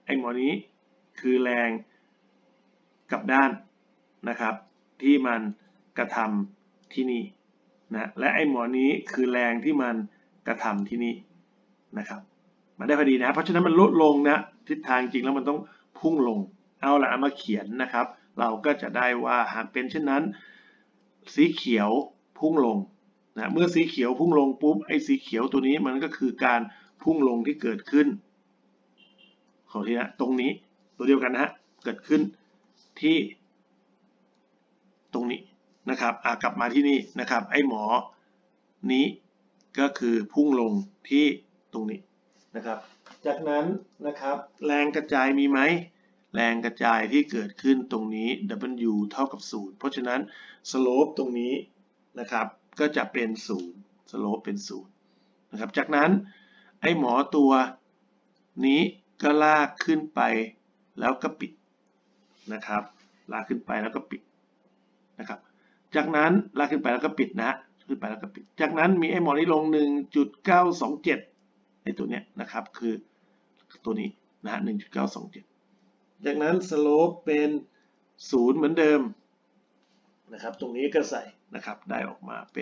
ไอ้หมอนี้คือแรงกลับด้านนะครับที่มันกระทำที่นี่นะและไอ้หมอนี้คือแรงที่มันกระทำที่นี่นะครับมันได้พอดีนะเพราะฉะนั้นมันลดลงนะทิศทางจริงแล้วมันต้องพุ่งลงเอาละเอามาเขียนนะครับเราก็จะได้ว่าหากเป็นเช่นนั้นสีเขียวพุ่งลงนะเมื่อสีเขียวพุ่งลงปุ๊บไอ้สีเขียวตัวนี้มันก็คือการพุ่งลงที่เกิดขึ้นขอทีนะตรงนี้ตัวเดียวกันนะฮะเกิดขึ้นที่ตรงนี้นะครับอ่ากลับมาที่นี่นะครับไอ้หมอนี้ก็คือพุ่งลงที่ตรงนี้นะครับจากนั้นนะครับแรงกระจายมีไหมแรงกระจายที่เกิดขึ้นตรงนี้ W เท่ากับศูนย์เพราะฉะนั้น slope ตรงนี้นะครับก็จะเป็นศูนย์ slope เป็นศูนย์นะครับจากนั้นไอ้หมอตัวนี้ก็ลากขึ้นไปแล้วก็ปิดนะครับลากขึ้นไปแล้วก็ปิดนะครับจากนั้นลากขึ้นไปแล้วก็ปิดนะขึ้นไปแล้วก็ปิดจากนั้นมีไอ้หมอนี้ลง หนึ่งจุดเก้าสองเจ็ด ไอ้ตัวเนี้ยนะครับคือตัวนี้นะ หนึ่งจุดเก้าสองเจ็ด จากนั้น slope เป็นศูนย์เหมือนเดิมนะครับตรงนี้ก็ใส่นะครับได้ออกมาเป็น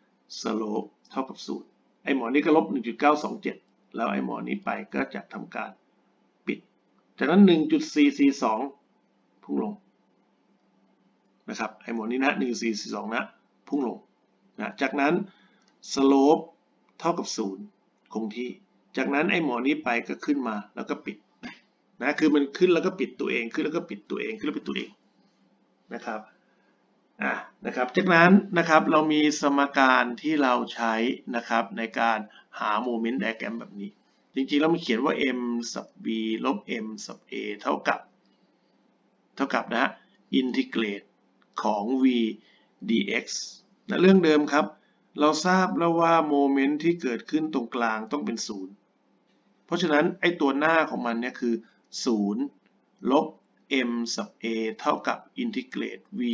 slope เท่ากับศูนย์ไอ้หมอนี้ก็ลบ หนึ่งจุดเก้าสองเจ็ด แล้วไอ้หมอนี้ไปก็จะทำการปิดจากนั้น หนึ่งจุดสี่สี่สอง พุ่งลงนะครับไอ้หมอนี้นะ หนึ่งจุดสี่สี่สอง นะพุ่งลงนะจากนั้น slope เท่ากับศูนย์คงที่จากนั้นไอ้หมอนี้ไปก็ขึ้นมาแล้วก็ปิดนะคือมันขึ้นแล้วก็ปิดตัวเองขึ้นแล้วก็ปิดตัวเองขึ้นแล้วปิดตัวเองนะครับอ่ะนะครับจากนั้นนะครับเรามีสมการที่เราใช้นะครับในการหาโมเมนต์ไดอะแกรมแบบนี้จริงๆแล้วมันเขียนว่า m สับ b ลบ m สับ a เท่ากับเท่ากับนะอินทิเกรตของ v dx นะเรื่องเดิมครับเราทราบแล้วว่าโมเมนต์ที่เกิดขึ้นตรงกลางต้องเป็นศูนย์เพราะฉะนั้นไอ้ตัวหน้าของมันเนี่ยคือศูนย์ลบ m สับ a เท่ากับอินทิเกรต v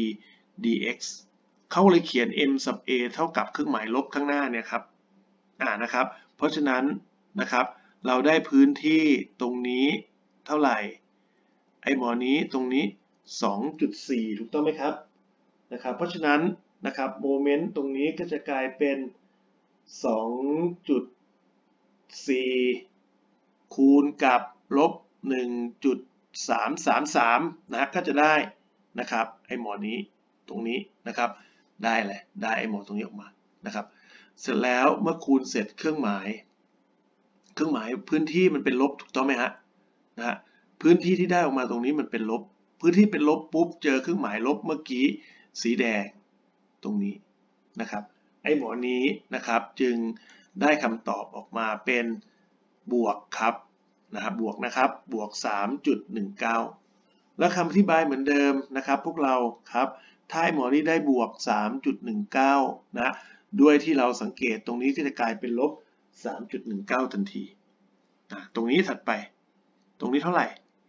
dx เขาเลยเขียน m สับ a เท่ากับเครื่องหมายลบข้างหน้าเนี่ยครับอ่านะครับเพราะฉะนั้นนะครับเราได้พื้นที่ตรงนี้เท่าไหร่ไอ้หมอนี้ตรงนี้ สองจุดสี่ ถูกต้องไหมครับนะครับเพราะฉะนั้นนะครับโมเมนต์ตรงนี้ก็จะกลายเป็น สองจุดสี่ คูณกับลบ หนึ่งจุดสามสามสาม นะก็จะได้นะครับไอ้หมอนี้ตรงนี้นะครับได้แหละได้ไอ้หมอตรงนี้ออกมานะครับเสร็จแล้วเมื่อคูณเสร็จเครื่องหมายเครื่องหมายพื้นที่มันเป็นลบถูกต้องไหมฮะนะฮะพื้นที่ที่ได้ออกมาตรงนี้มันเป็นลบพื้นที่เป็นลบปุ๊บเจอเครื่องหมายลบเมื่อกี้สีแดงตรงนี้นะครับไอ้หมอนี้นะครับจึงได้คำตอบออกมาเป็นบวกครับนะครับบวกนะครับบวก สามจุดหนึ่งเก้า แล้วคำอธิบายเหมือนเดิมนะครับพวกเราครับถ้าไอ้หมอนี้ได้บวก สามจุดหนึ่งเก้า นะด้วยที่เราสังเกตตรงนี้ก็จะกลายเป็นลบ สามจุดหนึ่งเก้า ทันทีนะตรงนี้ถัดไปตรงนี้เท่าไหร่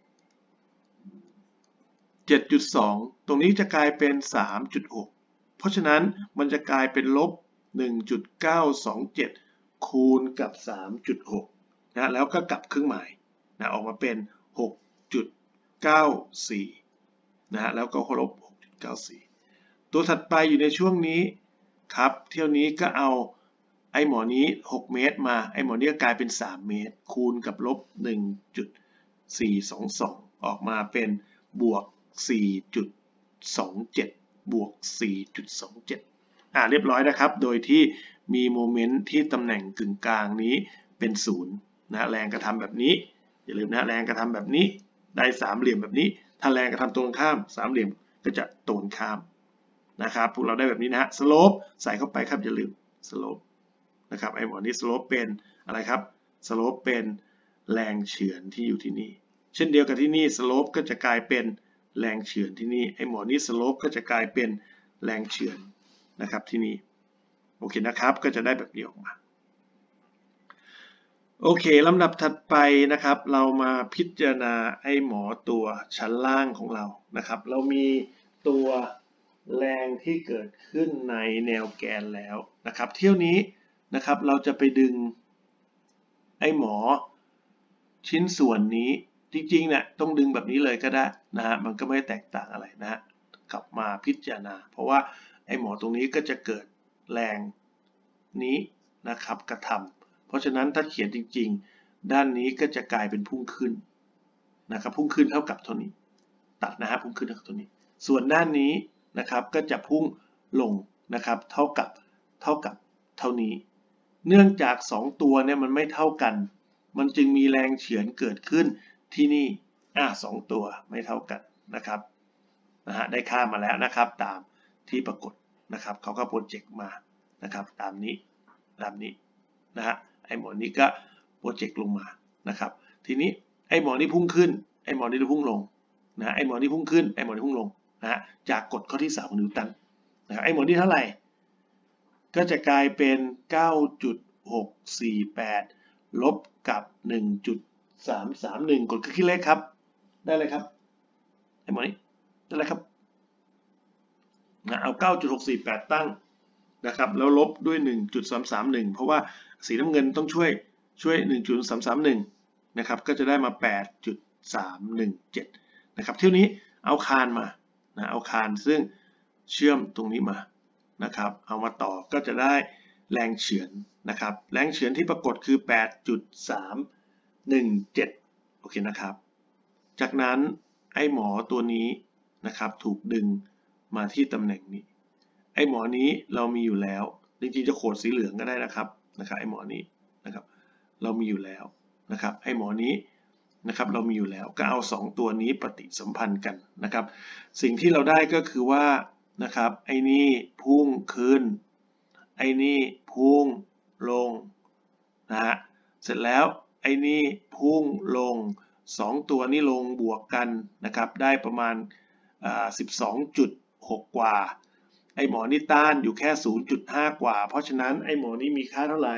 เจ็ดจุดสอง ตรงนี้จะกลายเป็น สามจุดหก เพราะฉะนั้นมันจะกลายเป็นลบ หนึ่งจุดเก้าสองเจ็ด คูณกับ สามจุดหก นะแล้วก็กลับเครื่องหมายนะออกมาเป็น หกจุดเก้าสี่ นะฮะแล้วก็ลบ หกจุดเก้าสี่ ตัวถัดไปอยู่ในช่วงนี้ครับเที่ยวนี้ก็เอาไอ้หมอนี้หกเมตรมาไอ้หมอนี้ก็กลายเป็นสามเมตรคูณกับลบ หนึ่งจุดสี่สองสอง ออกมาเป็นบวก สี่จุดสองเจ็ด บวก สี่จุดสองเจ็ด อ่าเรียบร้อยนะครับโดยที่มีโมเมนต์ที่ตำแหน่งกึ่งกลางนี้เป็นศูนย์นะแรงกระทำแบบนี้อย่าลืมนะแรงกระทำแบบนี้ได้สามเหลี่ยมแบบนี้ถ้าแรงกระทำตรงข้ามสามเหลี่ยมก็จะตรงข้ามนะครับพวกเราได้แบบนี้นะฮะสโลปใส่เข้าไปครับอย่าลืมสโลปนะครับไอ้หมอนี้สโลปเป็นอะไรครับสโลปเป็นแรงเฉือนที่อยู่ที่นี่เช่นเดียวกับที่นี่สโลปก็จะกลายเป็นแรงเฉือนที่นี่ไอ้หมอนี้สโลปก็จะกลายเป็นแรงเฉือนนะครับที่นี่โอเคนะครับก็จะได้แบบนี้ออกมาโอเคลำดับถัดไปนะครับเรามาพิจารณาไอ้หมอตัวชั้นล่างของเรานะครับเรามีตัวแรงที่เกิดขึ้นในแนวแกนแล้วนะครับเที่ยวนี้นะครับเราจะไปดึงไอ้หมอชิ้นส่วนนี้จริงๆเนี่ยต้องดึงแบบนี้เลยก็ได้นะฮะมันก็ไม่แตกต่างอะไรนะฮะกลับมาพิจารณาเพราะว่าไอ้หมอตรงนี้ก็จะเกิดแรงนี้นะครับกระทำเพราะฉะนั้นถ้าเขียนจริงๆด้านนี้ก็จะกลายเป็นพุ่งขึ้นนะครับพุ่งขึ้นเท่ากับเท่านี้ตัดนะฮะพุ่งขึ้นเท่ากับเท่านี้ส่วนด้านนี้นะครับก็จะพุ่งลงนะครับเท่ากับเท่ากับเท่านี้เนื่องจากสองตัวเนี่ยมันไม่เท่ากันมันจึงมีแรงเฉือนเกิดขึ้นที่นี่อ่ะสองตัวไม่เท่ากันนะครับนะฮะได้ค่ามาแล้วนะครับตามที่ปรากฏนะครับเขาก็โปรเจกต์มานะครับตามนี้ตามนี้นะฮะไอ้หมอนี้ก็โปรเจกต์ลงมานะครับทีนี้ไอ้หมอนี้พุ่งขึ้นไอ้หมอนี้พุ่งลงนะไอ้หมอนี้พุ่งขึ้นไอ้หมอนี้พุ่งลงนะฮะจากกฎข้อที่สามของนิวตันนะครับไอ้หมอนี้เท่าไหร่ก็จะกลายเป็น เก้าจุดหกสี่แปด ลบกับ หนึ่งจุดสามสามหนึ่ง กดเครื่องคิดเลขครับได้เลยครับไอ้หมอนี้ได้เลยครับนะเอา เก้าจุดหกสี่แปด ตั้งนะครับแล้วลบด้วย หนึ่งจุดสามสามหนึ่ง เพราะว่าสีน้ำเงินต้องช่วยช่วย หนึ่งจุดสามสามหนึ่ง นะครับก็จะได้มา แปดจุดสามหนึ่งเจ็ด นะครับเที่ยวนี้เอาคานมานะเอาคานซึ่งเชื่อมตรงนี้มานะครับเอามาต่อก็จะได้แรงเฉือนนะครับแรงเฉือนที่ปรากฏคือ แปดจุดสามหนึ่งเจ็ด โอเคนะครับจากนั้นไอ้หมอตัวนี้นะครับถูกดึงมาที่ตำแหน่งนี้ไอ้หมอนี้เรามีอยู่แล้วจริงๆจะโขดสีเหลืองก็ได้นะครับนะครับไอ้หมอนี้นะครับเรามีอยู่แล้วนะครับไอ้หมอนี้นะครับเรามีอยู่แล้วก็เอาสองตัวนี้ปฏิสัมพันธ์กันนะครับสิ่งที่เราได้ก็คือว่านะครับไอ้นี่พุ่งขึ้นไอ้นี่พุ่งลงนะฮะเสร็จแล้วไอ้นี่พุ่งลงสองตัวนี้ลงบวกกันนะครับได้ประมาณสิบสองจุดหก กว่าไอ้หมอนี่ต้านอยู่แค่ ศูนย์จุดห้า กว่าเพราะฉะนั้นไอ้หมอนี่มีค่าเท่าไหร่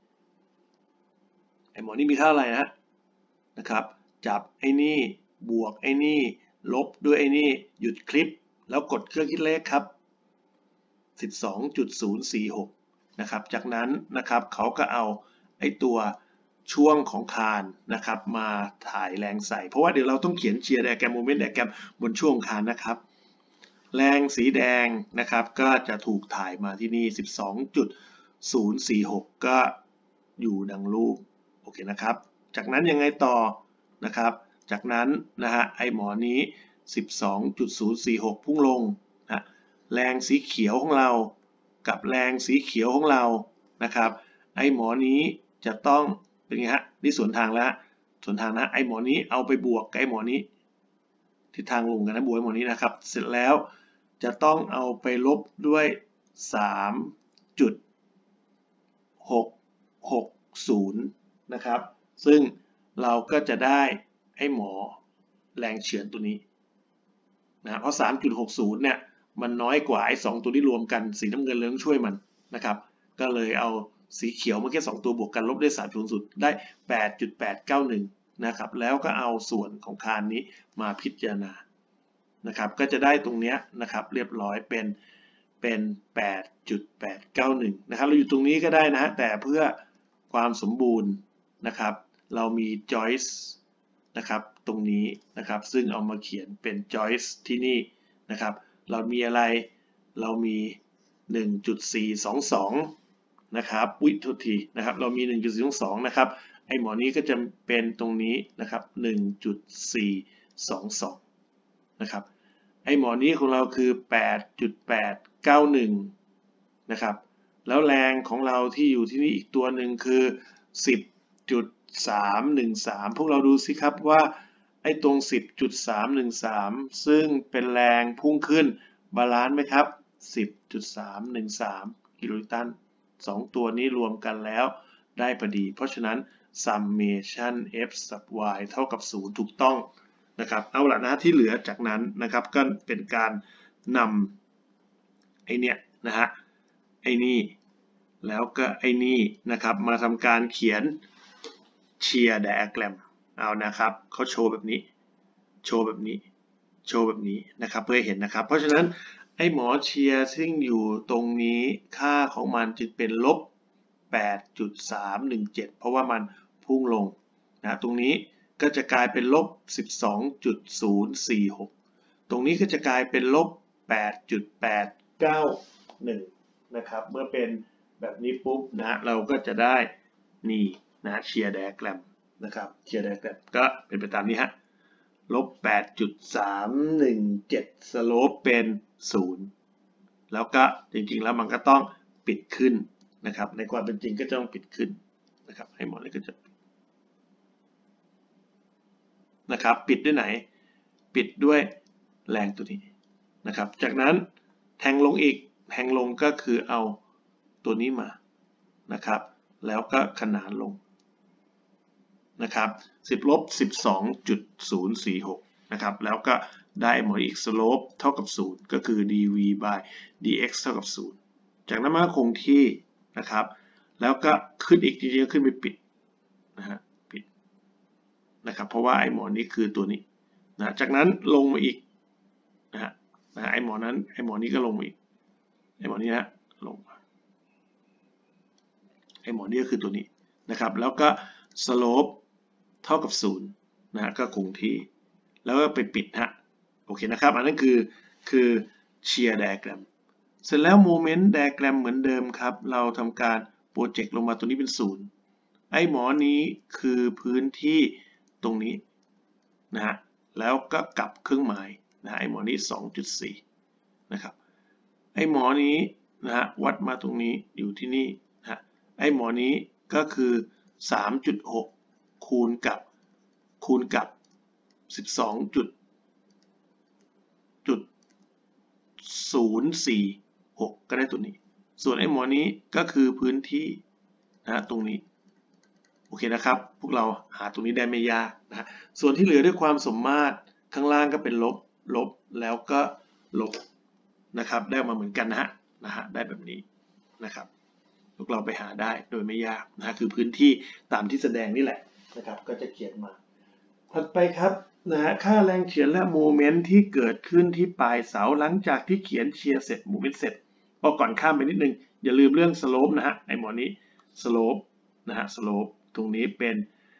ไอ้หมอนี่มีค่าเท่าไหร่นะนะครับจับไอ้นี่บวกไอ้นี่ลบด้วยไอ้นี่หยุดคลิปแล้วกดเครื่องคิดเลขครับ สิบสองจุดศูนย์สี่หก นะครับจากนั้นนะครับเขาก็เอาไอ้ตัวช่วงของคานนะครับมาถ่ายแรงใส่เพราะว่าเดี๋ยวเราต้องเขียนเชียร์ไดอะแกรมโมเมนต์ไดอะแกรมบนช่วงคานนะครับแรงสีแดงนะครับก็จะถูกถ่ายมาที่นี่ สิบสองจุดศูนย์สี่หก ก็อยู่ดังรูปโอเคนะครับจากนั้นยังไงต่อนะครับจากนั้นนะฮะไอหมอนี้ สิบสองจุดศูนย์สี่หก พุ่งลงนะแรงสีเขียวของเรากับแรงสีเขียวของเรานะครับไอหมอนี้จะต้องเป็นไงฮะนี่สวนทางแล้วสวนทางนะไอหมอนี้เอาไปบวกกับไอหมอนี้ทิศทางลงกันนะบวกไอหมอนี้นะครับเสร็จแล้วจะต้องเอาไปลบด้วย สามจุดหกหกศูนย์ นะครับซึ่งเราก็จะได้ไอหมอแรงเฉือนตัวนี้นะเพราะ สามจุดหกศูนย์ เนี่ยมันน้อยกว่าไอ้สองตัวที่รวมกันสีน้ำเงินเลยต้องช่วยมันนะครับก็เลยเอาสีเขียวมาแค่สองตัวบวกกันลบด้วย สามจุดศูนย์ ได้ แปดจุดแปดเก้าหนึ่ง นะครับแล้วก็เอาส่วนของคานนี้มาพิจารณานะครับก็จะได้ตรงนี้นะครับเรียบร้อยเป็นเป็น แปดจุดแปดเก้าหนึ่ง นะครับเราอยู่ตรงนี้ก็ได้นะแต่เพื่อความสมบูรณ์นะครับเรามี joist นะครับตรงนี้นะครับซึ่งเอามาเขียนเป็น joist ที่นี่นะครับเรามีอะไรเรามี หนึ่งจุดสี่สองสอง นะครับวิทุทีนะครับเรามี หนึ่งจุดสี่สองสอง นะครับไอหมอนี้ก็จะเป็นตรงนี้นะครับ หนึ่งจุดสี่สองสอง นะครับไอหมอนี้ของเราคือ แปดจุดแปดเก้าหนึ่ง นะครับแล้วแรงของเราที่อยู่ที่นี่อีกตัวหนึ่งคือ สิบจุดสามหนึ่งสาม พวกเราดูสิครับว่าไอ้ตรง สิบจุดสามหนึ่งสาม ซึ่งเป็นแรงพุ่งขึ้นบาลานซ์ไหมครับ สิบจุดสามหนึ่งสาม กิโลนิวตันสองตัวนี้รวมกันแล้วได้พอดีเพราะฉะนั้น summation f sub y เท่ากับศูนย์ถูกต้องนะครับเอาละนะที่เหลือจากนั้นนะครับก็เป็นการนำไอเนี้ยนะฮะไอ้นี่แล้วก็ไอ้นี่นะครับมาทำการเขียนเชียร์ไดอะแกรมเอานะครับเขาโชว์แบบนี้โชว์แบบนี้โชว์แบบนี้นะครับเพื่อให้เห็นนะครับเพราะฉะนั้นไอ้หมอเชียร์ซึ่งอยู่ตรงนี้ค่าของมันจึงเป็นลบ แปดจุดสามหนึ่งเจ็ด เพราะว่ามันพุ่งลงนะตรงนี้ก็จะกลายเป็นลบ สิบสองจุดศูนย์สี่หก ตรงนี้ก็จะกลายเป็นลบ แปดจุดแปดเก้าหนึ่ง นะครับเมื่อเป็นแบบนี้ปุ๊บนะเราก็จะได้นี่นะเชียร์ไดอะแกรมนะครับเชียร์ไดอะแกรมก็เป็นไปตามนี้ฮะลบ แปดจุดสามหนึ่งเจ็ด สโลปเป็นศูนย์แล้วก็จริงๆแล้วมันก็ต้องปิดขึ้นนะครับในความเป็นจริงก็จะต้องปิดขึ้นนะครับให้หมดเลยก็จะนะครับปิดด้วยไหนปิดด้วยแรงตัวนี้นะครับจากนั้นแทงลงอีกแทงลงก็คือเอาตัวนี้มานะครับแล้วก็ขนานลงนะครับสิบลบ สิบสองจุดศูนย์สี่หก นะครับแล้วก็ได้หมดอีก slope เท่ากับศูนย์ก็คือ dv by dx เท่ากับศูนย์จากนั้นมาคงที่นะครับแล้วก็ขึ้นอีกจริงๆขึ้นไปปิดนะฮะปิดนะครับเพราะว่าไอ้หมอนี้คือตัวนี้นะจากนั้นลงมาอีกนะฮะนะไอ้หมอนั้นไอ้หมอนี้ก็ลงมาอีกไอ้หมอนี้นะลงมาไอ้หมอนี้ก็คือตัวนี้นะครับแล้วก็ slope เท่ากับศูนย์นะฮะก็คงที่แล้วก็ไปปิดฮะโอเคนะครับอันนั้นคือคือเชียร์ไดอะแกรมเสร็จแล้วโมเมนต์ไดอะแกรมเหมือนเดิมครับเราทำการโปรเจกต์ลงมาตัวนี้เป็นศูนย์ไอ้หมอนี้คือพื้นที่ตรงนี้นะฮะแล้วก็กลับเครื่องหมายนะไอ้หมอนี้ สองจุดสี่ นะครับไอ้หมอนี้นะฮะวัดมาตรงนี้อยู่ที่นี่นะฮะไอ้หมอนี้ก็คือ สามจุดหก คูณกับคูณกับ สิบสองจุดศูนย์สี่หก ก็ได้ตัวนี้ส่วนไอ้หมอนี้ก็คือพื้นที่นะตรงนี้โอเคนะครับพวกเราหาตรงนี้ได้ไม่ยากนะส่วนที่เหลือด้วยความสมมาตรข้างล่างก็เป็นลบลบแล้วก็ลบนะครับได้มาเหมือนกันนะฮะนะฮะได้แบบนี้นะครับพวกเราไปหาได้โดยไม่ยากนะคือพื้นที่ตามที่แสดงนี่แหละนะครับก็จะเขียนมาถัดไปครับนะฮะค่าแรงเฉือนและโมเมนต์ที่เกิดขึ้นที่ปลายเสาหลังจากที่เขียนเชียร์เสร็จโมเมนต์เสร็จพอก่อนข้ามไปนิดนึงอย่าลืมเรื่องสโลปนะฮะไอ้หมอนี้สโลปนะฮะสโลปตรงนี้เป็น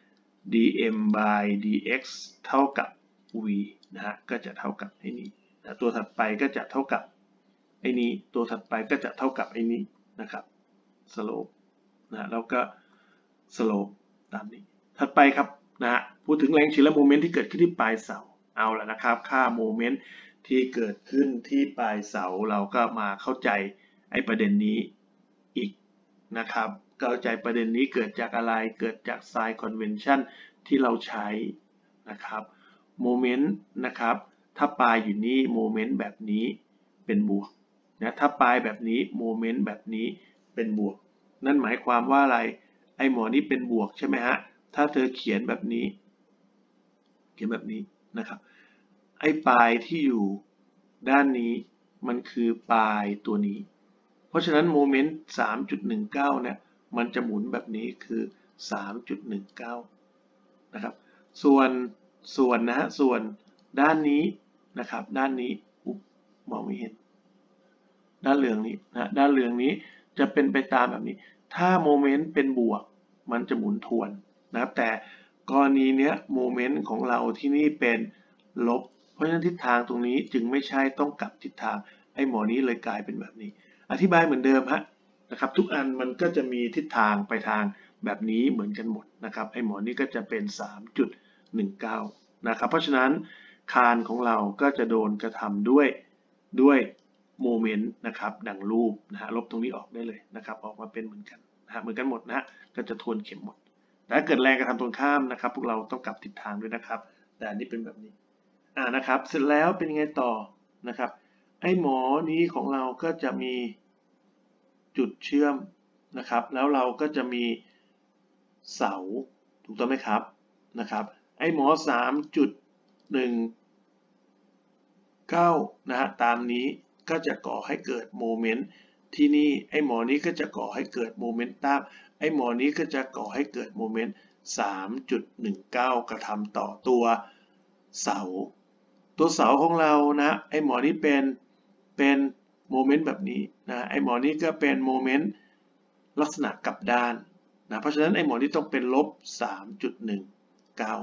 dm by dx เท่ากับ v นะฮะก็จะเท่ากับไอ้นี้นะตัวถัดไปก็จะเท่ากับไอ้นี้ตัวถัดไปก็จะเท่ากับไอ้นี้นะครับสโลปนะแล้วก็สโลปตามนี้ถัดไปครับนะฮะพูดถึงแรงเฉือนและโมเมนต์ที่เกิดขึ้นที่ปลายเสาเอาละนะครับค่าโมเมนต์ที่เกิดขึ้นที่ปลายเสาเราก็มาเข้าใจไอ้ประเด็นนี้อีกนะครับเข้าใจประเด็นนี้เกิดจากอะไรเกิดจากไซน์คอนเวนชั่นที่เราใช้นะครับโมเมนต์นะครับถ้าปลายอยู่นี่โมเมนต์แบบนี้เป็นบวกนะถ้าปลายแบบนี้โมเมนต์แบบนี้เป็นบวกนั่นหมายความว่าอะไรไอ้หมอนี้เป็นบวกใช่ไหมฮะถ้าเธอเขียนแบบนี้เขียนแบบนี้นะครับไอ้ปลายที่อยู่ด้านนี้มันคือปลายตัวนี้เพราะฉะนั้นโมเมนต์ สามจุดหนึ่งเก้า เนี่ยมันจะหมุนแบบนี้คือ สามจุดหนึ่งเก้า นะครับส่วนส่วนนะฮะส่วนด้านนี้นะครับด้านนี้อุ๊บมองไม่เห็นด้านเหลืองนี้นะด้านเหลืองนี้จะเป็นไปตามแบบนี้ถ้าโมเมนต์เป็นบวกมันจะหมุนทวนนะครับแต่กรณีเนี้ยโมเมนต์ของเราที่นี่เป็นลบเพราะฉะนั้นทิศทางตรงนี้จึงไม่ใช่ต้องกลับทิศทางไอ้หมอนี้เลยกลายเป็นแบบนี้อธิบายเหมือนเดิมฮะนะครับทุกอันมันก็จะมีทิศทางไปทางแบบนี้เหมือนกันหมดนะครับไอ้หมอนี้ก็จะเป็น สามจุดหนึ่งเก้า นะครับเพราะฉะนั้นคานของเราก็จะโดนกระทำด้วยด้วยโมเมนต์นะครับดังรูปนะฮะลบตรงนี้ออกได้เลยนะครับออกมาเป็นเหมือนกันนะฮะเหมือนกันหมดนะฮะก็จะทวนเข็มหมดแต่ถ้าเกิดแรงกระทำตรงข้ามนะครับพวกเราต้องกลับทิศทางด้วยนะครับแต่อันนี้เป็นแบบนี้อ่านะครับเสร็จแล้วเป็นยังไงต่อนะครับไอ้หมอนี้ของเราก็จะมีจุดเชื่อมนะครับแล้วเราก็จะมีเสาถูกต้องไหมครับนะครับไอ้หมอ สามจุดหนึ่งเก้า นะฮะตามนี้ก็จะก่อให้เกิดโมเมนต์ที่นี่ไอ้หมอนี้ก็จะก่อให้เกิดโมเมนตัมไอ้หมอนี้ก็จะก่อให้เกิดโมเมนต์ สามจุดหนึ่งเก้า กระทำต่อตัวเสาตัวเสาของเรานะไอ้หมอนี้เป็นเป็นโมเมนต์แบบนี้นะไอ้หมอนี้ก็เป็นโมเมนต์ลักษณะกลับด้านนะเพราะฉะนั้นไอ้หมอนี้ต้องเป็นลบ สามจุดหนึ่งเก้า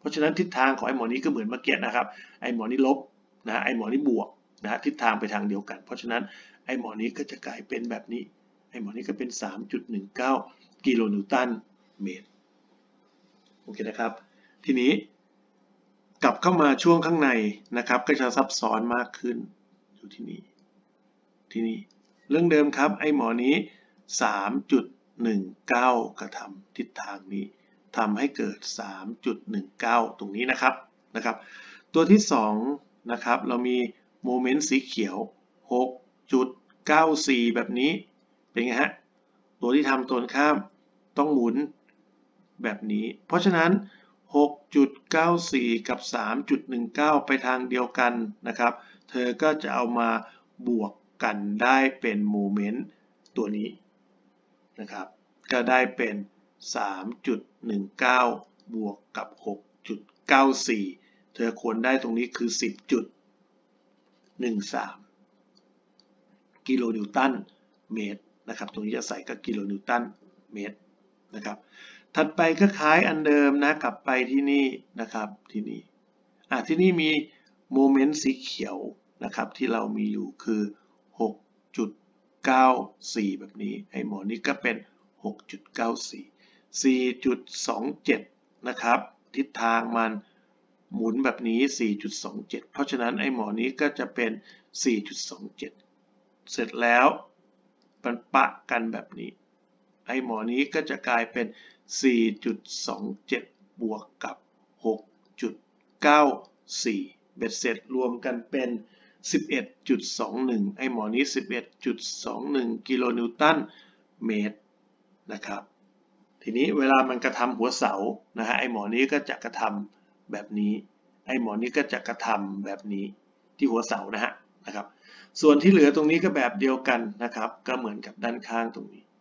เพราะฉะนั้นทิศทางของไอ้หมอนี้ก็เหมือนเมื่อกี้นะครับไอ้หมอนี้ลบนะไอ้หมอนี้บวกนะทิศทางไปทางเดียวกันเพราะฉะนั้นไอ้หมอนี้ก็จะกลายเป็นแบบนี้ไอ้หมอนี้ก็เป็น สามจุดหนึ่งเก้า กิโลนิวตันเมตรโอเคนะครับทีนี้กลับเข้ามาช่วงข้างในนะครับก็จะซับซ้อนมากขึ้นอยู่ที่นี่ที่นี่เรื่องเดิมครับไอ้หมอนี้ สามจุดหนึ่งเก้า กระทำทิศทางนี้ทำให้เกิด สามจุดหนึ่งเก้า ตรงนี้นะครับนะครับตัวที่สองนะครับเรามีโมเมนต์สีเขียว หกจุดเก้าสี่ แบบนี้เป็นไงฮะตัวที่ทำตรงข้ามต้องหมุนแบบนี้เพราะฉะนั้น หกจุดเก้าสี่ กับ สามจุดหนึ่งเก้า ไปทางเดียวกันนะครับเธอก็จะเอามาบวกกันได้เป็นโมเมนต์ตัวนี้นะครับก็ได้เป็น สามจุดหนึ่งเก้า บวกกับ หกจุดเก้าสี่ เธอควรได้ตรงนี้คือ สิบจุดหนึ่งสาม กิโลนิวตันเมตรนะครับตรงนี้จะใส่กับกิโลนิวตันเมตรนะครับถัดไปก็คล้ายอันเดิมนะกลับไปที่นี่นะครับที่นี่อ่ะที่นี่มีโมเมนต์สีเขียวนะครับที่เรามีอยู่คือ หกจุดเก้าสี่ แบบนี้ไอ้หมอนี้ก็เป็น หกจุดเก้าสี่ สี่จุดสองเจ็ด นะครับทิศทางมันหมุนแบบนี้ สี่จุดสองเจ็ด เพราะฉะนั้นไอ้หมอนี้ก็จะเป็น สี่จุดสองเจ็ด เสร็จแล้วมันปะกันแบบนี้ไอ้หมอนี้ก็จะกลายเป็น สี่จุดสองเจ็ด บวกกับ หกจุดเก้าสี่ เบ็ดเสร็จรวมกันเป็น สิบเอ็ดจุดสองหนึ่ง ไอ้หมอนี้ สิบเอ็ดจุดสองหนึ่ง กิโลนิวตันเมตรนะครับทีนี้เวลามันกระทำหัวเสานะฮะไอ้หมอนี้ก็จะกระทำแบบนี้ไอ้หมอนี้ก็จะกระทำแบบนี้ที่หัวเสานะฮะนะครับส่วนที่เหลือตรงนี้ก็แบบเดียวกันนะครับก็เหมือนกับด้านข้างตรงนี้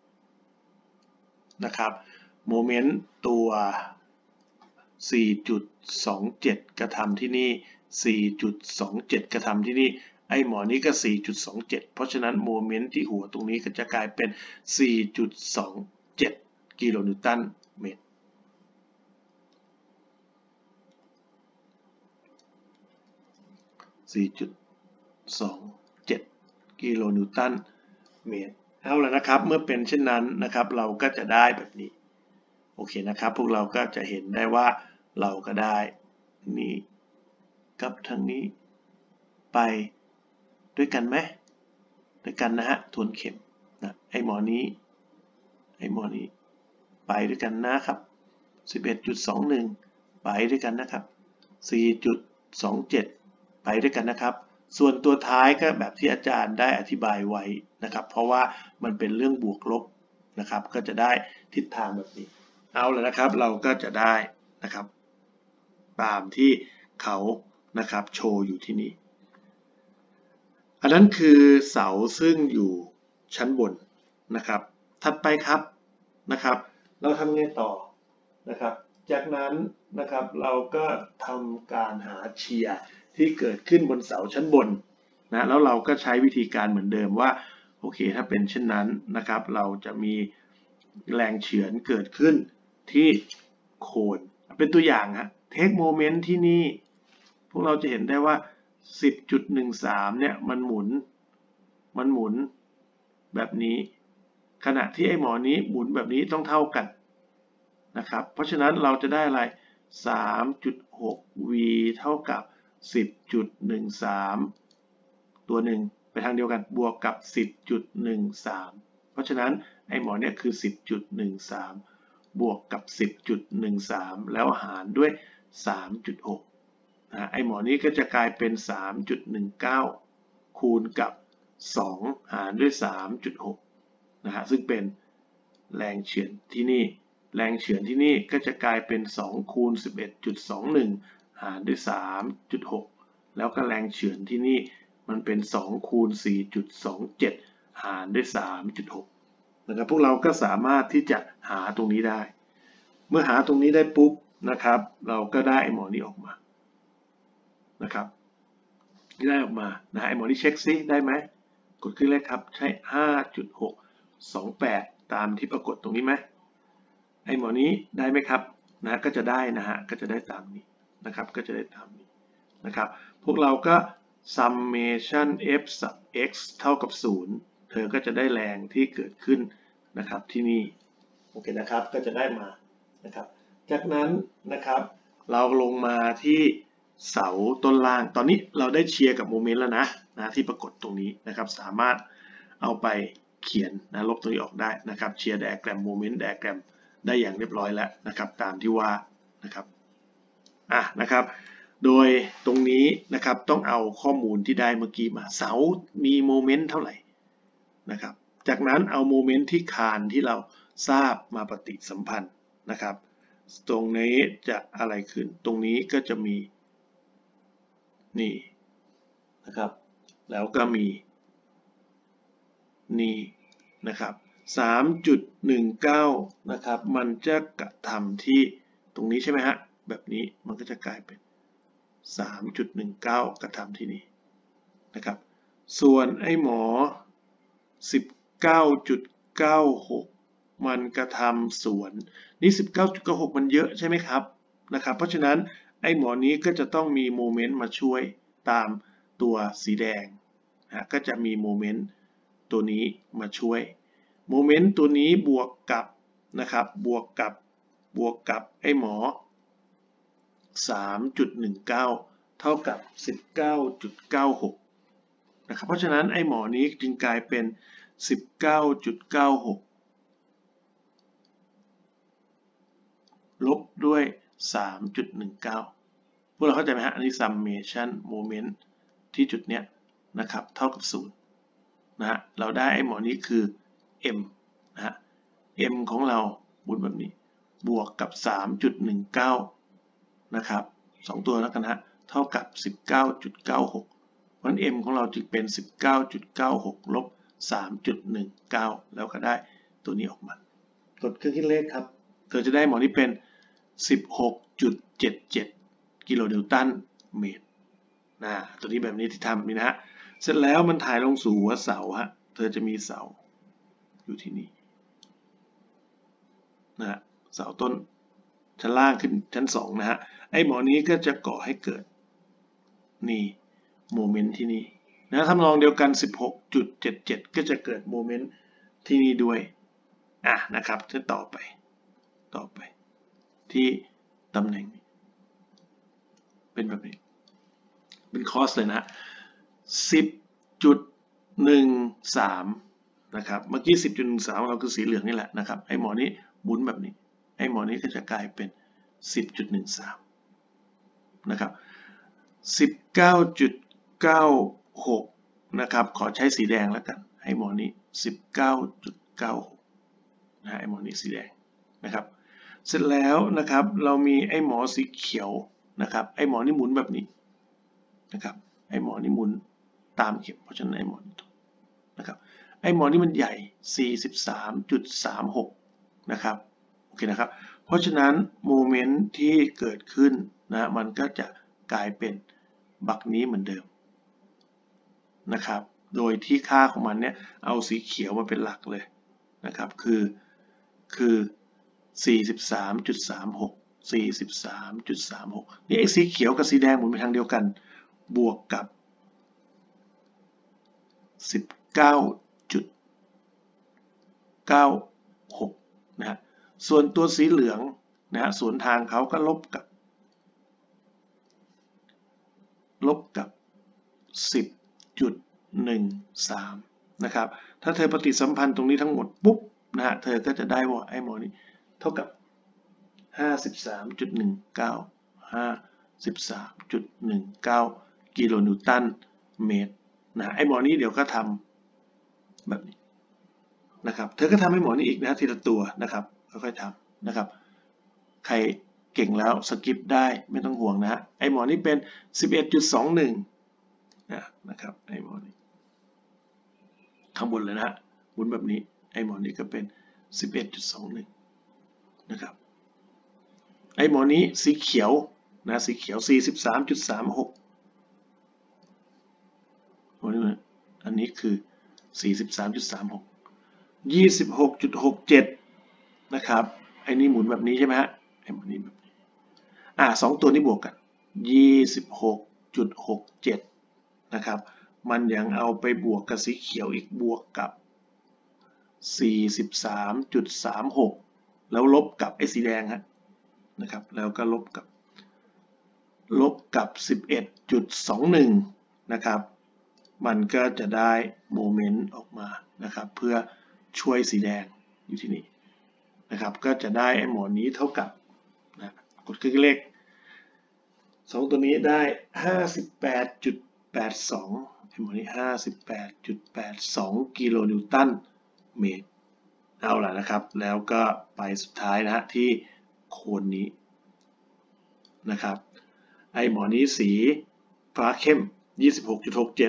นะครับโมเมนต์ตัว สี่จุดสองเจ็ด กระทำที่นี่ สี่จุดสองเจ็ด กระทำที่นี่ไอ้หมอนี้ก็ สี่จุดสองเจ็ด เพราะฉะนั้นโมเมนต์ที่หัวตรงนี้ก็จะกลายเป็น สี่จุดสองเจ็ด กิโลนิวตันเมตรสี่จุดสองเจ็ด กิโลนิวตันเมตรเอาละนะครับเมื่อเป็นเช่นนั้นนะครับเราก็จะได้แบบนี้โอเคนะครับพวกเราก็จะเห็นได้ว่าเราก็ได้นี้กับทางนี้ไปด้วยกันไหมด้วยกันนะฮะทวนเข็มนะไอ้หมอนี้ไอ้หมอนี้ไปด้วยกันนะครับ สิบเอ็ดจุดสองหนึ่ง ไปด้วยกันนะครับ สี่จุดสองเจ็ด ไปด้วยกันนะครับส่วนตัวท้ายก็แบบที่อาจารย์ได้อธิบายไว้นะครับเพราะว่ามันเป็นเรื่องบวกลบนะครับก็จะได้ทิศทางแบบนี้เอาเลยนะครับเราก็จะได้นะครับตามที่เขานะครับโชว์อยู่ที่นี่อันนั้นคือเสาซึ่งอยู่ชั้นบนนะครับถัดไปครับนะครับเราทำไงต่อนะครับจากนั้นนะครับเราก็ทำการหาเชียร์ที่เกิดขึ้นบนเสาชั้นบนนะแล้วเราก็ใช้วิธีการเหมือนเดิมว่าโอเคถ้าเป็นเช่นนั้นนะครับเราจะมีแรงเฉือนเกิดขึ้นที่โคนเป็นตัวอย่างฮะเทคโมเมนต์ที่นี่พวกเราจะเห็นได้ว่า สิบจุดหนึ่งสาม เนี่ยมันหมุนมันหมุนแบบนี้ขณะที่ไอ้หมอนี้หมุนแบบนี้ต้องเท่ากันนะครับเพราะฉะนั้นเราจะได้อะไร สามจุดหก วี เท่ากับ สิบจุดหนึ่งสาม ตัวหนึ่งไปทางเดียวกันบวกกับ สิบจุดหนึ่งสาม เพราะฉะนั้นไอ้หมอเนี่ยคือ สิบจุดหนึ่งสาม บวกกับ สิบจุดหนึ่งสาม แล้วหารด้วย สามจุดหก นะไอ้หมอนี้ก็จะกลายเป็น สามจุดหนึ่งเก้า คูณกับ สอง หารด้วย สามจุดหก นะฮะซึ่งเป็นแรงเฉือนที่นี่แรงเฉือนที่นี่ก็จะกลายเป็น สอง คูณ สิบเอ็ดจุดสองหนึ่ง หารด้วย สามจุดหก แล้วก็แรงเฉือนที่นี่มันเป็น สอง คูณ สี่จุดสองเจ็ด หารด้วย สามจุดหก นะครับพวกเราก็สามารถที่จะหาตรงนี้ได้เมื่อหาตรงนี้ได้ปุ๊บนะครับเราก็ได้ไอ้หมอนี้ออกมานะครับได้ออกมานะไอ้หมอนี้เช็คซิได้ไหมกดขึ้นเลยครับใช้ ห้าจุดหกสองแปด ตามที่ปรากฏตรงนี้ไหมไอ้หมอนี้ได้ไหมครับนะก็จะได้นะฮะก็จะได้ตามนี้นะครับก็จะได้ตามนี้นะครับพวกเราก็ summation f sub x เท่ากับศูนย์เธอก็จะได้แรงที่เกิดขึ้นนะครับที่นี่โอเคนะครับก็จะได้มานะครับจากนั้นนะครับเราลงมาที่เสาต้นล่างตอนนี้เราได้เชียร์กับโมเมนต์แล้วนะนะที่ปรากฏตรงนี้นะครับสามารถเอาไปเขียนนะลบตัวนี้ออกได้นะครับเชียร์ไดอะแกรมโมเมนต์ไดอะแกรมได้อย่างเรียบร้อยแล้วนะครับตามที่ว่านะครับอ่ะนะครับโดยตรงนี้นะครับต้องเอาข้อมูลที่ได้เมื่อกี้มาเสามีโมเมนต์เท่าไหร่นะครับจากนั้นเอาโมเมนต์ที่คานที่เราทราบมาปฏิสัมพันธ์นะครับตรงนี้จะอะไรขึ้นตรงนี้ก็จะมีนี่นะครับแล้วก็มีนี่นะครับ สามจุดหนึ่งเก้า นะครับมันจะกระทำที่ตรงนี้ใช่ไหมฮะแบบนี้มันก็จะกลายเป็น สามจุดหนึ่งเก้า กระทำที่นี่นะครับส่วนไอ้หมอ สิบเก้าจุดเก้าหก มันกระทำส่วนนี่ สิบเก้าจุดเก้าหก มันเยอะใช่ไหมครับนะครับเพราะฉะนั้นไอ้หมอนี้ก็จะต้องมีโมเมนต์มาช่วยตามตัวสีแดงนะก็จะมีโมเมนต์ตัวนี้มาช่วยโมเมนต์ตัวนี้บวกกับนะครับบวกกับบวกกับไอ้หมอ สามจุดหนึ่งเก้า เท่ากับ สิบเก้าจุดเก้าหก นะครับเพราะฉะนั้นไอ้หมอนี้จึงกลายเป็น สิบเก้าจุดเก้าหก ลบด้วย สามจุดหนึ่งเก้า พวกเราเข้าใจไหมฮะอันนี้ summation moment ที่จุดเนี้ยนะครับเท่ากับศูนย์นะฮะเราได้ไอ้หมอนี้คือ m นะฮะ m ของเราบนแบบนี้บวกกับ สามจุดหนึ่งเก้า นะครับสองตัวแล้วกันฮะเท่ากับ สิบเก้าจุดเก้าหก เพราะฉะนั้น m ของเราจึงเป็น สิบเก้าจุดเก้าหก ลบ สามจุดหนึ่งเก้า แล้วก็ได้ตัวนี้ออกมากดเครื่องคิดเลขครับเธอจะได้หมอนี้เป็น สิบหกจุดเจ็ดเจ็ด กิโลนิวตันเมตรนะตัวนี้แบบนี้ที่ทำนี่นะฮะเสร็จแล้วมันถ่ายลงสู่หัวเสาฮะเธอจะมีเสาอยู่ที่นี่นะฮะเสาต้นชั้นล่างขึ้นชั้นสองนะฮะไอ้หมอนี้ก็จะก่อให้เกิดนี่โมเมนต์ที่นี่นะทำนองเดียวกัน สิบหกจุดเจ็ดเจ็ด ก็จะเกิดโมเมนต์ที่นี่ด้วยอ่ะนะครับจะต่อไปต่อไปที่ตำแหน่งนี้เป็นแบบนี้เป็นคอสเลยนะ สิบจุดหนึ่งสาม นะครับเมื่อกี้ สิบจุดหนึ่งสาม เราคือสีเหลืองนี่แหละนะครับไอ้หมอนี้หมุนแบบนี้ไอ้หมอนี้ก็จะกลายเป็น สิบจุดหนึ่งสาม นะครับ สิบเก้าจุดเก้าหก นะครับขอใช้สีแดงแล้วกันไอ้หมอนี้ สิบเก้าจุดเก้าหก นะไอ้หมอนี้สีแดงนะครับเสร็จแล้วนะครับเรามีไอ้หมอสีเขียวนะครับไอ้หมอนี่หมุนแบบนี้นะครับไอ้หมอนี่หมุนตามเข็มเพราะฉะนั้นไอ้หมอนี่นะครับไอ้หมอนี่มันใหญ่ สี่สิบสามจุดสามหก นะครับโอเคนะครับเพราะฉะนั้นโมเมนต์ที่เกิดขึ้นนะมันก็จะกลายเป็นบักนี้เหมือนเดิมนะครับโดยที่ค่าของมันเนี่ยเอาสีเขียวมาเป็นหลักเลยนะครับคือคือ สี่สิบสามจุดสามหก สี่สิบสามจุดสามหก นี่ไอ้สีเขียวกับสีแดงหมุนไปทางเดียวกันบวกกับ สิบเก้าจุดเก้าหก นะฮะส่วนตัวสีเหลืองนะฮะสวนทางเขาก็ลบกับลบกับ สิบจุดหนึ่งสาม นะครับถ้าเธอปฏิสัมพันธ์ตรงนี้ทั้งหมดปุ๊บนะฮะเธอก็จะได้ว่าไอ้หมอนี้เท่ากับ ห้าสิบสามจุดหนึ่งเก้า ห้าสิบสามจุดหนึ่งเก้า กิโลนิวตันเมตรนะไอ้หมอนี้เดี๋ยวก็ทำแบบนี้นะครับเธอก็ทำให้หมอนี้อีกนะทีละตัวนะครับค่อยๆทำนะครับใครเก่งแล้วสกิปได้ไม่ต้องห่วงนะไอ้หมอนี้เป็น สิบเอ็ดจุดสองหนึ่ง นะนะครับไอ้หมอนี้ข้างบนเลยนะหมุนแบบนี้ไอ้หมอนี้ก็เป็น สิบเอ็ดจุดสองหนึ่ง นะครับไอ้หมอนี้สีเขียวนะสีเขียว สี่สิบสามจุดสามหก อันนี้คือ สี่สิบสามจุดสามหก ยี่สิบหกจุดหกเจ็ด นะครับไอ้นี่หมุนแบบนี้ใช่ไหมฮะไอ้หมอนี้แบบนี้อ่าสองตัวนี้บวกกัน ยี่สิบหกจุดหกเจ็ด นะครับมันยังเอาไปบวกกับสีเขียวอีกบวกกับ สี่สิบสามจุดสามหก แล้วลบกับไอ้สีแดงฮะนะครับแล้วก็ลบกับลบกับ สิบเอ็ดจุดสองหนึ่ง นะครับมันก็จะได้โมเมนต์ออกมานะครับเพื่อช่วยสีแดงอยู่ที่นี่นะครับก็จะได้ไอ้หมอนนี้เท่ากับนะกดคลิกเลขสองตัวนี้ได้ ห้าสิบแปดจุดแปดสอง ไอ้หมอนนี้ ห้าสิบแปดจุดแปดสอง กิโลนิวตันเมตรเอาล่ะนะครับแล้วก็ไปสุดท้ายนะฮะที่โคนนี้นะครับไอ้หมอนี้สีฟ้าเข้ม ยี่สิบหกจุดหกเจ็ด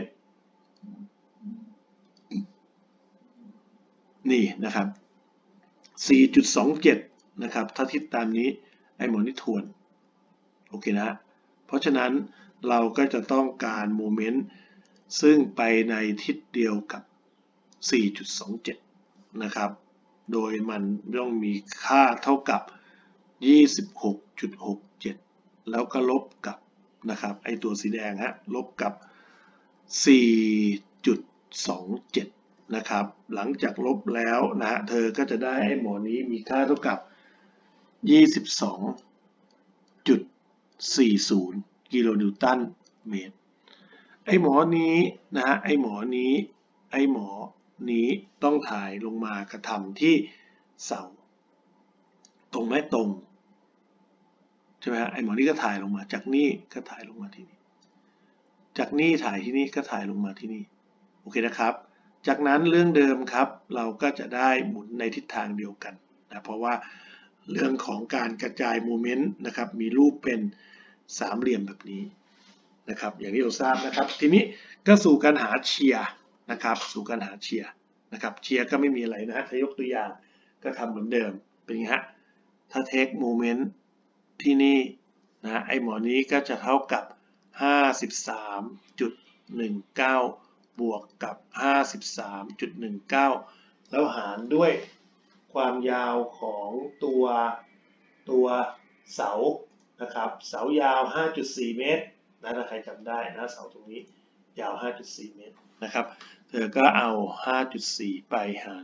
นี่นะครับ สี่จุดสองเจ็ด นะครับถ้าทิศตามนี้ไอ้หมอนี้ทวนโอเคนะเพราะฉะนั้นเราก็จะต้องการโมเมนต์ซึ่งไปในทิศเดียวกับ สี่จุดสองเจ็ด นะครับโดยมันต้องมีค่าเท่ากับ ยี่สิบหกจุดหกเจ็ด แล้วก็ลบกับนะครับไอตัวสีแดงฮะลบกับ สี่จุดสองเจ็ด นะครับหลังจากลบแล้วนะเธอก็จะได้ไอหมอนี้มีค่าเท่ากับ ยี่สิบสองจุดสี่ศูนย์ กิโลนิวตันเมตรไอหมอนี้นะฮะไอหมอนี้ไอหมอนี้ต้องถ่ายลงมากระทำที่เสาตรงไหมตรงใช่ไหมฮะไอหมอนี้ก็ถ่ายลงมาจากนี่ก็ถ่ายลงมาที่นี่จากนี่ถ่ายที่นี่ก็ถ่ายลงมาที่นี่โอเคนะครับจากนั้นเรื่องเดิมครับเราก็จะได้หมุนในทิศทางเดียวกันนะเพราะว่าเรื่องของการกระจายโมเมนต์นะครับมีรูปเป็นสามเหลี่ยมแบบนี้นะครับอย่างที่เราทราบนะครับทีนี้ก็สู่การหาเชียร์นะครับสู่การหาเชียร์นะครับเชียร์ก็ไม่มีอะไรนะถ้ายกตัวอย่างก็ทำเหมือนเดิมเป็นไงฮะถ้าเทคโมเมนต์ที่นี่นะไอหมอนี้ก็จะเท่ากับ ห้าสิบสามจุดหนึ่งเก้า บวกกับ ห้าสิบสามจุดหนึ่งเก้า แล้วหารด้วยความยาวของตัวตัวเสานะครับเสายาว ห้าจุดสี่ เมตรนะถ้าใครจำได้นะเสาตรงนี้ยาว ห้าจุดสี่ เมตรนะครับเธอก็เอา ห้าจุดสี่ ไปหาร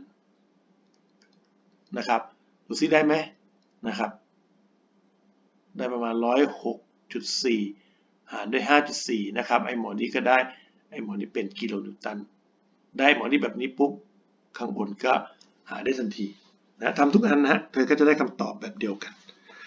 นะครับดูซิได้ไหมนะครับได้ประมาณ หนึ่งร้อยหกจุดสี่ หารด้วย ห้าจุดสี่ นะครับไอหมอนี้ก็ได้ไอหมอนี้เป็นกิโลนิวตันได้หมอนี้แบบนี้ปุ๊บข้างบนก็หาได้ทันทีนะทำทุกอันนะเธอก็จะได้คำตอบแบบเดียวกัน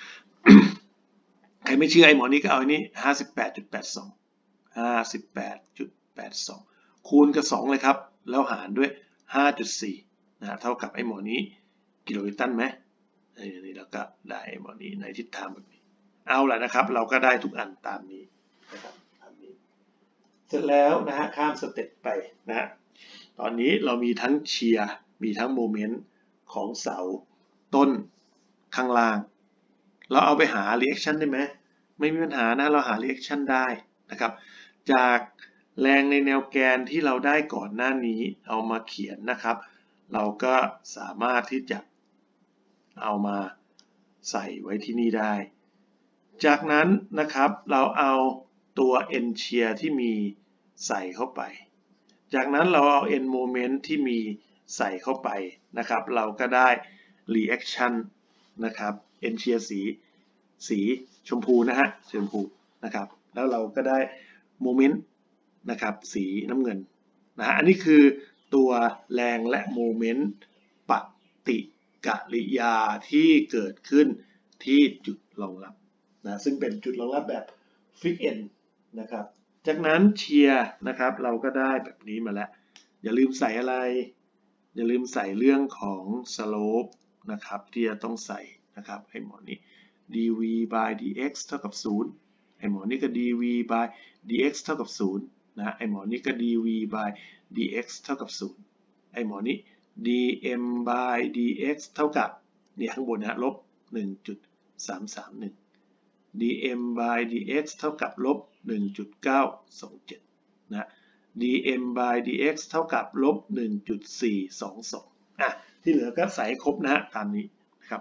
ใครไม่เชื่อไอหมอนี้ก็เอาอันนี้ ห้าสิบแปดจุดแปดสอง ห้าสิบแปดจุดแปดสอง คูณกับสองเลยครับแล้วหารด้วย ห้าจุดสี่ นะเท่ากับไอหมอนี้กิโลนิวตันไหมนี่เราก็ได้ไอหมอนี้ในทิศทางแบบนี้เอาล่ะนะครับเราก็ได้ทุกอันตามนี้นะครับตามนี้เสร็จแล้วนะฮะข้ามสเต็ปไปนะฮะตอนนี้เรามีทั้งเชียร์มีทั้งโมเมนต์ของเสาต้นข้างล่างเราเอาไปหา reaction ได้ไหมไม่มีปัญหานะเราหา reaction ได้นะครับจากแรงในแนวแกนที่เราได้ก่อนหน้านี้เอามาเขียนนะครับเราก็สามารถที่จะเอามาใส่ไว้ที่นี่ได้จากนั้นนะครับเราเอาตัว n shear ที่มีใส่เข้าไปจากนั้นเราเอา n moment ที่มีใส่เข้าไปนะครับเราก็ได้ reaction นะครับ n shear สีสีชมพูนะฮะสีชมพูนะครับแล้วเราก็ได้ moment นะครับสีน้ำเงินนะอันนี้คือตัวแรงและ moment ปฏิกิริยาที่เกิดขึ้นที่จุดรองรับนะซึ่งเป็นจุดรองรับแบบ fixed end นะครับจากนั้นเชียร์นะครับเราก็ได้แบบนี้มาแล้วอย่าลืมใส่อะไรอย่าลืมใส่เรื่องของ slope นะครับที่จะต้องใส่นะครับไอ้หมอนี้ dv by dx เท่ากับศูนย์ไอ้หมอนี้ก็ dv by dx เท่ากับศูนย์นะไอ้หมอนี้ก็ dv by dx เท่ากับศูนย์ไอ้หมอนี้ dm by dx เท่ากับเนี่ยข้างบนนะลบ หนึ่งจุดสามสามหนึ่ง dm by dx เท่ากับลบ หนึ่งจุดเก้าสองเจ็ด นะ dm by dx เท่ากับลบ หนึ่งจุดสี่สองสอง อ่ะที่เหลือก็ใส่ครบนะฮะตามนี้นะครับ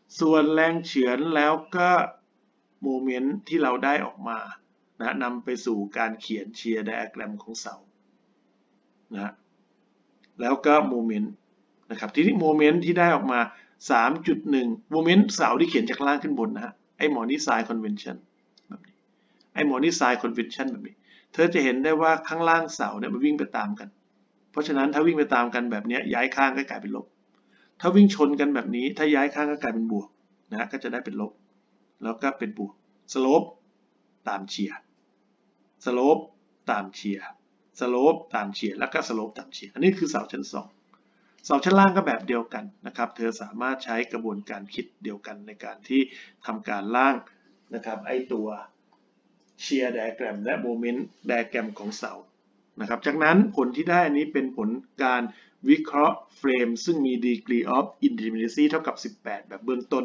ส่วนแรงเฉือนแล้วก็โมเมนต์ที่เราได้ออกมานะนำไปสู่การเขียนเชียร์ไดอะแกรมของเสานะแล้วก็โมเมนต์นะครับทีนี้โมเมนต์ที่ได้ออกมา สามจุดหนึ่ง โมเมนต์เสาที่เขียนจากล่างขึ้นบนนะฮะไอ้หมอนี่ไซน์คอนเวนชั่นแบบนี้ไอ้หมอนี่ไซน์คอนเวนชั่นแบบนี้เธอจะเห็นได้ว่าข้างล่างเสาเนี่ยมันวิ่งไปตามกันเพราะฉะนั้นถ้าวิ่งไปตามกันแบบนี้ย้ายข้างก็กลายเป็นลบถ้าวิ่งชนกันแบบนี้ถ้าย้ายข้างก็กลายเป็นบวกนะฮะก็จะได้เป็นลบแล้วก็เป็นบวกสโลปตามเชียร์สโลปตามเชียร์สโลปตามเชียร์แล้วก็สโลปตามเชียร์อันนี้คือเสาชั้นสองเสาชั้นล่างก็แบบเดียวกันนะครับเธอสามารถใช้กระบวนการคิดเดียวกันในการที่ทำการล่างนะครับไอตัวเชียร์ไดอะแกรมและโมเมนต์ไดอะแกรมของเสานะครับจากนั้นผลที่ได้อันนี้เป็นผลการวิเคราะห์เฟรมซึ่งมี degree of indeterminacy เท่ากับสิบแปดแบบเบื้องต้น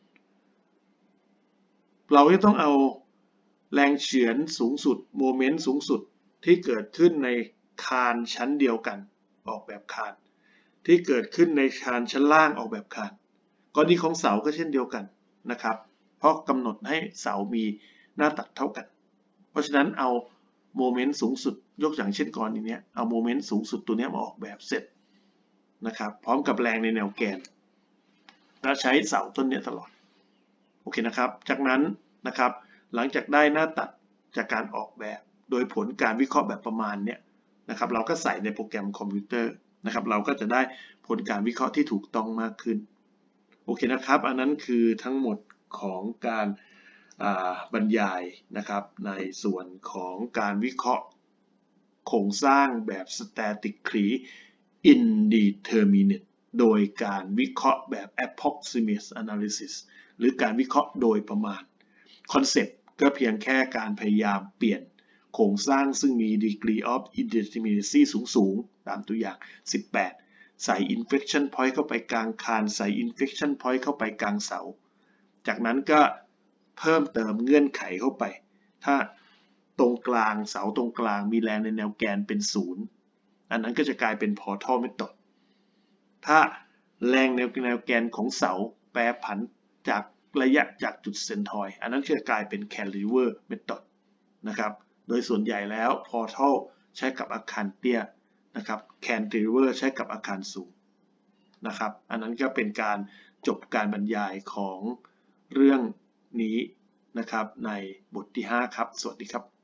เราจะต้องเอาแรงเฉือนสูงสุดโมเมนต์สูงสุดที่เกิดขึ้นในคานชั้นเดียวกันออกแบบคานที่เกิดขึ้นในคานชั้นล่างออกแบบคานกรณีของเสาก็เช่นเดียวกันนะครับเพราะกำหนดให้เสามีหน้าตัดเท่ากันเพราะฉะนั้นเอาโมเมนต์สูงสุดยกอย่างเช่นกรณีนี้เอาโมเมนต์สูงสุดตัวนี้มาออกแบบเสร็จนะครับพร้อมกับแรงในแนวแกนแล้วใช้เสาต้นนี้ตลอดโอเคนะครับจากนั้นนะครับหลังจากได้หน้าตัดจากการออกแบบโดยผลการวิเคราะห์แบบประมาณเนี่ยนะครับเราก็ใส่ในโปรแกรมคอมพิวเตอร์นะครับเราก็จะได้ผลการวิเคราะห์ที่ถูกต้องมากขึ้นโอเคนะครับอันนั้นคือทั้งหมดของการบรรยายนะครับในส่วนของการวิเคราะห์โครงสร้างแบบ statically indeterminate โดยการวิเคราะห์แบบ approximate analysis หรือการวิเคราะห์โดยประมาณคอนเซปต์ก็เพียงแค่การพยายามเปลี่ยนโครงสร้างซึ่งมี degree of indeterminacy สูงๆตามตัวอย่างสิบแปดใส่ inflection point เข้าไปกลางคานใส่ inflection point เข้าไปกลางเสาจากนั้นก็เพิ่มเติมเงื่อนไขเข้าไปถ้าตรงกลางเสาตรงกลางมีแรงในแนวแกนเป็นศูนย์อันนั้นก็จะกลายเป็น Portal Method ถ้าแรงในแนวแกนของเสาแปรผันจากระยะจากจุดเซนทอยด์อันนั้นจะกลายเป็น Cantilever Method นะครับโดยส่วนใหญ่แล้ว Portal ใช้กับอาคารเตี้ยนะครับ Cantilever ใช้กับอาคารสูงนะครับอันนั้นก็เป็นการจบการบรรยายของเรื่องนี้นะครับในบทที่ห้าครับสวัสดีครับ